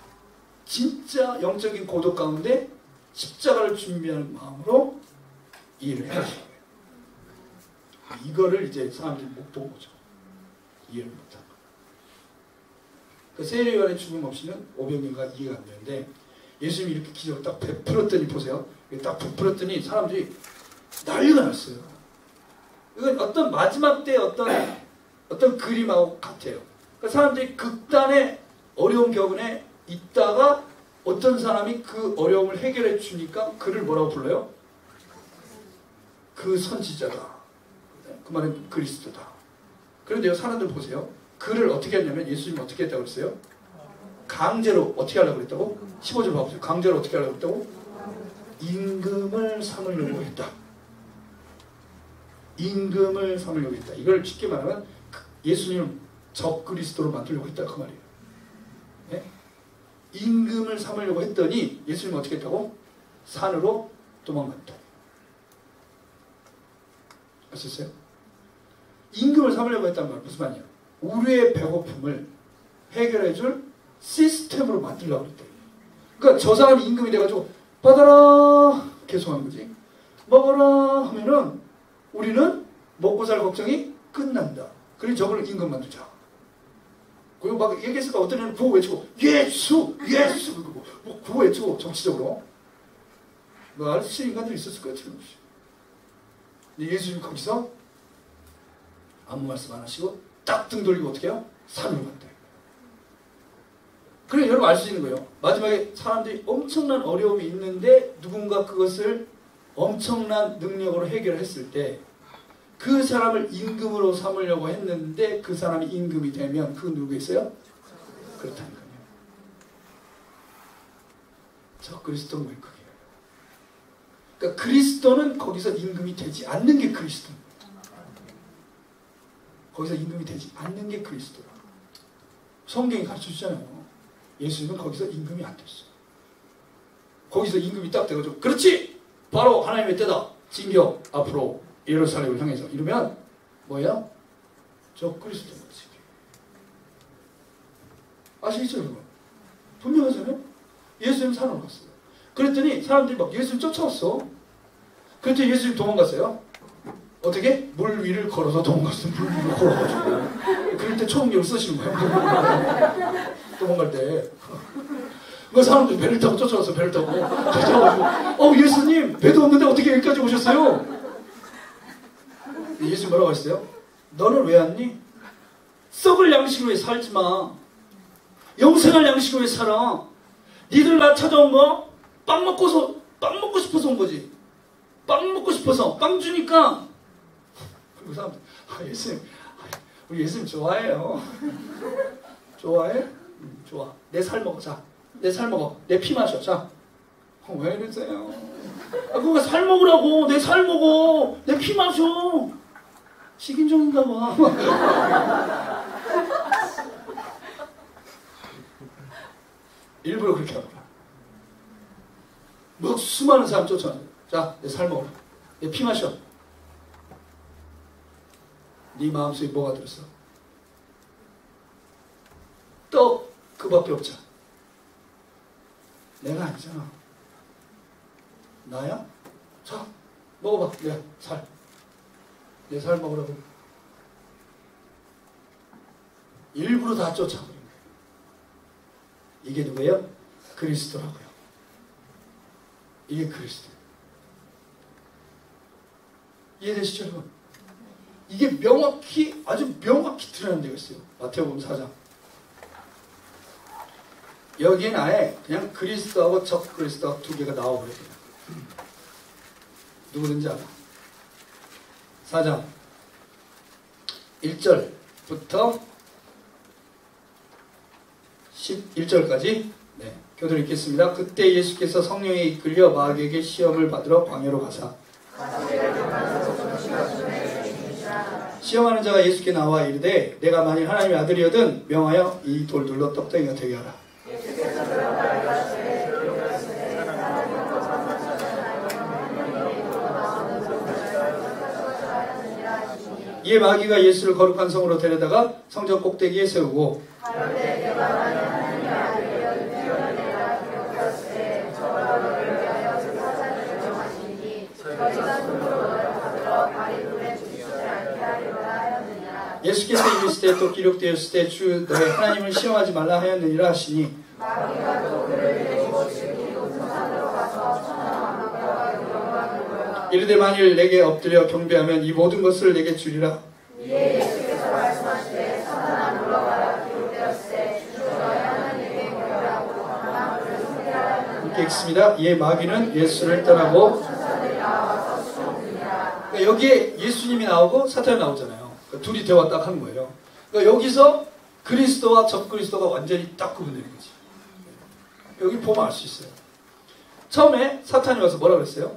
진짜 영적인 고독 가운데 십자가를 준비하는 마음으로 이해를 해야 돼요. 이거를 이제 사람들이 못 본 거죠. 이해를 못한 거. 그 세례요한의 죽음 없이는 500년간 이해가 안 되는데 예수님이 이렇게 기적을 딱 베풀었더니 보세요. 딱 베풀었더니 사람들이 난리가 났어요. 이건 어떤 마지막 때 어떤 그림하고 같아요. 그러니까 사람들이 극단의 어려운 격언에 있다가 어떤 사람이 그 어려움을 해결해 주니까 그를 뭐라고 불러요? 그 선지자다. 그 말은 그리스도다. 그런데요, 사람들 보세요. 그를 어떻게 했냐면 예수님이 어떻게 했다고 그랬어요? 강제로 어떻게 하려고 그랬다고? 15절 봐보세요. 강제로 어떻게 하려고 그랬다고? 임금을 삼으려고 했다. 임금을 삼으려고 했다. 이걸 쉽게 말하면 예수님을 적그리스도로 만들려고 했다 그 말이에요. 네? 임금을 삼으려고 했더니 예수님은 어떻게 했다고? 산으로 도망갔다. 아셨어요? 임금을 삼으려고 했단 말 무슨 말이야? 우리의 배고픔을 해결해줄 시스템으로 만들려고 했다. 그러니까 저 사람이 임금이 돼가지고 받아라 계속 하는 거지. 먹어라 하면은 우리는 먹고 살 걱정이 끝난다. 그래서 저걸 임금 만들자. 그리고 막 얘기했을까 어떤 애는 구호 외치고 예수 예수 그리고 뭐 구호 외치고 정치적으로 뭐 알수 인간들이 있었을 것 같아요. 근데 예수님 거기서 아무 말씀 안 하시고 딱 등 돌리고 어떻게 해요? 산으로 간다. 그래 여러분 알 수 있는 거예요. 마지막에 사람들이 엄청난 어려움이 있는데 누군가 그것을 엄청난 능력으로 해결했을 때 그 사람을 임금으로 삼으려고 했는데 그 사람이 임금이 되면 그 누구겠어요? 그렇다는 거예요. 저 그리스도는 왜 그게요? 그러니까 그리스도는 거기서 임금이 되지 않는 게 그리스도입니다. 거기서 임금이 되지 않는 게 그리스도라. 성경이 가르쳐주잖아요. 예수님은 거기서 임금이 안 됐어요. 거기서 임금이 딱 돼가지고 그렇지! 바로 하나님의 때다. 진격 앞으로 예루살렘을 향해서 이러면 뭐야? 저 그리스도 모습이 아시겠죠 여러분? 분명하잖아요. 예수님 산으로 갔어요. 그랬더니 사람들이 막 예수님 쫓아왔어. 그랬더니 예수님 도망갔어요. 어떻게? 물 위를 걸어서 도망갔어요. 물 위를 걸어가지고. 그럴 때 초능력을 쓰시는 거예요. 도망갈 때. 그 사람들이 배를 타고 쫓아왔어. 배를 타고 쫓아와가지고 예수님 배도 없는데 어떻게 여기까지 오셨어요? 예수님 뭐라고 하셨어요? 너는 왜 왔니? 썩을 양식으로 살지 마. 영생할 양식으로 살아. 니들 나 찾아온 거 빵 먹고 싶어서 온 거지. 빵 먹고 싶어서 빵 주니까. 그리고 사람들 예수님 우리 예수님 좋아해요. 좋아해? 좋아. 내 살 먹어. 자, 내 살 먹어. 내 피 마셔. 자. 왜 이러세요? 그거 살 먹으라고. 내 살 먹어. 내 피 마셔. 식인종인가 봐. 일부러 그렇게 하는 거야. 뭐 수많은 사람 쫓아내. 자, 내 살 먹어라. 내 피 마셔. 네 마음속에 뭐가 들었어? 떡 그밖에 없잖아. 내가 아니잖아. 나야? 자, 먹어봐. 내 살. 내 살 먹으라고. 일부러 다 쫓아버린 거예요. 이게 누구예요? 그리스도라고요. 이게 그리스도. 이해되시죠, 여러분? 이게 명확히, 아주 명확히 드러나는 데가 있어요. 마태복음 4장. 여기엔 아예 그냥 그리스도하고 적 그리스도하고 두 개가 나와버려요. 누구든지 알아. 4장 1절부터 11절까지 교도를 읽겠습니다. 그때 예수께서 성령에 이끌려 마귀에게 시험을 받으러 광야로 가사 시험하는 자가 예수께 나와 이르되 내가 만일 하나님의 아들이거든 명하여 이 돌들로 떡덩이가 되게 하라. 이에 마귀가 예수를 거룩한 성으로 데려다가 성전 꼭대기에 세우고 예수께서 이르시되 또 기록되었을 때 주 너의 하나님을 시험하지 말라 하였느니라 하시니 이르되 만일 내게 엎드려 경배하면 이 모든 것을 내게 주리라. 이에 예수께서 말씀하시되 사탄아 물러가라 기록되었을 때 주 너의 하나님께 경배하고 하나님을 섬기라. 함께 읽습니다. 이에 마귀는 예수를 떠나고 그러니까 여기에 예수님이 나오고 사탄이 나오잖아요. 그러니까 둘이 대화 딱 하는 거예요. 그러니까 여기서 그리스도와 적그리스도가 완전히 딱 구분되는 거지. 여기 보면 알 수 있어요. 처음에 사탄이 와서 뭐라 그랬어요?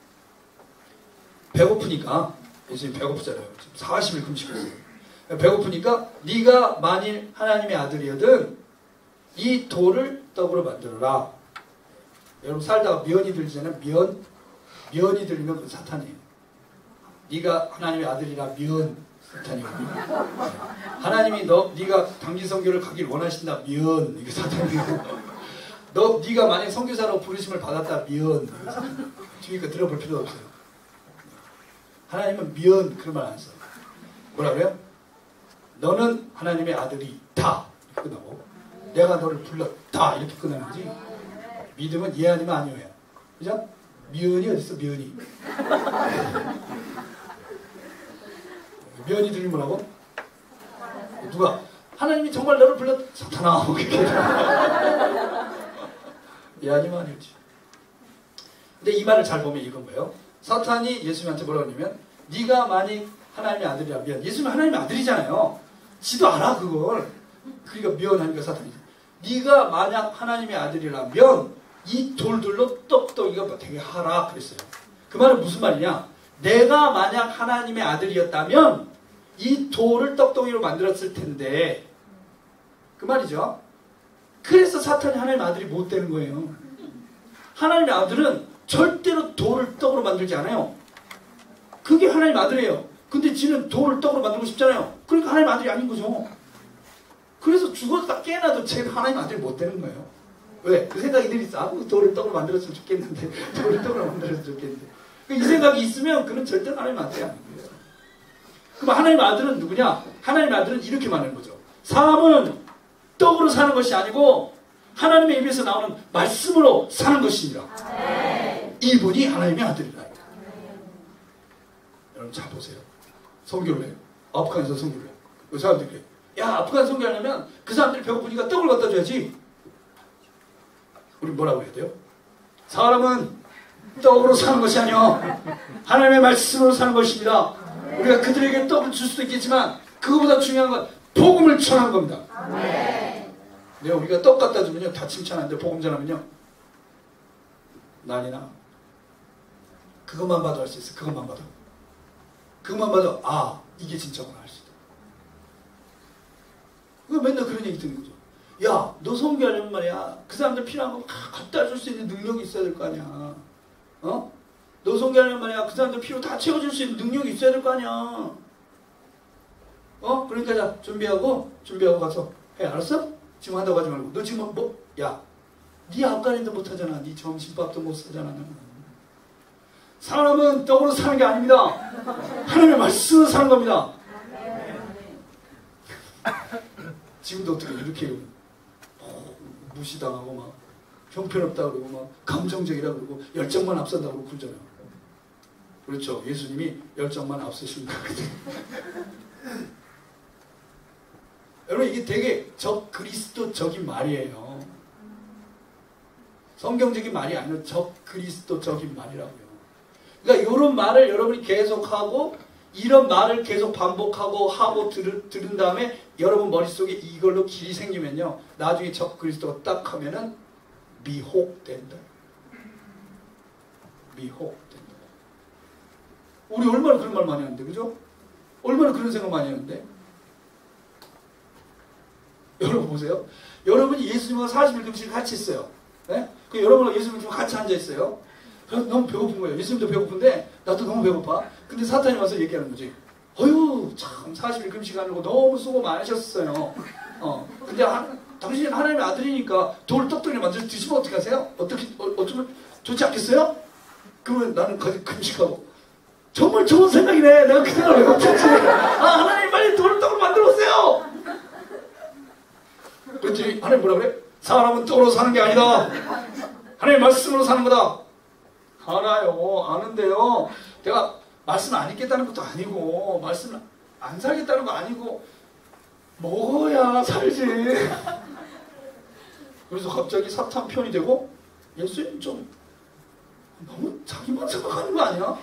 배고프니까 예수님 배고프잖아요. 지금 40일 금식했어요. 배고프니까 네가 만일 하나님의 아들이거든 이 돌을 떡으로 만들어라. 여러분 살다가 면이 들잖아요. 면이 들리면 그건 사탄이에요. 네가 하나님의 아들이라 면 사탄이에요. 하나님이 네가 당진 선교를 가길 원하신다 면 이게 사탄이에요. 네가 만약 선교사로 부르심을 받았다 면 그러니까 들어볼 필요 없어요. 하나님은 면 그런 말 안 써. 뭐라 그래요? 너는 하나님의 아들이다 이렇게 끝나고 내가 너를 불렀다 이렇게 끝나는 거지. 믿음은 예 아니면 아니오야. 그죠? 면이 어딨어 면이. 면이 들리면 뭐라고? 누가? 하나님이 정말 너를 불렀 사탄아 예 아니면 아니오지. 근데 이 말을 잘 보면 이건 뭐예요? 사탄이 예수님한테 뭐라고 하냐면 네가 만약 하나님의 아들이라면 예수님은 하나님의 아들이잖아요. 지도 알아 그걸. 그러니까 미워하니까 사탄이 네가 만약 하나님의 아들이라면 이 돌들로 떡떡이가 되게 하라 그랬어요. 그 말은 무슨 말이냐? 내가 만약 하나님의 아들이었다면 이 돌을 떡덩이로 만들었을 텐데 그 말이죠. 그래서 사탄이 하나님의 아들이 못 되는 거예요. 하나님의 아들은 절대로 돌을 떡으로 만들지 않아요. 그게 하나님의 아들이에요. 근데 지는 돌을 떡으로 만들고 싶잖아요. 그러니까 하나님의 아들이 아닌 거죠. 그래서 죽었다 깨어나도 쟤는 하나님의 아들이 못 되는 거예요. 왜? 그 생각이 늘 있어. 돌을 떡으로 만들었으면 좋겠는데 돌을 떡으로 만들었으면 좋겠는데 이 생각이 있으면 그는 절대 하나님의 아들이 아닌 거예요. 그럼 하나님의 아들은 누구냐? 하나님의 아들은 이렇게 말하는 거죠. 사람은 떡으로 사는 것이 아니고 하나님의 입에서 나오는 말씀으로 사는 것입니다. 이분이 하나님의 아들이라. 여러분 잘 보세요. 선교를 해요. 아프간에서 선교를 해요. 그 사람들이 그래요. 야 아프간 선교하려면 그 사람들이 배고프니까 떡을 갖다 줘야지. 우리 뭐라고 해야 돼요? 사람은 떡으로 사는 것이 아니요 하나님의 말씀으로 사는 것입니다. 우리가 그들에게 떡을 줄 수도 있겠지만 그거보다 중요한 건 복음을 전하는 겁니다. 내가 우리가 떡 갖다 주면요 다 칭찬하는데 복음 전하면요 난리나. 그것만 봐도 할 수 있어. 그것만 봐도 아 이게 진짜구나 할 수 있다. 그 맨날 그런 얘기 듣는 거죠. 야 너 선교하려면 말이야 그 사람들 필요한 거 갖다 줄 수 있는 능력이 있어야 될 거 아니야. 어? 너 선교하려면 말이야 그 사람들 필요 다 채워줄 수 있는 능력이 있어야 될 거 아니야. 그러니까 자 준비하고 가서 해. 알았어? 지금 한다고 하지 말고 너 지금 야 네 앞가림도 못하잖아. 네 점심밥도 못 사잖아. 사람은 떡으로 사는 게 아닙니다. 하나님의 말씀으로 사는 겁니다. 지금도 어떻게 이렇게 무시당하고 막 형편없다 그러고 막 감정적이라 그러고 열정만 앞선다고 그러고 그러잖아요. 그렇죠. 예수님이 열정만 앞서시는 거거든요. 여러분 이게 되게 적그리스도적인 말이에요. 성경적인 말이 아니라 적그리스도적인 말이라고요. 그러니까 이런 말을 여러분이 계속하고 이런 말을 계속 반복하고 들은 다음에 여러분 머릿속에 이걸로 길이 생기면요 나중에 적그리스도가 딱 하면은 미혹된다. 미혹된다. 우리 얼마나 그런 말 많이 하는데 그죠? 얼마나 그런 생각 많이 하는데 여러분 보세요. 여러분이 예수님과 40일 금식을 같이 했어요. 네? 그 여러분과 예수님과 같이 앉아있어요. 그래서 너무 배고픈 거예요. 예수님도 배고픈데 나도 너무 배고파. 근데 사탄이 와서 얘기하는 거지. 어휴 참 40일 금식하려고 너무 수고 많으셨어요. 근데 당신은 하나님의 아들이니까 돌 떡떡이 만들어서 드시면 어떻게 하세요? 어쩌면 좋지 않겠어요? 그러면 나는 거기 금식하고 정말 좋은 생각이네. 내가 그 생각을 왜 못했지. 아 하나님 빨리 돌을 떡으로 만들어 오세요. 그랬더니 하나님 뭐라 그래? 사람은 떡으로 사는 게 아니다. 하나님 말씀으로 사는 거다. 알아요. 아는데요. 내가 말씀 안 읽겠다는 것도 아니고 말씀 안 살겠다는 거 아니고 먹어야 살지. 그래서 갑자기 사탄 편이 되고 예수님 좀 너무 자기만 생각하는 거 아니야?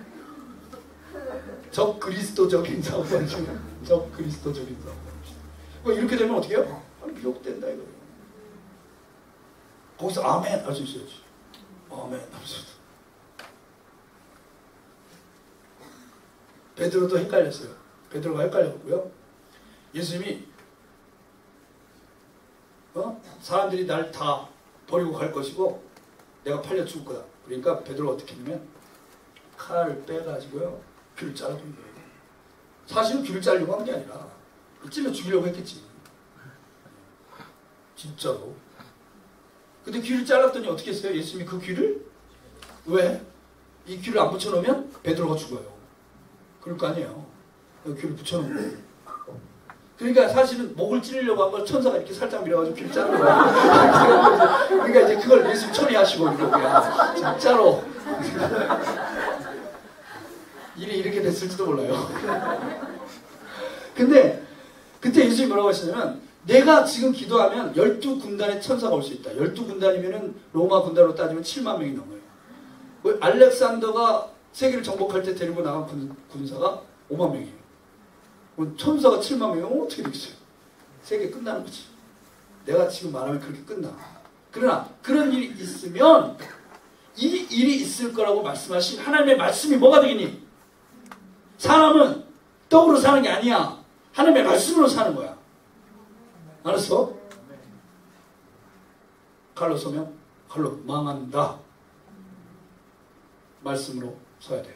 적 그리스도적인 사고방식. 적 그리스도적인 사고방식. 이렇게 되면 어떻게 해요? 미혹된다 이거예요. 거기서 아멘 할 수 있어야지. 아멘 할 수 있어. 베드로도 헷갈렸어요. 베드로가 헷갈렸고요. 예수님이 사람들이 날 다 버리고 갈 것이고 내가 팔려 죽을 거다. 그러니까 베드로가 어떻게 했냐면 칼을 빼가지고요. 귀를 잘라준 거예요. 사실은 귀를 자르려고 한 게 아니라 찔러 죽이려고 했겠지. 진짜로. 근데 귀를 잘랐더니 어떻게 했어요? 예수님이 그 귀를 왜? 이 귀를 안 붙여놓으면 베드로가 죽어요. 그럴 거 아니에요. 귀를 붙여놓은 거예요. 그러니까 사실은 목을 찌르려고 한 걸 천사가 이렇게 살짝 밀어가지고 귀를 자른 거야. 그러니까 이제 그걸 예수님 처리하시고 이거야. 진짜로. 일이 이렇게 됐을지도 몰라요. 근데 그때 예수님이 뭐라고 하시냐면 내가 지금 기도하면 12군단의 천사가 올 수 있다. 12군단이면은 로마 군단으로 따지면 7만 명이 넘어요. 알렉산더가 세계를 정복할 때 데리고 나간 군사가 5만 명이에요. 천사가 7만 명이면 어떻게 되겠어요? 세계 끝나는 거지. 내가 지금 말하면 그렇게 끝나. 그러나 그런 일이 있으면 이 일이 있을 거라고 말씀하신 하나님의 말씀이 뭐가 되겠니? 사람은 떡으로 사는 게 아니야. 하나님의 말씀으로 사는 거야. 알았어? 칼로 쏘면 칼로 망한다. 말씀으로 서야 돼.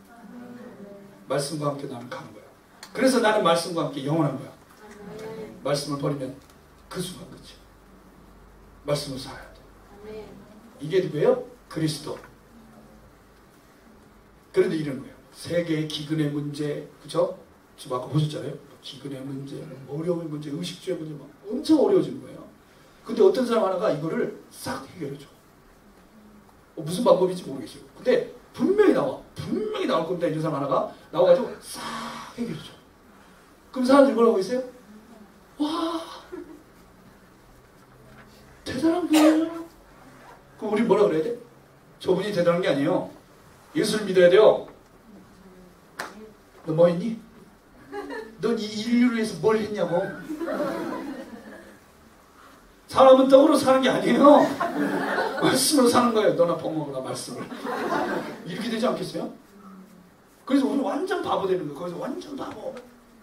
말씀과 함께 나는 가는 거야. 그래서 나는 말씀과 함께 영원한 거야. 말씀을 버리면 그 순간 끝이야. 말씀으로 살아야 돼. 이게 누구예요? 그리스도. 그런데 이런 거예요. 세계의 기근의 문제, 그죠? 지금 아까 보셨잖아요. 기근의 문제, 어려움의 문제, 의식주의 문제 막 엄청 어려워지는 거예요. 근데 어떤 사람 하나가 이거를 싹 해결해줘. 무슨 방법인지 모르겠어요. 근데 분명히 나와. 분명히 나올 겁니다. 이런 사람 하나가 나와가지고 싹 해결해줘. 그럼 사람들이 뭐라고 있어요? 와, 대단한 거예요. 그럼 우리 뭐라 그래야 돼? 저분이 대단한 게 아니에요. 예수를 믿어야 돼요. 너 뭐 했니? 넌 이 인류를 위해서 뭘 했냐고. 사람은 떡으로 사는 게 아니에요. 말씀으로 사는 거예요. 너나 퍼먹어라 말씀을. 이렇게 되지 않겠어요? 그래서 우리 완전 바보 되는 거예요. 거기서 완전 바보.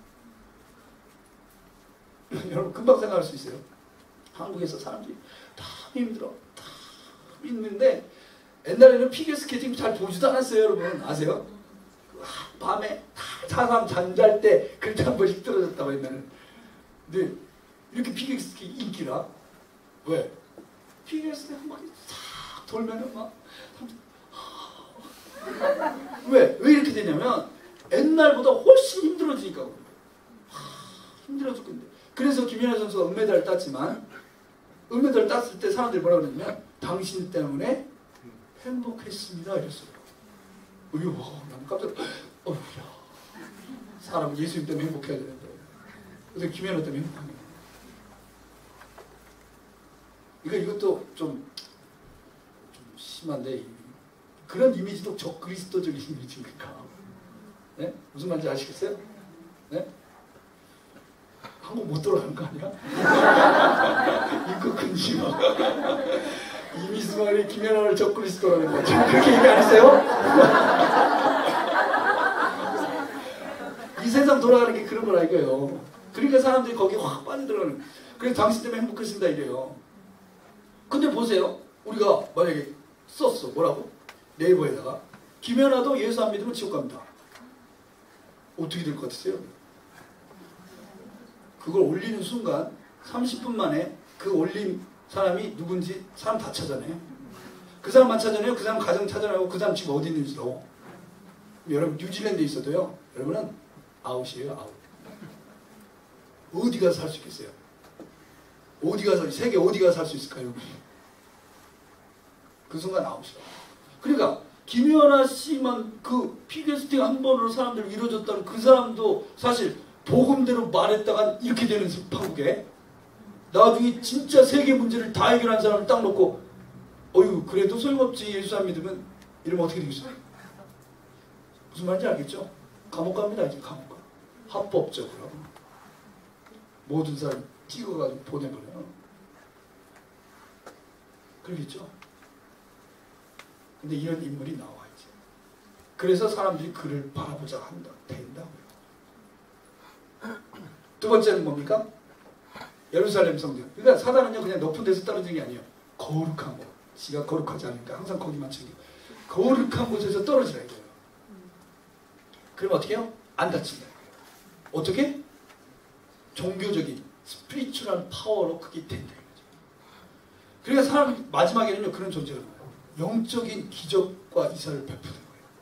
여러분 금방 생각할 수 있어요. 한국에서 사람들이 다 힘들어. 다 힘든데 옛날에는 피겨스케이팅 잘 보지도 않았어요. 여러분 아세요? 밤에 다 사람 잠잘 때 글자 한 번씩 떨어졌다고 했나는. 근데 이렇게 피겨스케이팅 인기라? 왜? 피겨스케이팅 한 바퀴 싹 돌면은 막 왜 이렇게 되냐면 옛날보다 훨씬 힘들어지니까 그래요. 힘들어 죽겠는데. 그래서 김연아 선수가 은메달을 땄지만 은메달을 땄을 때 사람들이 뭐라고 그러냐면 당신 때문에 행복했습니다 이랬어요. 난 깜짝 어휴야. 사람은 예수님 때문에 행복해야 되는데. 그래서 김연아 때문에 행복하네요. 이것도 좀 심한데 그런 이미지도 적그리스도적인 이미지니까. 네? 무슨 말인지 아시겠어요? 네? 한국 못 돌아가는 거 아니야? 입국 금지 막. 이미수만이 김연아를 적그리스도라는 거 지금 그렇게 얘기 안 했어요? 이 세상 돌아가는 게 그런 걸 알고요. 그러니까 사람들이 거기에 확 빠져들어가는. 그래서 당신 때문에 행복했습니다 이래요. 근데 보세요. 우리가 만약에 썼어. 뭐라고? 네이버에다가 김연아도 예수 안 믿으면 지옥 갑니다. 어떻게 될 것 같으세요? 그걸 올리는 순간 30분 만에 그 올린 사람이 누군지 사람 다 찾아내요. 그 사람만 찾아내요. 그 사람 가정 찾아내고 그 사람 지금 어디 있는지도. 여러분 뉴질랜드에 있어도요. 여러분은 아웃이에요. 아웃. 어디 가서 살 수 있겠어요? 어디 가서 세계 어디 가서 살 수 있을까요? 그 순간 아웃이라고. 그러니까 김연아 씨만 그 피겨스팅 한 번으로 사람들 이루어졌다는 그 사람도 사실 복음대로 말했다가 이렇게 되는 파국에 나중에 진짜 세계 문제를 다 해결한 사람을 딱 놓고 어휴 그래도 소용없지 예수 안 믿으면 이러면 어떻게 되겠어요? 무슨 말인지 알겠죠? 감옥 갑니다. 이제 감옥 가. 합법적으로 모든 사람 찍어가지고 보내버려요. 그러겠죠? 근데 이런 인물이 나와야지. 그래서 사람들이 그를 바라보자 된다고요. 두 번째는 뭡니까? 예루살렘 성전. 그러니까 사단은요 그냥 높은 데서 떨어지는 게 아니에요. 거룩한 곳. 지가 거룩하지 않으니까 항상 거기만 챙겨. 거룩한 곳에서 떨어지라 이거예요. 그럼 어떻게 해요? 안 다친다. 어떻게? 종교적인 스피리추얼한 파워로 그게 된다. 그러니까 사람 마지막에는요 그런 존재가 나와요. 영적인 기적과 이사를 베푸는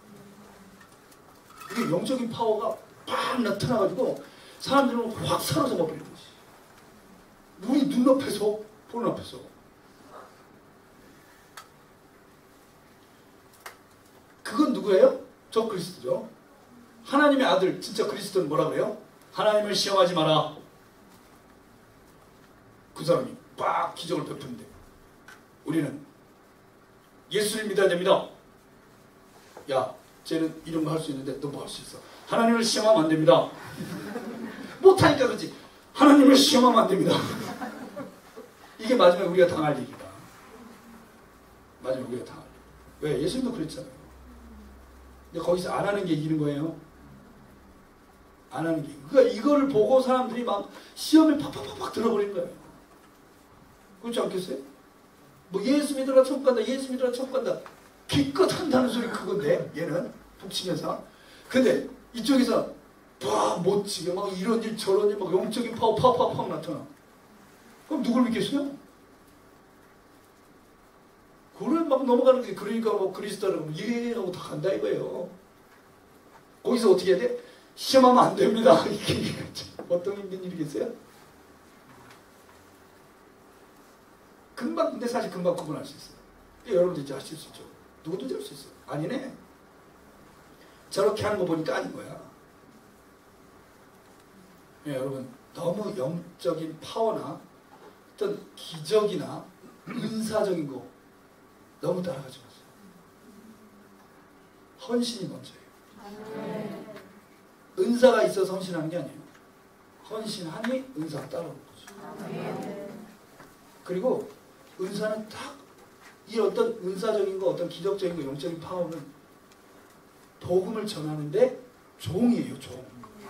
거예요. 이게 영적인 파워가 팍 나타나가지고 사람들은 확 사로잡아 버리는 거지. 우리 눈앞에서 보는 앞에서. 그건 누구예요? 저 그리스도죠. 하나님의 아들 진짜 그리스도는 뭐라 그래요? 하나님을 시험하지 마라. 그 사람이 빡 기적을 베푸는데 우리는 예수를 믿어야 됩니다. 야, 쟤는 이런 거 할 수 있는데 너 뭐 할 수 있어? 하나님을 시험하면 안 됩니다. 못하니까 그렇지. 하나님을 시험하면 안 됩니다. 이게 마지막에 우리가 당할 얘기다. 마지막에 우리가 당할 얘기. 왜? 예수님도 그랬잖아요. 근데 거기서 안 하는 게 이기는 거예요. 안 하는 게. 그러니까 이거를 보고 사람들이 막 시험에 팍팍팍 들어버린 거예요. 그렇지 않겠어요? 뭐 예수 믿으라 천국 간다. 예수 믿으라 천국 간다. 기껏 한다는 소리 그건데 얘는 북치면서. 근데 이쪽에서 와 멋지게 막 이런 일 저런 일 막 영적인 파워 팍팍팍 나타나. 그럼 누굴 믿겠어요? 그걸 막 넘어가는 게 그러니까 뭐 그리스도라고 예 하고 다 간다 이거예요. 거기서 어떻게 해야 돼? 시험하면 안 됩니다. 이게 어떤 힘든 일이겠어요? 금방 근데 사실 금방 구분할 수 있어요. 여러분도 이제 하실 수 있죠. 누구든지 할 수 있어요. 아니네. 저렇게 하는 거 보니까 아닌 거야. 네, 여러분 너무 영적인 파워나 어떤 기적이나 은사적인 거 너무 따라가지 마세요. 헌신이 먼저예요. 은사가 있어서 헌신하는 게 아니에요. 헌신하니 은사가 따라오는 거죠. 그리고 은사는 딱 이 어떤 은사적인 거, 어떤 기적적인 거, 영적인 파워는 복음을 전하는데 종이에요, 종.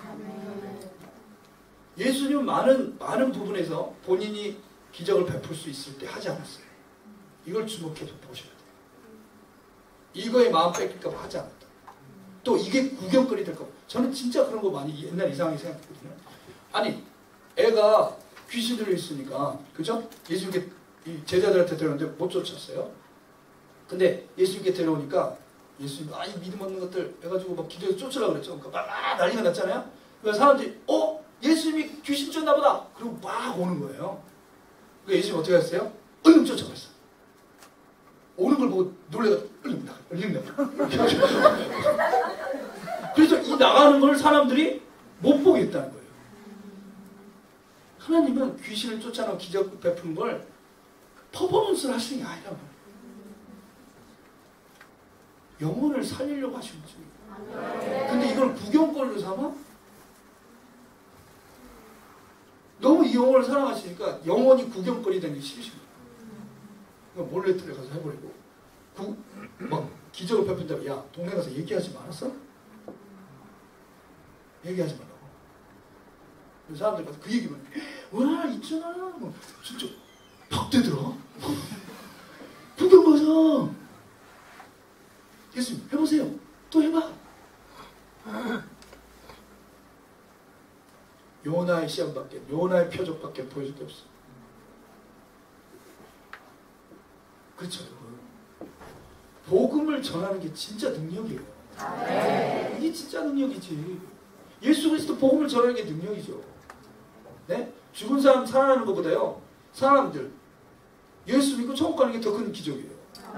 예수님은 많은 부분에서 본인이 기적을 베풀 수 있을 때 하지 않았어요. 이걸 주목해서 보셔야 돼요. 이거에 마음 뺏길까 봐 하지 않았다. 또 이게 구경거리 될까 봐. 저는 진짜 그런 거 많이 옛날 이상하게 생각했거든요. 아니 애가 귀신 들려있으니까 그죠? 예수님께 제자들한테 데려오는데 못 쫓았어요. 근데 예수님께 데려오니까 예수님 이 믿음 없는 것들 해가지고 막 기도해서 쫓으라고 그랬죠. 그러니까 막 난리가 났잖아요. 그래서 사람들이 예수님이 귀신 쫓나 보다. 그리고 막 오는 거예요. 그러니까 예수님 어떻게 했어요? 얼른 쫓아갔어요. 오는 걸 보고 놀래가 얼른 나가. 그래서 이 나가는 걸 사람들이 못 보겠다는 거예요. 하나님은 귀신을 쫓아내고 기적 베푸는 걸 퍼포먼스를 하시는 게 아니란 말이에요. 영혼을 살리려고 하시는 거죠. 근데 이걸 구경거리로 삼아? 너무 이 영혼을 사랑하시니까 영혼이 구경거리 되는 게 싫으십니다. 그러니까 몰래 들어가서 해버리고 막 기적을 베푼다고 야 동네 가서 얘기하지 말았어? 얘기하지 말라고. 사람들 가서 그 얘기만 와 있잖아 뭐 진짜 팍 되더라. 구경 가서 예수님 해보세요. 또 해봐. 요나의 시험밖에 요나의 표적밖에 보여줄 게 없어. 그렇죠 여러분. 복음을 전하는 게 진짜 능력이에요. 이게 진짜 능력이지. 예수 그리스도 복음을 전하는 게 능력이죠. 네? 죽은 사람 살아나는 것보다요, 사람들 예수 믿고 천국 가는 게 더 큰 기적이에요.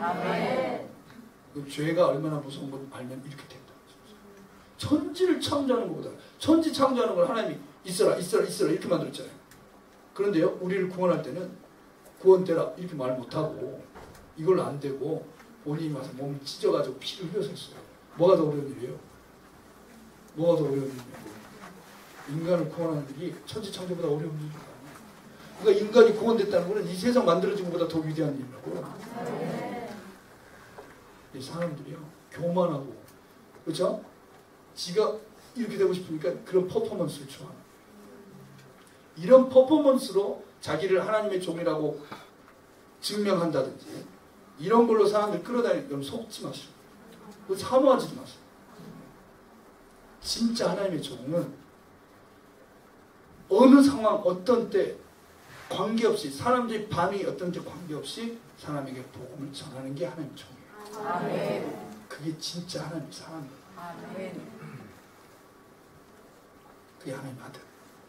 죄가 얼마나 무서운 걸 알면 이렇게 된다. 천지를 창조하는 것보다, 천지 창조하는 걸 하나님이 있어라 이렇게 만들었잖아요. 그런데요, 우리를 구원할 때는 구원되라 이렇게 말 못하고 이걸로 안 되고 본인이 와서 몸을 찢어가지고 피를 흘려서 했어요. 뭐가 더 어려운 일이에요? 뭐가 더 어려운 일이에요? 인간을 구원하는 일이 천지 창조보다 어려운 일이에요. 그러니까 인간이 구원됐다는 것은 이 세상 만들어진 것보다 더 위대한 일이라고. 이 사람들이요, 교만하고, 그렇죠? 지가 이렇게 되고 싶으니까 그런 퍼포먼스를 좋아하는. 이런 퍼포먼스로 자기를 하나님의 종이라고 증명한다든지 이런 걸로 사람들 끌어다니는 속지 마시고 사모하지도 마세요. 진짜 하나님의 종은 어느 상황 어떤 때 관계없이, 사람들이 반응이 어떤 때 관계없이 사람에게 복음을 전하는 게 하나님의 종이에요. 아멘. 그게 진짜 하나님의 사랑이에요. 아멘. 그게 하나님의 아들.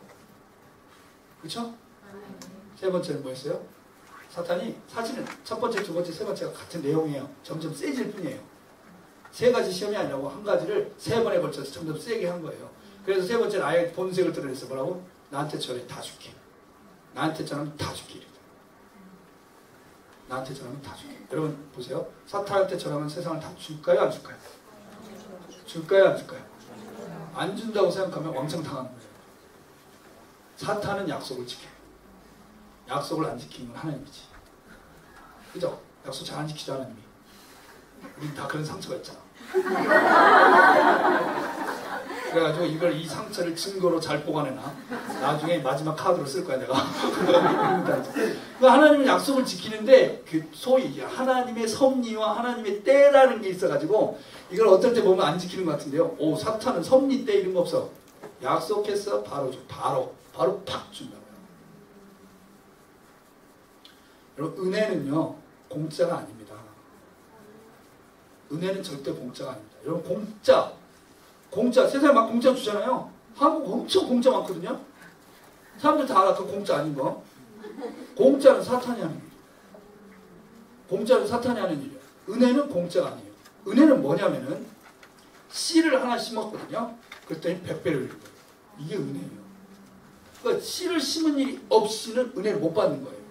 그렇죠? 세 번째는 뭐였어요? 사탄이 사실은 첫 번째, 두 번째, 세 번째가 같은 내용이에요. 점점 세질 뿐이에요. 세 가지 시험이 아니라고 한 가지를 세 번에 걸쳐서 점점 세게 한 거예요. 그래서 세 번째는 아예 본색을 드러냈어. 뭐라고? 나한테 절해 다 줄게. 나한테 전하면 다 줄게. 나한테 전하면 다 줄게. 여러분 보세요. 사탄한테 전하면 세상을 다 줄까요? 안 줄까요? 줄까요? 안 줄까요? 안 준다고 생각하면 왕창 당하는 거예요. 사탄은 약속을 지켜요. 약속을 안 지키는 건 하나님이지. 그죠? 약속 잘 안 지키죠, 하나님이. 우린 다 그런 상처가 있잖아. 그래가지고 이걸, 이 상처를 증거로 잘 보관해놔. 나중에 마지막 카드로 쓸 거야, 내가. 하나님은 약속을 지키는데, 그 소위 하나님의 섭리와 하나님의 때라는 게 있어가지고, 이걸 어떨 때 보면 안 지키는 것 같은데요. 오, 사탄은 섭리 때 이런 거 없어. 약속했어, 바로 줘. 바로 팍 준다고요. 여러분, 은혜는요, 공짜가 아닙니다. 은혜는 절대 공짜가 아닙니다. 여러분, 공짜, 세상에 막 공짜 주잖아요. 한국 엄청 공짜 많거든요. 사람들 다 알아, 그 공짜 아닌 거. 공짜는 사탄이 하는 일이에요. 공짜는 사탄이 하는 일이에요. 은혜는 공짜가 아니에요. 은혜는 뭐냐면은, 씨를 하나 심었거든요. 그랬더니 100배를 흘린 거예요. 이게 은혜예요. 그러니까 씨를 심은 일이 없이는 은혜를 못 받는 거예요.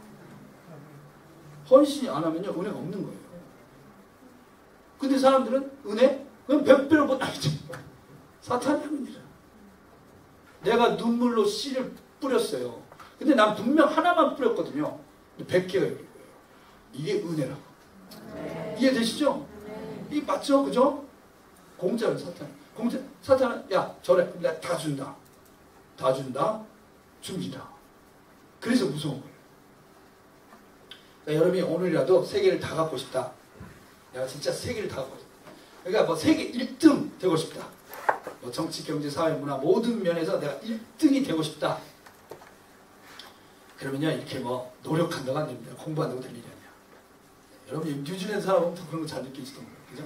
헌신이 안 하면요, 은혜가 없는 거예요. 근데 사람들은 은혜? 그럼 100배를 못 알죠. 사탄이 하는 일이야. 내가 눈물로 씨를 뿌렸어요. 근데 난 분명 하나만 뿌렸거든요. 근데 100개가 열린 거예요. 이게 은혜라고. 이해되시죠? 이게 맞죠? 그죠? 공짜는 사탄. 사탄은, 야, 저래. 내가 다 준다. 다 준다. 줍니다. 그래서 무서운 거예요. 그러니까 여러분이 오늘이라도 세계를 다 갖고 싶다. 내가 진짜 세계를 다 갖고 싶다. 그러니까 뭐 세계 1등 되고 싶다. 뭐 정치, 경제, 사회, 문화 모든 면에서 내가 1등이 되고 싶다. 그러면요, 이렇게 뭐 노력한다고 안 됩니다. 공부한다고 될 일이 아니야. 여러분, 뉴질랜드 사람은 더 그런 거 잘 느끼시던 거예요. 그죠?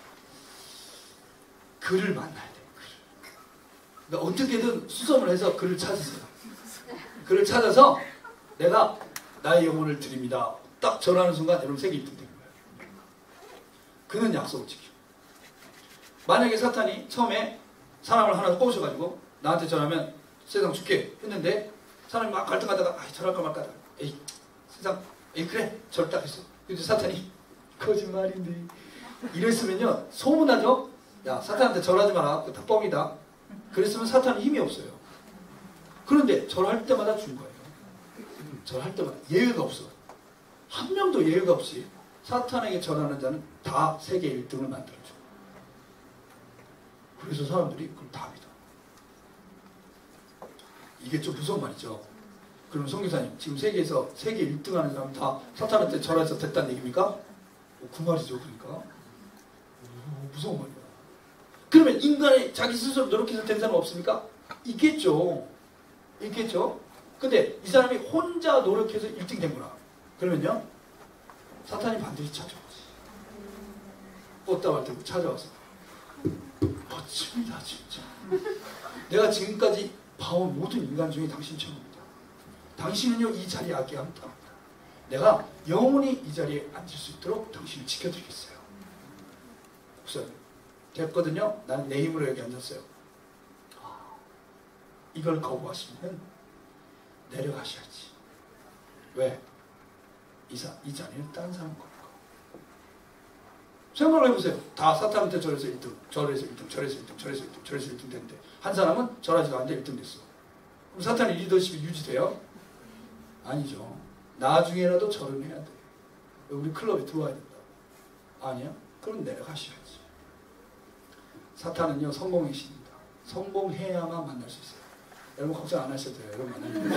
글을 만나야 돼요. 그러니까 어떻게든 수소문 해서 글을 찾으세요. 글을 찾아서 내가 나의 영혼을 드립니다. 딱 전하는 순간 여러분 세계 1등 된 거예요. 그는 약속을 지켜. 만약에 사탄이 처음에 사람을 하나 꼬셔가지고 나한테 전하면 세상 줄게 했는데 사람이 막 갈등하다가 전할까 말까 하다가 에이 세상 에이 그래 절 딱 했어. 근데 사탄이 거짓말인데 이랬으면요 소문나죠. 야 사탄한테 절하지 마라. 그거 다 뻥이다. 그랬으면 사탄이 힘이 없어요. 그런데 절할 때마다 준 거예요. 절할 때마다 예외가 없어. 한 명도 예외가 없이 사탄에게 절하는 자는 다 세계 1등을 만들어줘. 그래서 사람들이 그걸 다 믿어. 이게 좀 무서운 말이죠. 그럼 성교사님 지금 세계에서 세계 1등 하는 사람 다 사탄한테 절해서 됐다는 얘기입니까? 그 말이죠. 그러니까 무서운 말이야. 그러면 인간이 자기 스스로 노력해서 된 사람 없습니까? 있겠죠. 있겠죠. 근데 이 사람이 혼자 노력해서 1등 된 거라. 그러면요 사탄이 반드시 찾아오지. 꽃다발 들고 찾아와서 멋집니다 진짜. 내가 지금까지 봐온 모든 인간 중에 당신 최고입니다. 당신은요 이 자리에 앉게 합니다. 내가 영원히 이 자리에 앉을 수 있도록 당신을 지켜드리겠어요. 목사님 됐거든요. 나는 내 힘으로 여기 앉았어요. 이걸 거부하시면 내려가셔야지. 왜? 이 자리는 다른 사람 거니까. 생각을 해보세요. 다 사탄한테 절에서 1등, 절에서 1등, 절에서 1등, 절에서 1등, 절에서 1등 됐는데 한 사람은 절하지도 않는데 1등 됐어. 그럼 사탄의 리더십이 유지돼요? 아니죠. 나중에라도 절은 해야 돼. 우리 클럽에 들어와야 된다. 아니야? 그럼 내려가셔야지. 사탄은요 성공의 신입니다. 성공해야만 만날 수 있어요. 여러분 걱정 안 하셔도 돼요. 여러분 만나면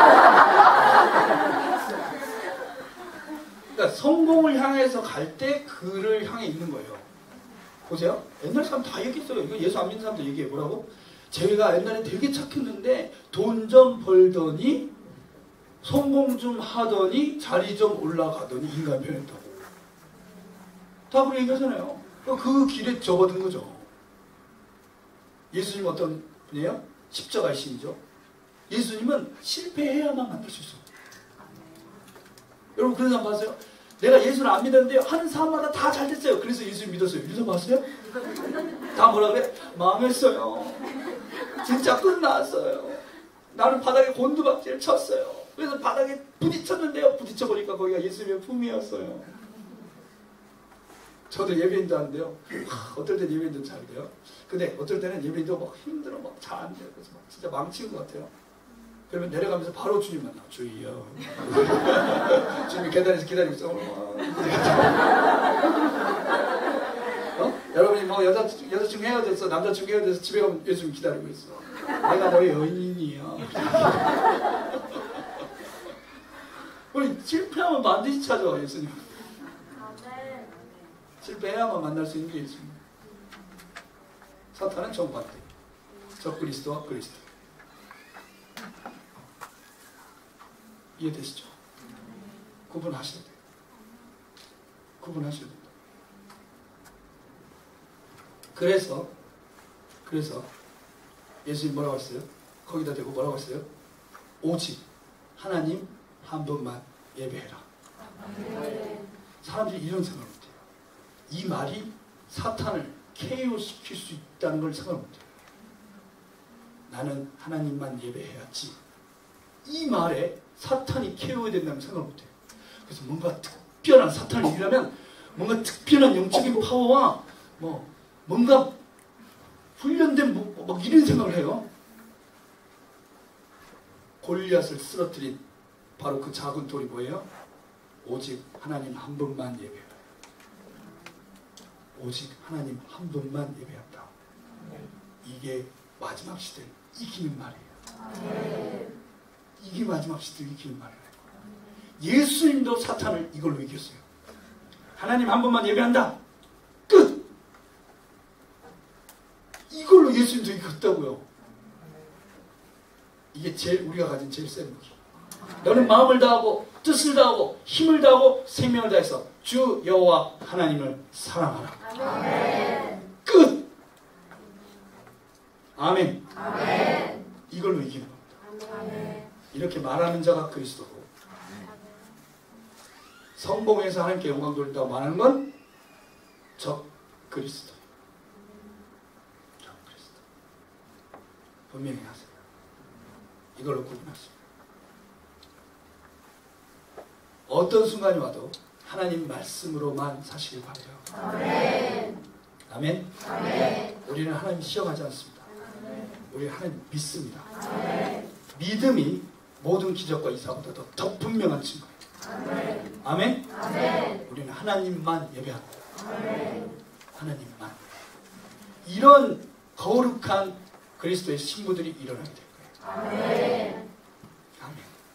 그러니까 성공을 향해서 갈 때 그를 향해 있는 거예요. 보세요. 옛날 사람 다 얘기했어요. 이거 예수 안 믿는 사람도 얘기해. 뭐라고? 제가 옛날에 되게 착했는데 돈 좀 벌더니 성공 좀 하더니 자리 좀 올라가더니 인간 변했다고. 다 그런 얘기하잖아요. 그 길에 접어든 거죠. 예수님 어떤 분이에요? 십자가의 신이죠. 예수님은 실패해야만 만날 수 있어요. 여러분 그런 사람 봤어요? 내가 예수를 안 믿었는데 하는 사람마다 다 잘 됐어요. 그래서 예수님 믿었어요. 믿어 봤어요? 다 뭐라 그래? 망했어요. 진짜 끝났어요. 나는 바닥에 곤두박질 쳤어요. 그래서 바닥에 부딪혔는데요. 부딪혀보니까 거기가 예수님의 품이었어요. 저도 예배인도 하는데요. 어떨 때는 예배인도 잘 돼요. 근데 어떨 때는 예배인도 막 힘들어 막 잘 안 돼요. 그래서 막 진짜 망치는 것 같아요. 그러면 내려가면서 바로 주님 만나. 주여. 주님이 계단에서 기다리고 있어. 여러분이 뭐 여자친구 헤어졌어. 남자친구 헤어져서 집에 가면 예수님 기다리고 있어. 내가 너의 여인이야. 우리 실패하면 반드시 찾아와 예수님. 실패해야만 만날 수 있는 게 예수님. 사탄은 정반대. 적 그리스도와 그리스도. 이해되시죠? 구분하셔야 돼요. 구분하셔야 됩니다. 그래서 예수님 뭐라고 했어요? 거기다 대고 뭐라고 했어요? 오직 하나님 한 분만 예배해라. 사람들이 이런 생각을 못해요. 이 말이 사탄을 KO시킬 수 있다는 걸 생각을 못해요. 나는 하나님만 예배해야지. 이 말에 사탄이 KO해야 된다는 생각을 못해요. 그래서 뭔가 특별한 사탄을 이기려면 뭔가 특별한 영적인 파워와 뭔가 훈련된 막 이런 생각을 해요. 골리앗을 쓰러뜨린 바로 그 작은 돌이 뭐예요? 오직 하나님 한 분만 예배해라. 오직 하나님 한 분만 예배한다. 이게 마지막 시대를 이기는 말이에요. 이게 마지막 시대를 이기는 말이에요. 예수님도 사탄을 이걸로 이겼어요. 하나님 한 분만 예배한다. 끝! 이걸로 예수님도 이겼다고요. 이게 제일 우리가 가진 제일 센 무기. 너는 마음을 다하고 뜻을 다하고 힘을 다하고 생명을 다해서 주 여호와 하나님을 사랑하라. 아멘. 끝. 아멘. 아멘. 이걸로 이기는 겁니다. 아멘. 이렇게 말하는 자가 그리스도고 성공해서 하나님께 영광 돌린다고 말하는 건 적 그리스도. 적 그리스도. 분명히 하세요. 이걸로 구분하세요. 어떤 순간이 와도 하나님 말씀으로만 사시길 바라요. 아멘. 아멘. 아멘. 우리는 하나님 시험하지 않습니다. 아멘. 우리는 하나님 믿습니다. 아멘. 믿음이 모든 기적과 이사보다 더 분명한 증거예요. 아멘. 아멘. 아멘. 우리는 하나님만 예배한다. 아멘. 하나님만. 이런 거룩한 그리스도의 신부들이 일어나게 될 거예요. 아멘. 아멘.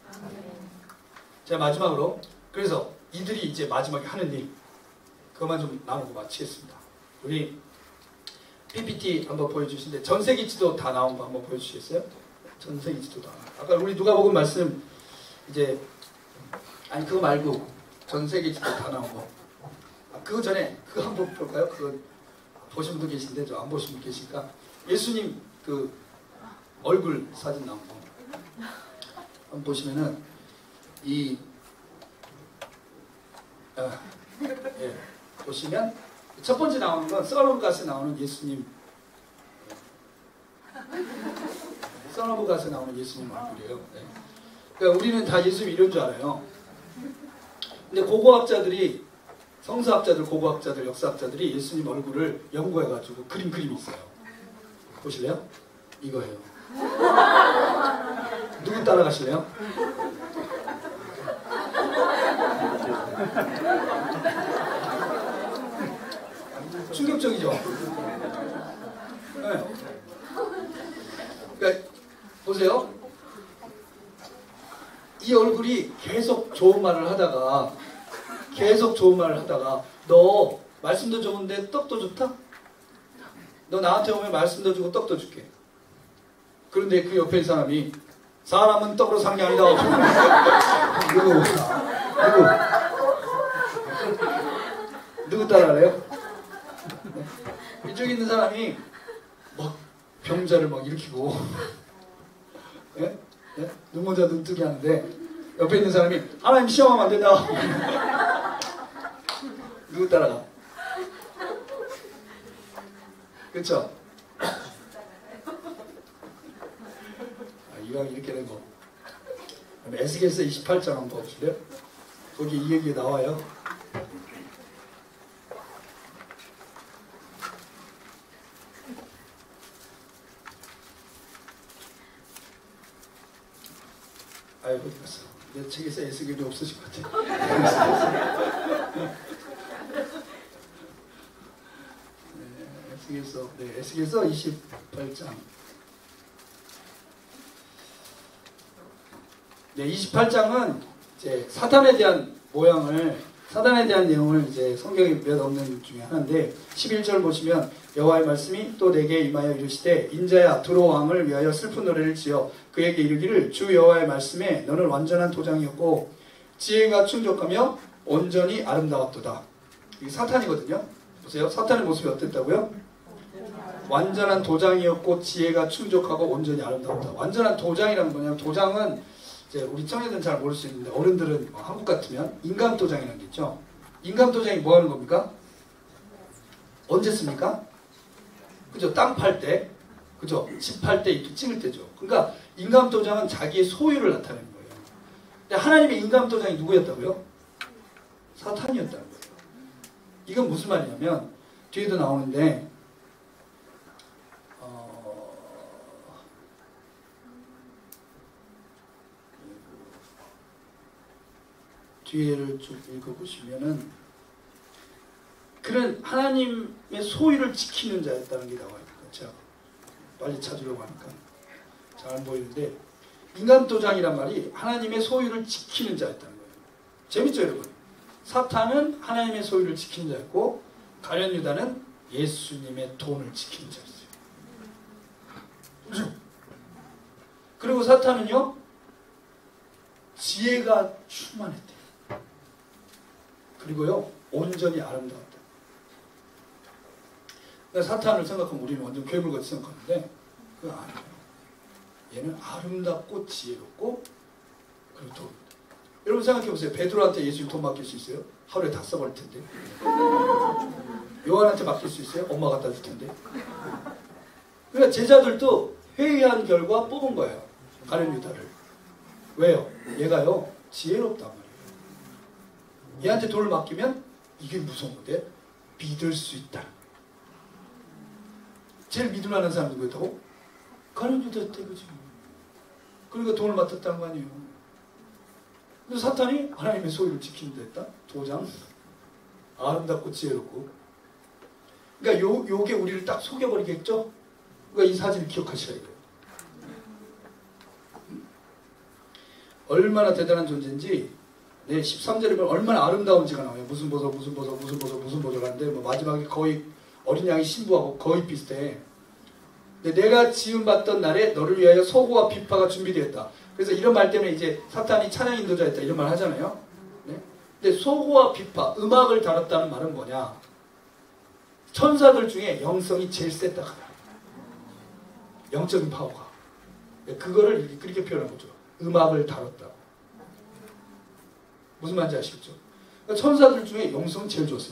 자, 마지막으로 그래서 이들이 이제 마지막에 하는 일 그것만 좀 나누고 마치겠습니다. 우리 PPT 한번 보여주시는데 전세기 지도 다 나온 거 한번 보여주시겠어요? 전세기 지도 다. 아까 우리 누가복음 말씀 이제 아니 그거 말고 전세기 지도 다 나온 거 그거 전에 그거 한번 볼까요? 그거 보신 분도 계신데 저 안 보신 분 계실까? 예수님 그 얼굴 사진 나온 거 한번 보시면은 이 예, 보시면 첫 번째 나오는 건 썰어브갓에 나오는 예수님, 썰어브갓에 나오는 예수님 얼굴이에요. 네. 그러니까 우리는 다 예수님 이런 줄 알아요. 근데 고고학자들이, 성서학자들, 고고학자들, 역사학자들이 예수님 얼굴을 연구해가지고 그림이 있어요. 보실래요? 이거예요. 누구 따라가실래요? 충격적이죠? 네. 그러니까 보세요. 이 얼굴이 계속 좋은 말을 하다가 너 말씀도 좋은데 떡도 좋다? 너 나한테 오면 말씀도 주고 떡도 줄게. 그런데 그 옆에 있는 사람이 사람은 떡으로 사는 게 아니다. 누구 따라할래요? 네. 이쪽에 있는 사람이 막 병자를 막 일으키고 예? 예? 눈모자 눈뜨기 하는데 옆에 있는 사람이 하나님 시험하면 안 된다. 누구 따라가? 그쵸? 이왕 이렇게 된 거. 에스겔서 28장 한번 보실래요? 거기 이 얘기 나와요. 아유, 어디 갔어? 내 책에서 에스겔이 없어질 것 같아. 에스겔서 28장. 네, 28장은 이제 사탄에 대한 내용을 이제 성경에 몇 없는 중에 하나인데 11절 보시면 여호와의 말씀이 또 내게 임하여 이르시되 인자야 두로 왕을 위하여 슬픈 노래를 지어 그에게 이르기를 주 여호와의 말씀에 너는 완전한 도장이었고 지혜가 충족하며 온전히 아름다웠도다. 이게 사탄이거든요. 보세요. 사탄의 모습이 어땠다고요? 완전한 도장이었고 지혜가 충족하고 온전히 아름다웠다. 완전한 도장이란 뭐냐면 도장은 이제 우리 청년들은 잘 모를 수 있는데 어른들은 한국 같으면 인감 도장이라는 게 있죠. 인감 도장이 뭐 하는 겁니까? 언제 씁니까? 그죠? 땅 팔 때, 그죠? 집 팔 때 이렇게 찍을 때죠. 그러니까 인감 도장은 자기의 소유를 나타내는 거예요. 근데 하나님의 인감 도장이 누구였다고요? 사탄이었다는 거예요. 이건 무슨 말이냐면 뒤에도 나오는데 뒤에를 쭉 읽어보시면은 그런 하나님의 소유를 지키는 자였다는 게 나와요. 제가 빨리 찾으려고 하니까 잘 안 보이는데 인감도장이란 말이 하나님의 소유를 지키는 자였다는 거예요. 재밌죠 여러분? 사탄은 하나님의 소유를 지키는 자였고 가룟 유다는 예수님의 돈을 지키는 자였어요. 그렇죠? 그리고 사탄은요 지혜가 충만했대요. 그리고요 온전히 아름다웠다. 그러니까 사탄을 생각하면 우리는 완전 괴물같이 생각하는데 그거 아니에요. 얘는 아름답고 지혜롭고 그리고 돈. 여러분 생각해보세요. 베드로한테 예수님 돈 맡길 수 있어요? 하루에 다 써버릴 텐데. 요한한테 맡길 수 있어요? 엄마 갖다 줄 텐데. 그러니까 제자들도 회의한 결과 뽑은 거예요. 가룟 유다를. 왜요? 얘가요 지혜롭단 말이에요. 얘한테 돈을 맡기면 이게 무서운 건데 믿을 수 있다. 제일 믿을만한 사람이 누구였다고? 가룟 유다 때문이지. 그러니까 돈을 맡았다는 거 아니에요. 근데 사탄이 하나님의 소유를 지키는 데 했다. 도장 아름답고 지혜롭고. 그러니까 요게 우리를 딱 속여버리겠죠. 그러니까 이 사진을 기억하셔야 돼요. 얼마나 대단한 존재인지. 네, 13절에 보면 얼마나 아름다운지가 나와요. 무슨 보석 하는데 뭐 마지막에 거의 어린 양이 신부하고 거의 비슷해. 근데 내가 지음받던 날에 너를 위하여 소고와 비파가 준비되었다. 그래서 이런 말 때문에 이제 사탄이 찬양 인도자였다 이런 말 하잖아요. 네? 근데 소고와 비파, 음악을 다뤘다는 말은 뭐냐? 천사들 중에 영성이 제일 셌다. 영적인 파워가. 그거를 그렇게 표현한 거죠. 음악을 다뤘다. 무슨 말인지 아시겠죠? 그러니까 천사들 중에 영성은 제일 좋았어요.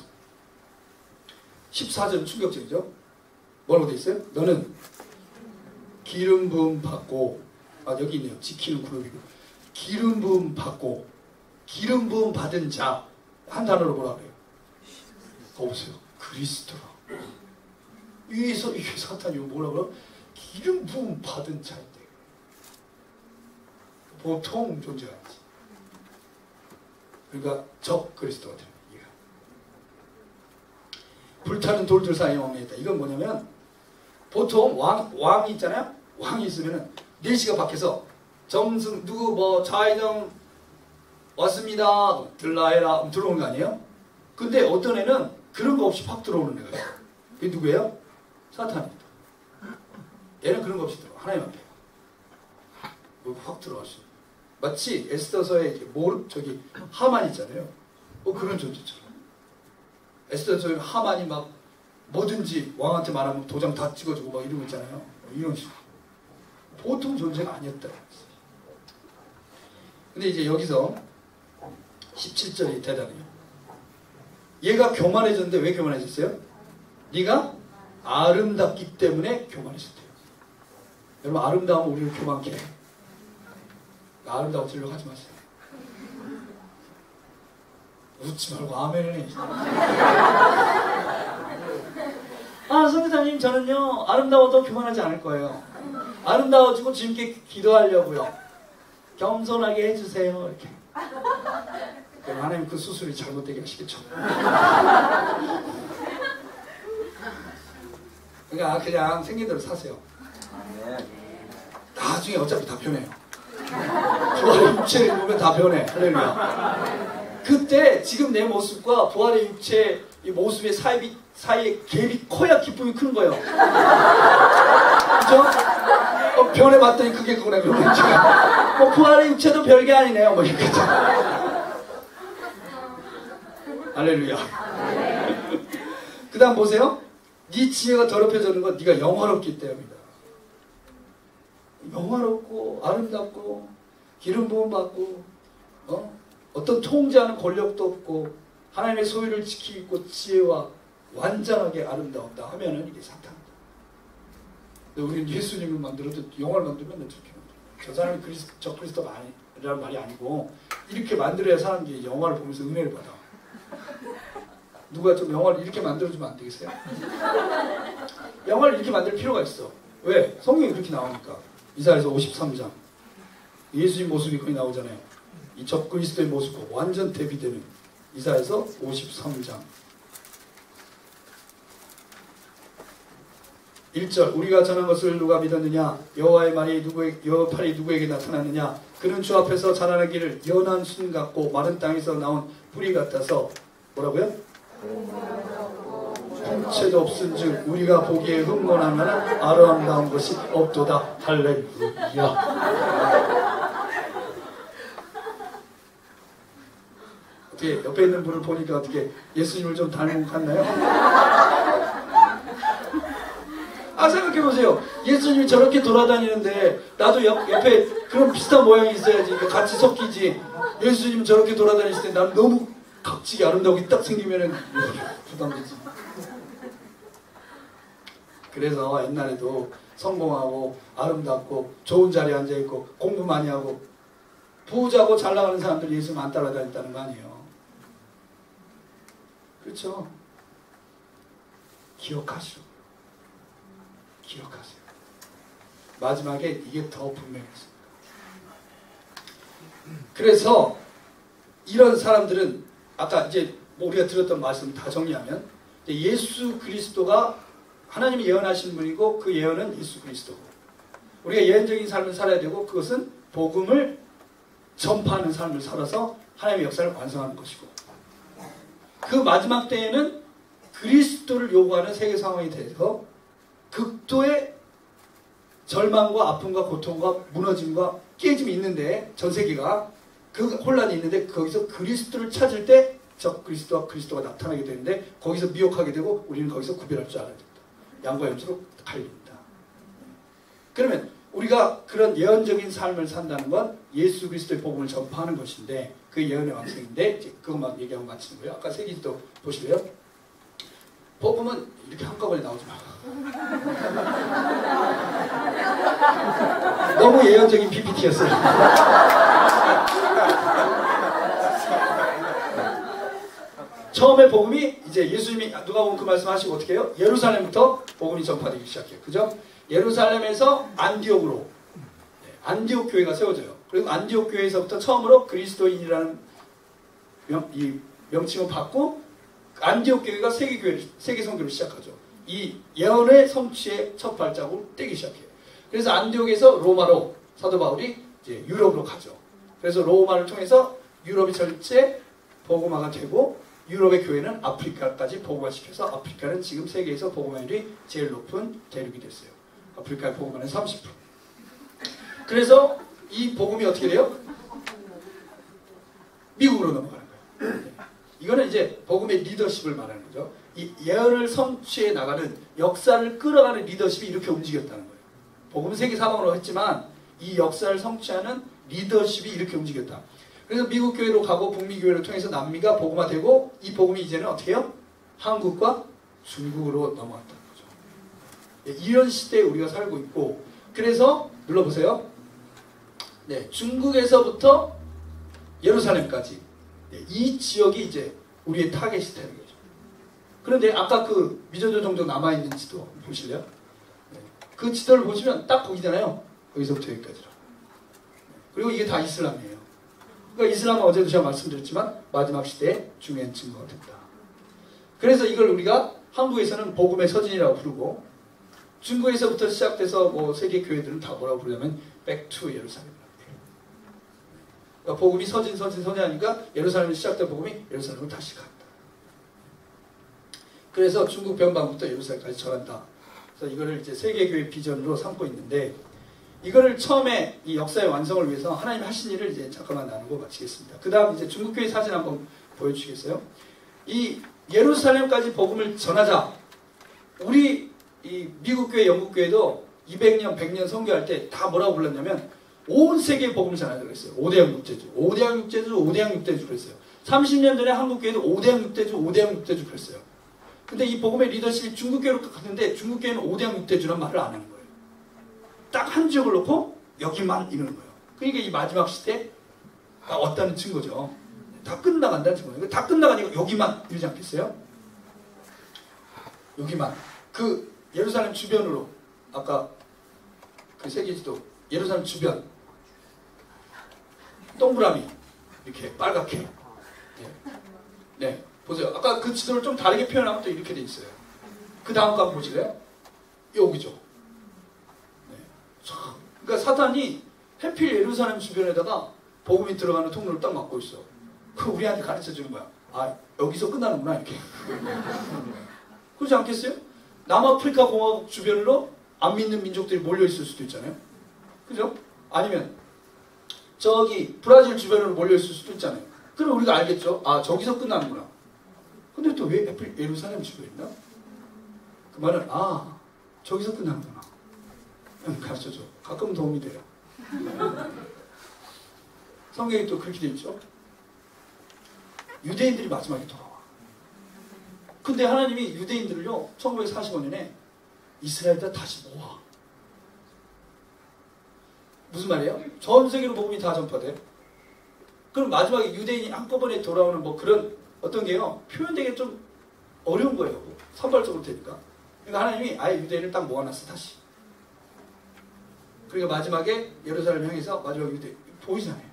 14절 충격적이죠? 뭐라고 돼 있어요? 너는 기름 부음 받고, 여기 있네요. 지키는 그룹이고. 기름 부음 받고, 기름 부음 받은 자. 한 단어로 뭐라 그래요? 그거 보세요. 그리스도라. 위에서 이게 사탄이 뭐라고요? 기름 부음 받은 자인데. 보통 존재하지. 그러니까 적 그리스도가 됩니다. 불타는 돌들 사이에 왕이 있다. 이건 뭐냐면 보통 왕이 있잖아요. 왕이 있으면은 4시가 밖에서 정승 누구 뭐 좌회정 왔습니다. 들라해라 들어오는 거 아니에요? 근데 어떤 애는 그런 거 없이 팍 들어오는 애가 있어요. 그게 누구예요? 사탄입니다. 얘는 그런 거 없이 들어와. 하나님 앞에 확 들어갈 수 있어요. 마치 에스더서에 저기 하만 있잖아요. 그런 존재처럼. 에스더서에 하만이 막 뭐든지 왕한테 말하면 도장 다 찍어주고 막 이런 거 있잖아요. 이런 식으로. 보통 존재가 아니었다. 근데 이제 여기서 17절이 대단해요. 얘가 교만해졌는데 왜 교만해졌어요? 네가 아름답기 때문에 교만해졌대요. 여러분 아름다우면 우리를 교만케 해요. 아름다워 지려고 하지 마세요. 웃지 말고 아멘을 해. 선교사님 저는요 아름다워도 교만하지 않을 거예요. 아름다워지고 주님께 기도하려고요. 겸손하게 해주세요. 이렇게. 하나님 그 수술이 잘못되게 하시겠죠. 그러니까 그냥 생긴 대로 사세요. 나중에 어차피 다 변해요. 부활의 육체를 보면 다 변해. 할렐루야. 그때 지금 내 모습과 부활의 육체 이 모습의 사이에 갭이 커야 기쁨이 큰 거예요. 그죠? 변해봤더니 그게 그거네. 뭐 부활의 육체도 별게 아니네요. 뭐 이렇게. 할렐루야. 그 다음 보세요. 네 지혜가 더럽혀지는 건 네가 영화롭기 때문이다. 영화롭고 아름답고 기름 부음 받고 어떤 통제하는 권력도 없고 하나님의 소유를 지키고 지혜와 완전하게 아름다웠다 하면은 이게 사탄이다. 근데 우리는 예수님을 만들어도 영화를 만들면 어떻게 만들어요? 저 사람이 저 그리스도가 아니라는 말이 아니고 이렇게 만들어야 사람들이 영화를 보면서 은혜를 받아. 누가 좀 영화를 이렇게 만들어주면 안 되겠어요? 영화를 이렇게 만들 필요가 있어. 왜? 성경이 그렇게 나오니까. 이사야서 53장 예수님 모습이 거기 나오잖아요. 이 적그리스도의 모습과 완전 대비되는 이사야서 53장 1절 우리가 전한 것을 누가 믿었느냐? 여호와의 말이 여호와 팔이 누구에게 나타났느냐? 그는 주 앞에서 자라나기를 연한 순 같고 마른 땅에서 나온 뿌리 같아서 뭐라고요? 형체도 없은즉 우리가 보기에 흥건하면 아름다운 것이 없도다. 할렐루야. 어떻게 옆에 있는 분을 보니까 어떻게 예수님을 좀 닮은 것 같나요? 생각해보세요. 예수님이 저렇게 돌아다니는데 나도 옆에 그런 비슷한 모양이 있어야지. 같이 섞이지. 예수님 저렇게 돌아다니실 때 나는 너무 각지게 아름다우게 딱 생기면은 부담되지. 그래서 옛날에도 성공하고 아름답고 좋은 자리에 앉아있고 공부 많이 하고 부자고 잘 나가는 사람들이 예수님 안 따라다녔다는 거 아니에요. 그렇죠? 기억하시오. 기억하세요. 마지막에 이게 더 분명했습니다. 그래서 이런 사람들은 아까 이제 우리가 들었던 말씀 다 정리하면 예수 그리스도가 하나님이 예언하신 분이고 그 예언은 예수 그리스도고 우리가 예언적인 삶을 살아야 되고 그것은 복음을 전파하는 삶을 살아서 하나님의 역사를 완성하는 것이고 그 마지막 때에는 그리스도를 요구하는 세계 상황이 돼서 극도의 절망과 아픔과 고통과 무너짐과 깨짐이 있는데 전 세계가 그 혼란이 있는데 거기서 그리스도를 찾을 때 적 그리스도와 그리스도가 나타나게 되는데 거기서 미혹하게 되고 우리는 거기서 구별할 줄 알아야 된다. 양과 염소로 갈린다. 그러면 우리가 그런 예언적인 삶을 산다는 건 예수 그리스도의 복음을 전파하는 것인데 그 예언의 완성인데 이제 그것만 얘기하고 마치는 거예요. 아까 세기도 보실래요? 복음은 이렇게 한꺼번에 나오지 마. 너무 예언적인 PPT였어요. 처음에 복음이 이제 예수님이 누가복음 그 말씀하시고 어떻게 해요? 예루살렘부터 복음이 전파되기 시작해요. 그죠? 예루살렘에서 안디옥으로 안디옥 교회가 세워져요. 그리고 안디옥 교회에서부터 처음으로 그리스도인이라는 명칭을 받고 안디옥 교회가 세계 선교를 시작하죠. 이 예언의 성취의 첫 발자국을 떼기 시작해요. 그래서 안디옥에서 로마로 사도 바울이 이제 유럽으로 가죠. 그래서 로마를 통해서 유럽이 전체 복음화가 되고 유럽의 교회는 아프리카까지 복음화시켜서 아프리카는 지금 세계에서 복음화율이 제일 높은 대륙이 됐어요. 아프리카의 복음화는 30%. 그래서 이 복음이 어떻게 돼요? 미국으로 넘어가는 거예요. 이거는 이제 복음의 리더십을 말하는 거죠. 이 예언을 성취해 나가는 역사를 끌어가는 리더십이 이렇게 움직였다는 거예요. 복음은 세계 사방으로 했지만 이 역사를 성취하는 리더십이 이렇게 움직였다. 그래서 미국 교회로 가고 북미 교회를 통해서 남미가 복음화되고 이 복음이 이제는 어떻게 해요? 한국과 중국으로 넘어갔다는 거죠. 이런 시대에 우리가 살고 있고 그래서 눌러보세요. 네, 중국에서부터 예루살렘까지 이 지역이 이제 우리의 타겟이 되는 거죠. 그런데 아까 그 미전조 정도 남아있는 지도 보실래요? 네, 그 지도를 보시면 딱 거기잖아요. 거기서부터 여기까지로. 그리고 이게 다 이슬람이에요. 그러니까 이슬람은 어제도 제가 말씀드렸지만 마지막 시대에 중요한 증거가 된다. 그래서 이걸 우리가 한국에서는 복음의 서진이라고 부르고 중국에서부터 시작돼서 뭐 세계 교회들은 다 뭐라고 부르냐면 Back to 예루살렘이라고 불러요. 그러니까 복음이 서진하니까 예루살렘에 시작된 복음이 예루살렘으로 다시 간다. 그래서 중국 변방부터 예루살렘까지 전한다. 그래서 이거를 이제 세계교회 비전으로 삼고 있는데 이거를 처음에 이 역사의 완성을 위해서 하나님이 하신 일을 이제 잠깐만 나누고 마치겠습니다. 그 다음 이제 중국교회 사진 한번 보여주시겠어요? 이 예루살렘까지 복음을 전하자. 우리 이 미국교회, 영국교회도 200년, 100년 선교할 때 다 뭐라고 불렀냐면 온 세계에 복음을 전하자고 했어요. 5대양 6대주, 5대양 6대주, 5대양 6대주 그랬어요. 30년 전에 한국교회도 5대양 6대주, 5대양 6대주 그랬어요. 근데 이 복음의 리더십이 중국교회로 갔는데 중국교회는 5대양 6대주란 말을 안 하는 거예요. 딱 한 지역을 놓고 여기만 이러는 거예요. 그러니까 이 마지막 시대가 왔다는 증거죠. 다 끝나간다는 증거예요. 다 끝나가니까 여기만 이러지 않겠어요? 여기만. 그 예루살렘 주변으로 아까 그 세계지도 예루살렘 주변 동그라미 이렇게 빨갛게 네 보세요. 아까 그 지도를 좀 다르게 표현하면 또 이렇게 돼 있어요. 그 다음 거 보실래요? 여기죠. 그러니까 사탄이 해필 예루살렘 주변에다가 복음이 들어가는 통로를 딱 막고 있어. 그 우리한테 가르쳐 주는 거야. 아 여기서 끝나는구나 이렇게. 그렇지 않겠어요? 남아프리카 공화국 주변으로 안 믿는 민족들이 몰려 있을 수도 있잖아요. 그죠? 아니면 저기 브라질 주변으로 몰려 있을 수도 있잖아요. 그럼 우리가 알겠죠? 아 저기서 끝나는구나. 근데 또 왜 해필 예루살렘 주변에 있나? 그 말은 아 저기서 끝나는구나. 가르쳐줘. 가끔 도움이 돼요. 성경이 또 그렇게 돼 있죠. 유대인들이 마지막에 돌아와. 근데 하나님이 유대인들을요 1945년에 이스라엘에다 다시 모아. 무슨 말이에요? 전 세계로 복음이 다 전파돼. 그럼 마지막에 유대인이 한꺼번에 돌아오는 뭐 그런 어떤 게요 표현되기 좀 어려운 거예요. 선발적으로 되니까. 그러니까 하나님이 아예 유대인을 딱 모아놨어 다시. 그러니까 마지막에 예루살렘 향해서 마지막 유대 보이잖아요.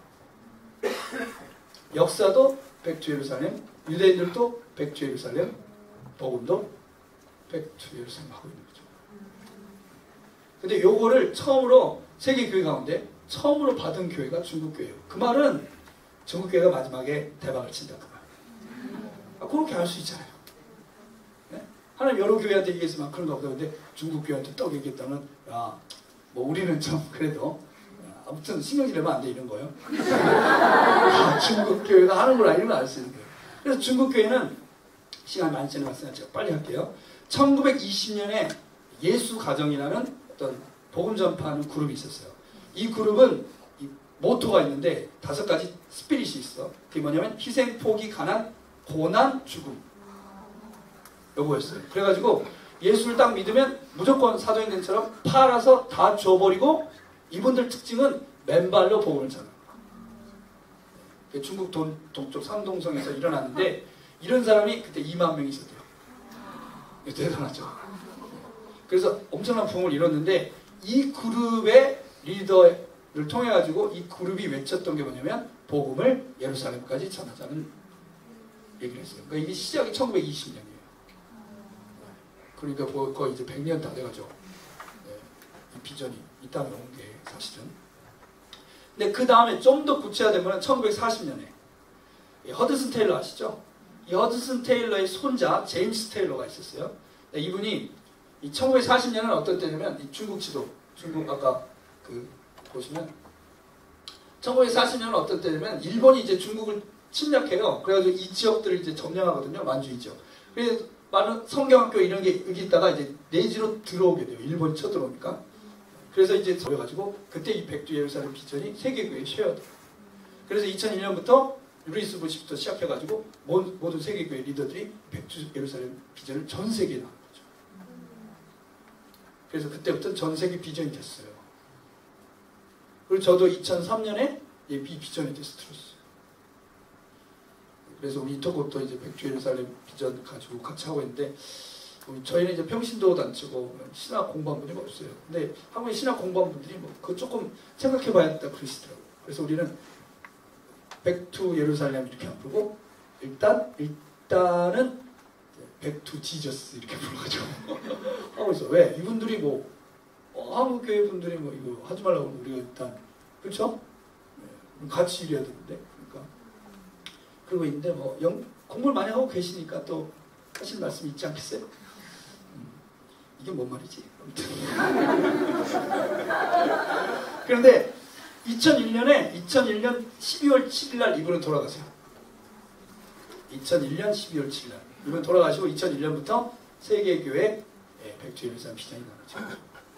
역사도 백투 예루살렘, 유대인들도 백투 예루살렘, 복음도 백투 예루살렘 하고 있는 거죠. 근데 요거를 처음으로 세계 교회 가운데 처음으로 받은 교회가 중국 교회예요. 그 말은 중국 교회가 마지막에 대박을 친다 그 말. 그렇게 할 수 있잖아요. 네? 하나님 여러 교회한테 얘기했으면 그런가 보다. 근데 중국 교회한테 떡 얘기했다면 야. 뭐 우리는 좀 그래도 아무튼 신경질 내면 안 돼 이런 거예요. 아, 중국 교회가 하는구나 이런 걸 알 수 있는 거예요. 그래서 중국 교회는 시간 많이 지나갔으니까 제가 빨리 할게요. 1920년에 예수 가정이라는 어떤 복음 전파하는 그룹이 있었어요. 이 그룹은 이 모토가 있는데 5가지 스피릿이 있어. 그게 뭐냐면 희생, 포기, 가난, 고난, 죽음. 요거였어요. 그래가지고 예수를 딱 믿으면 무조건 사도행전처럼 팔아서 다 줘버리고 이분들 특징은 맨발로 복음을 전하는 거예요. 중국 동쪽 산동성에서 일어났는데 이런 사람이 그때 2만 명이 있었대요. 대단하죠. 그래서 엄청난 부흥을 이뤘는데 이 그룹의 리더를 통해 가지고 이 그룹이 외쳤던 게 뭐냐면 복음을 예루살렘까지 전하자는 얘기를 했어요. 그러니까 이게 시작이 1920년이에요. 그러니까 거의 이제 100년 다 돼가죠. 네, 이 비전이 이 땅에 온 게 사실은. 근데 그 다음에 좀 더 구체화된 거는 1940년에 허드슨 테일러 아시죠? 이 허드슨 테일러의 손자 제임스 테일러가 있었어요. 네, 이분이 이 1940년은 어떤 때냐면 이 중국 지도, 중국 아까 그 보시면 1940년은 어떤 때냐면 일본이 이제 중국을 침략해요. 그래가지고 이 지역들을 이제 점령하거든요. 만주이 지역. 그래서 많은 성경학교 이런 게 여기 있다가 이제 내지로 들어오게 돼요. 일본이 쳐들어오니까. 그래서 이제 그래가지고 그때 이 백두 예루살렘 비전이 세계교회에 쉐어돼요. 그래서 2001년부터 루이스 부시부터 시작해가지고 모든 세계교회 리더들이 백두 예루살렘 비전을 전 세계에 나온 거죠. 그래서 그때부터 전 세계 비전이 됐어요. 그리고 저도 2003년에 이 비전에 대해서 들었어요. 그래서 우리 이터곳도 이제 백두 예루살렘 비전 가지고 같이 하고 있는데 저희는 이제 평신도 단체고 신학 공부한 분이 없어요. 근데 한국의 신학 공부한 분들이 뭐 그거 조금 생각해봐야 된다 그러시더라고요. 그래서 우리는 백투 예루살렘 이렇게 안 부르고 일단은 백투 지저스 이렇게 불러가지고 하고 있어. 왜? 이분들이 뭐 한국 교회 분들이 뭐 이거 하지 말라고 하면 우리가 일단 그렇죠? 네, 같이 일해야 되는데 그러니까 그러고 있는데 뭐 공부를 많이 하고 계시니까 또 하실 말씀이 있지 않겠어요? 이게 뭔 말이지? 그런데 2001년 12월 7일 날 이분은 돌아가세요. 2001년 12월 7일 날 이분 돌아가시고 2001년부터 세계교회 백두 예루살렘 비전이 나왔죠.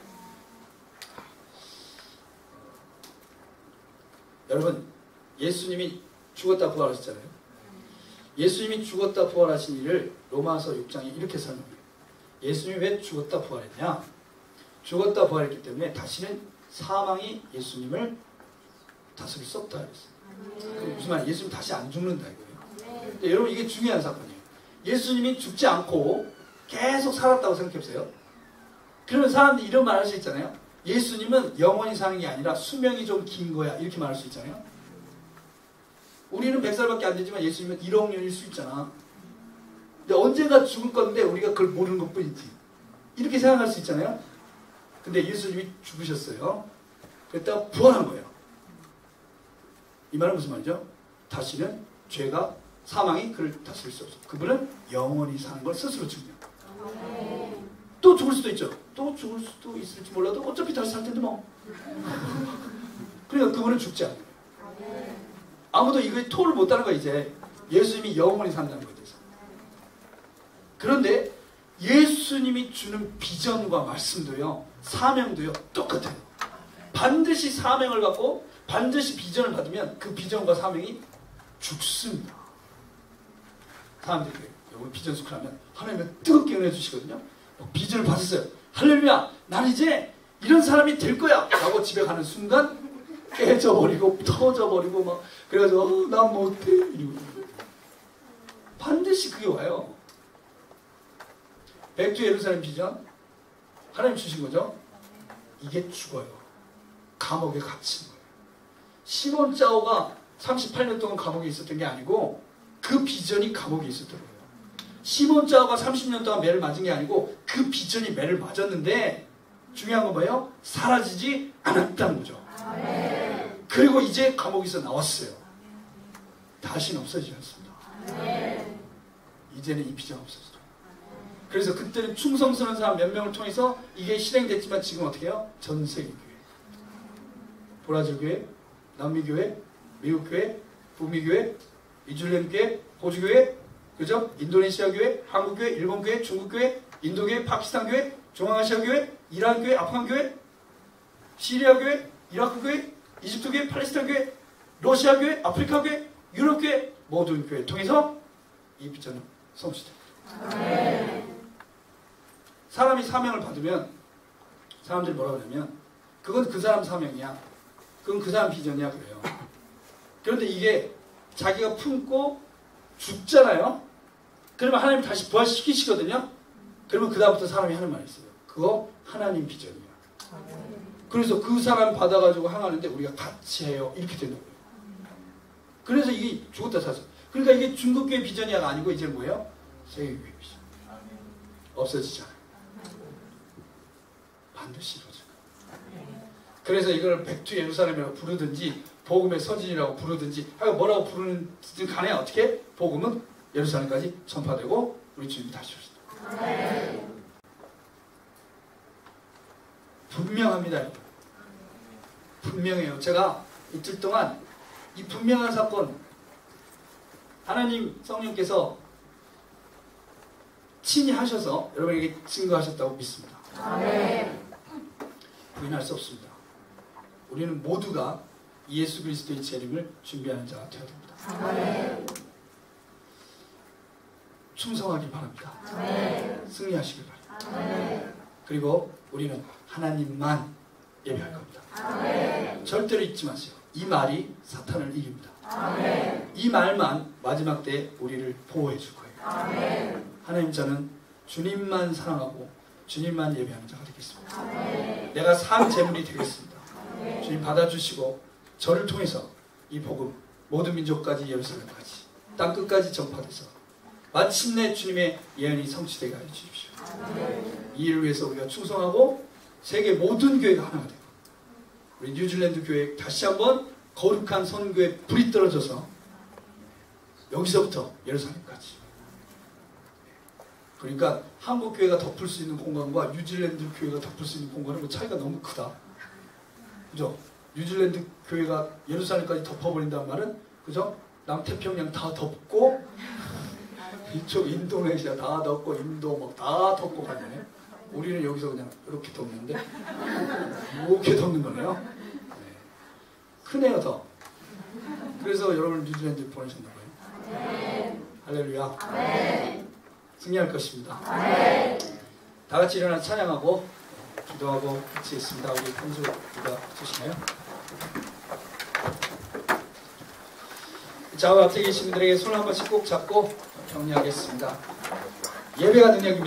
여러분 예수님이 죽었다 부활하셨잖아요. 예수님이 죽었다 부활하신 일을 로마서 6장에 이렇게 설명해요. 예수님이 왜 죽었다 부활했냐? 죽었다 부활했기 때문에 다시는 사망이 예수님을 다스릴 수 없다 그랬어요. 무슨 말이에요? 예수님 다시 안 죽는다 이거예요. 근데 여러분 이게 중요한 사건이에요. 예수님이 죽지 않고 계속 살았다고 생각해보세요. 그러면 사람들이 이런 말 할 수 있잖아요. 예수님은 영원히 사는 게 아니라 수명이 좀 긴 거야 이렇게 말할 수 있잖아요. 우리는 100살밖에 안 되지만 예수님은 1억 년일 수 있잖아. 근데 언젠가 죽을 건데 우리가 그걸 모르는 것 뿐이지. 이렇게 생각할 수 있잖아요. 근데 예수님이 죽으셨어요. 그랬다가 부활한 거예요. 이 말은 무슨 말이죠? 다시는 죄가 사망이 그를 다스릴 수 없어. 그분은 영원히 사는 걸 스스로 증명합니다. 또 죽을 수도 있죠. 또 죽을 수도 있을지 몰라도 어차피 다시 살 텐데 뭐. 그러니까 그분은 죽지 않아요. 아무도 이거에 토를 못하는 거야 이제. 예수님이 영원히 산다는 거에 대해서. 그런데 예수님이 주는 비전과 말씀도요, 사명도요 똑같아요. 반드시 사명을 갖고 반드시 비전을 받으면 그 비전과 사명이 죽습니다. 사람들이 우리 비전 스쿨 하면 하나님은 뜨겁게 은혜 주시거든요. 비전을 받았어요. 할렐루야, 나는 이제 이런 사람이 될 거야 라고 집에 가는 순간 깨져버리고 터져버리고 막 그래가지고 나 못해 이러고. 반드시 그게 와요. 백두 예루살렘 비전 하나님 주신 거죠. 이게 죽어요. 감옥에 갇힌 거예요. 시몬 짜오가 38년 동안 감옥에 있었던 게 아니고 그 비전이 감옥에 있었던 거예요. 시몬 짜오가 30년 동안 매를 맞은 게 아니고 그 비전이 매를 맞았는데 중요한 건 뭐예요? 사라지지 않았다는 거죠. 그리고 이제 감옥에서 나왔어요. 다시는 없어지지 않습니다. 이제는 이 비전 없어졌어요. 그래서 그때는 충성스러운 사람 몇 명을 통해서 이게 실행됐지만 지금 어떻게 해요? 전 세계 교회. 브라질 교회, 남미 교회, 미국 교회, 북미 교회, 뉴질랜드 교회, 호주 교회, 그죠? 인도네시아 교회, 한국 교회, 일본 교회, 중국 교회, 인도 교회, 파키스탄 교회, 중앙아시아 교회, 이란 교회, 아프간 교회, 시리아 교회, 이라크 교회, 이집트 교회, 팔레스타인 교회, 러시아 교회, 아프리카 교회, 유럽 교회, 모든 교회 통해서 이 비전은 성취됩니다. 사람이 사명을 받으면 사람들이 뭐라고 하냐면 그건 그 사람 사명이야. 그건 그 사람 비전이야 그래요. 그런데 이게 자기가 품고 죽잖아요. 그러면 하나님 다시 부활시키시거든요. 그러면 그 다음부터 사람이 하는 말이 있어요. 그거 하나님 비전이야. 그래서 그 사람 받아가지고 항하는데 우리가 같이 해요. 이렇게 되는 거예요. 그래서 이게 죽었다 사서. 그러니까 이게 중국교회 비전이야가 아니고 이제 뭐예요? 세계교회 비전. 없어지잖아요. 반드시 이루어질 거예요. 그래서 이걸 백투 예루살렘이라고 부르든지 복음의 서진이라고 부르든지 하여간 뭐라고 부르는지 간에 어떻게 복음은 예루살렘까지 전파되고 우리 주님이 다시 오신다. 분명합니다. 분명해요. 제가 이틀 동안 이 분명한 사건 하나님 성령께서 친히 하셔서 여러분에게 증거하셨다고 믿습니다. 부인할 수 없습니다. 우리는 모두가 예수 그리스도의 재림을 준비하는 자가 되어야 됩니다. 충성하길 바랍니다. 승리하시길 바랍니다. 그리고 우리는 하나님만 예배할 겁니다. 절대로 잊지 마세요. 이 말이 사탄을 이깁니다. 이 말만 마지막 때에 우리를 보호해 줄 거예요. 하나님, 저는 주님만 사랑하고 주님만 예배하는 자가 되겠습니다. 내가 산 제물이 되겠습니다. 주님 받아주시고 저를 통해서 이 복음 모든 민족까지 예루살렘까지 땅끝까지 전파돼서 마침내 주님의 예언이 성취되게 하여 주십시오. 이 일을 위해서 우리가 충성하고 세계 모든 교회가 하나가 되고 우리 뉴질랜드 교회 다시 한번 거룩한 선교에 불이 떨어져서 여기서부터 예루살렘까지. 그러니까 한국 교회가 덮을 수 있는 공간과 뉴질랜드 교회가 덮을 수 있는 공간은 그 차이가 너무 크다. 그죠? 뉴질랜드 교회가 예루살렘까지 덮어버린다는 말은, 그죠? 남태평양 다 덮고 이쪽 인도네시아 다 덮고 인도 막 다 덮고 가네. 우리는 여기서 그냥 이렇게 덮는데 이렇게 덮는 거네요. 네. 크네요 더. 그래서 여러분 뉴질랜드 보내셨나 봐요. 할렐루야. 승리할 것입니다. 다 같이 일어나 찬양하고 기도하고 같이 있습니다. 우리 현수 누가 주시나요? 좌우 앞에 계신 분들에게 손을 한 번씩 꼭 잡고 격려하겠습니다. 예배가 능력입니다.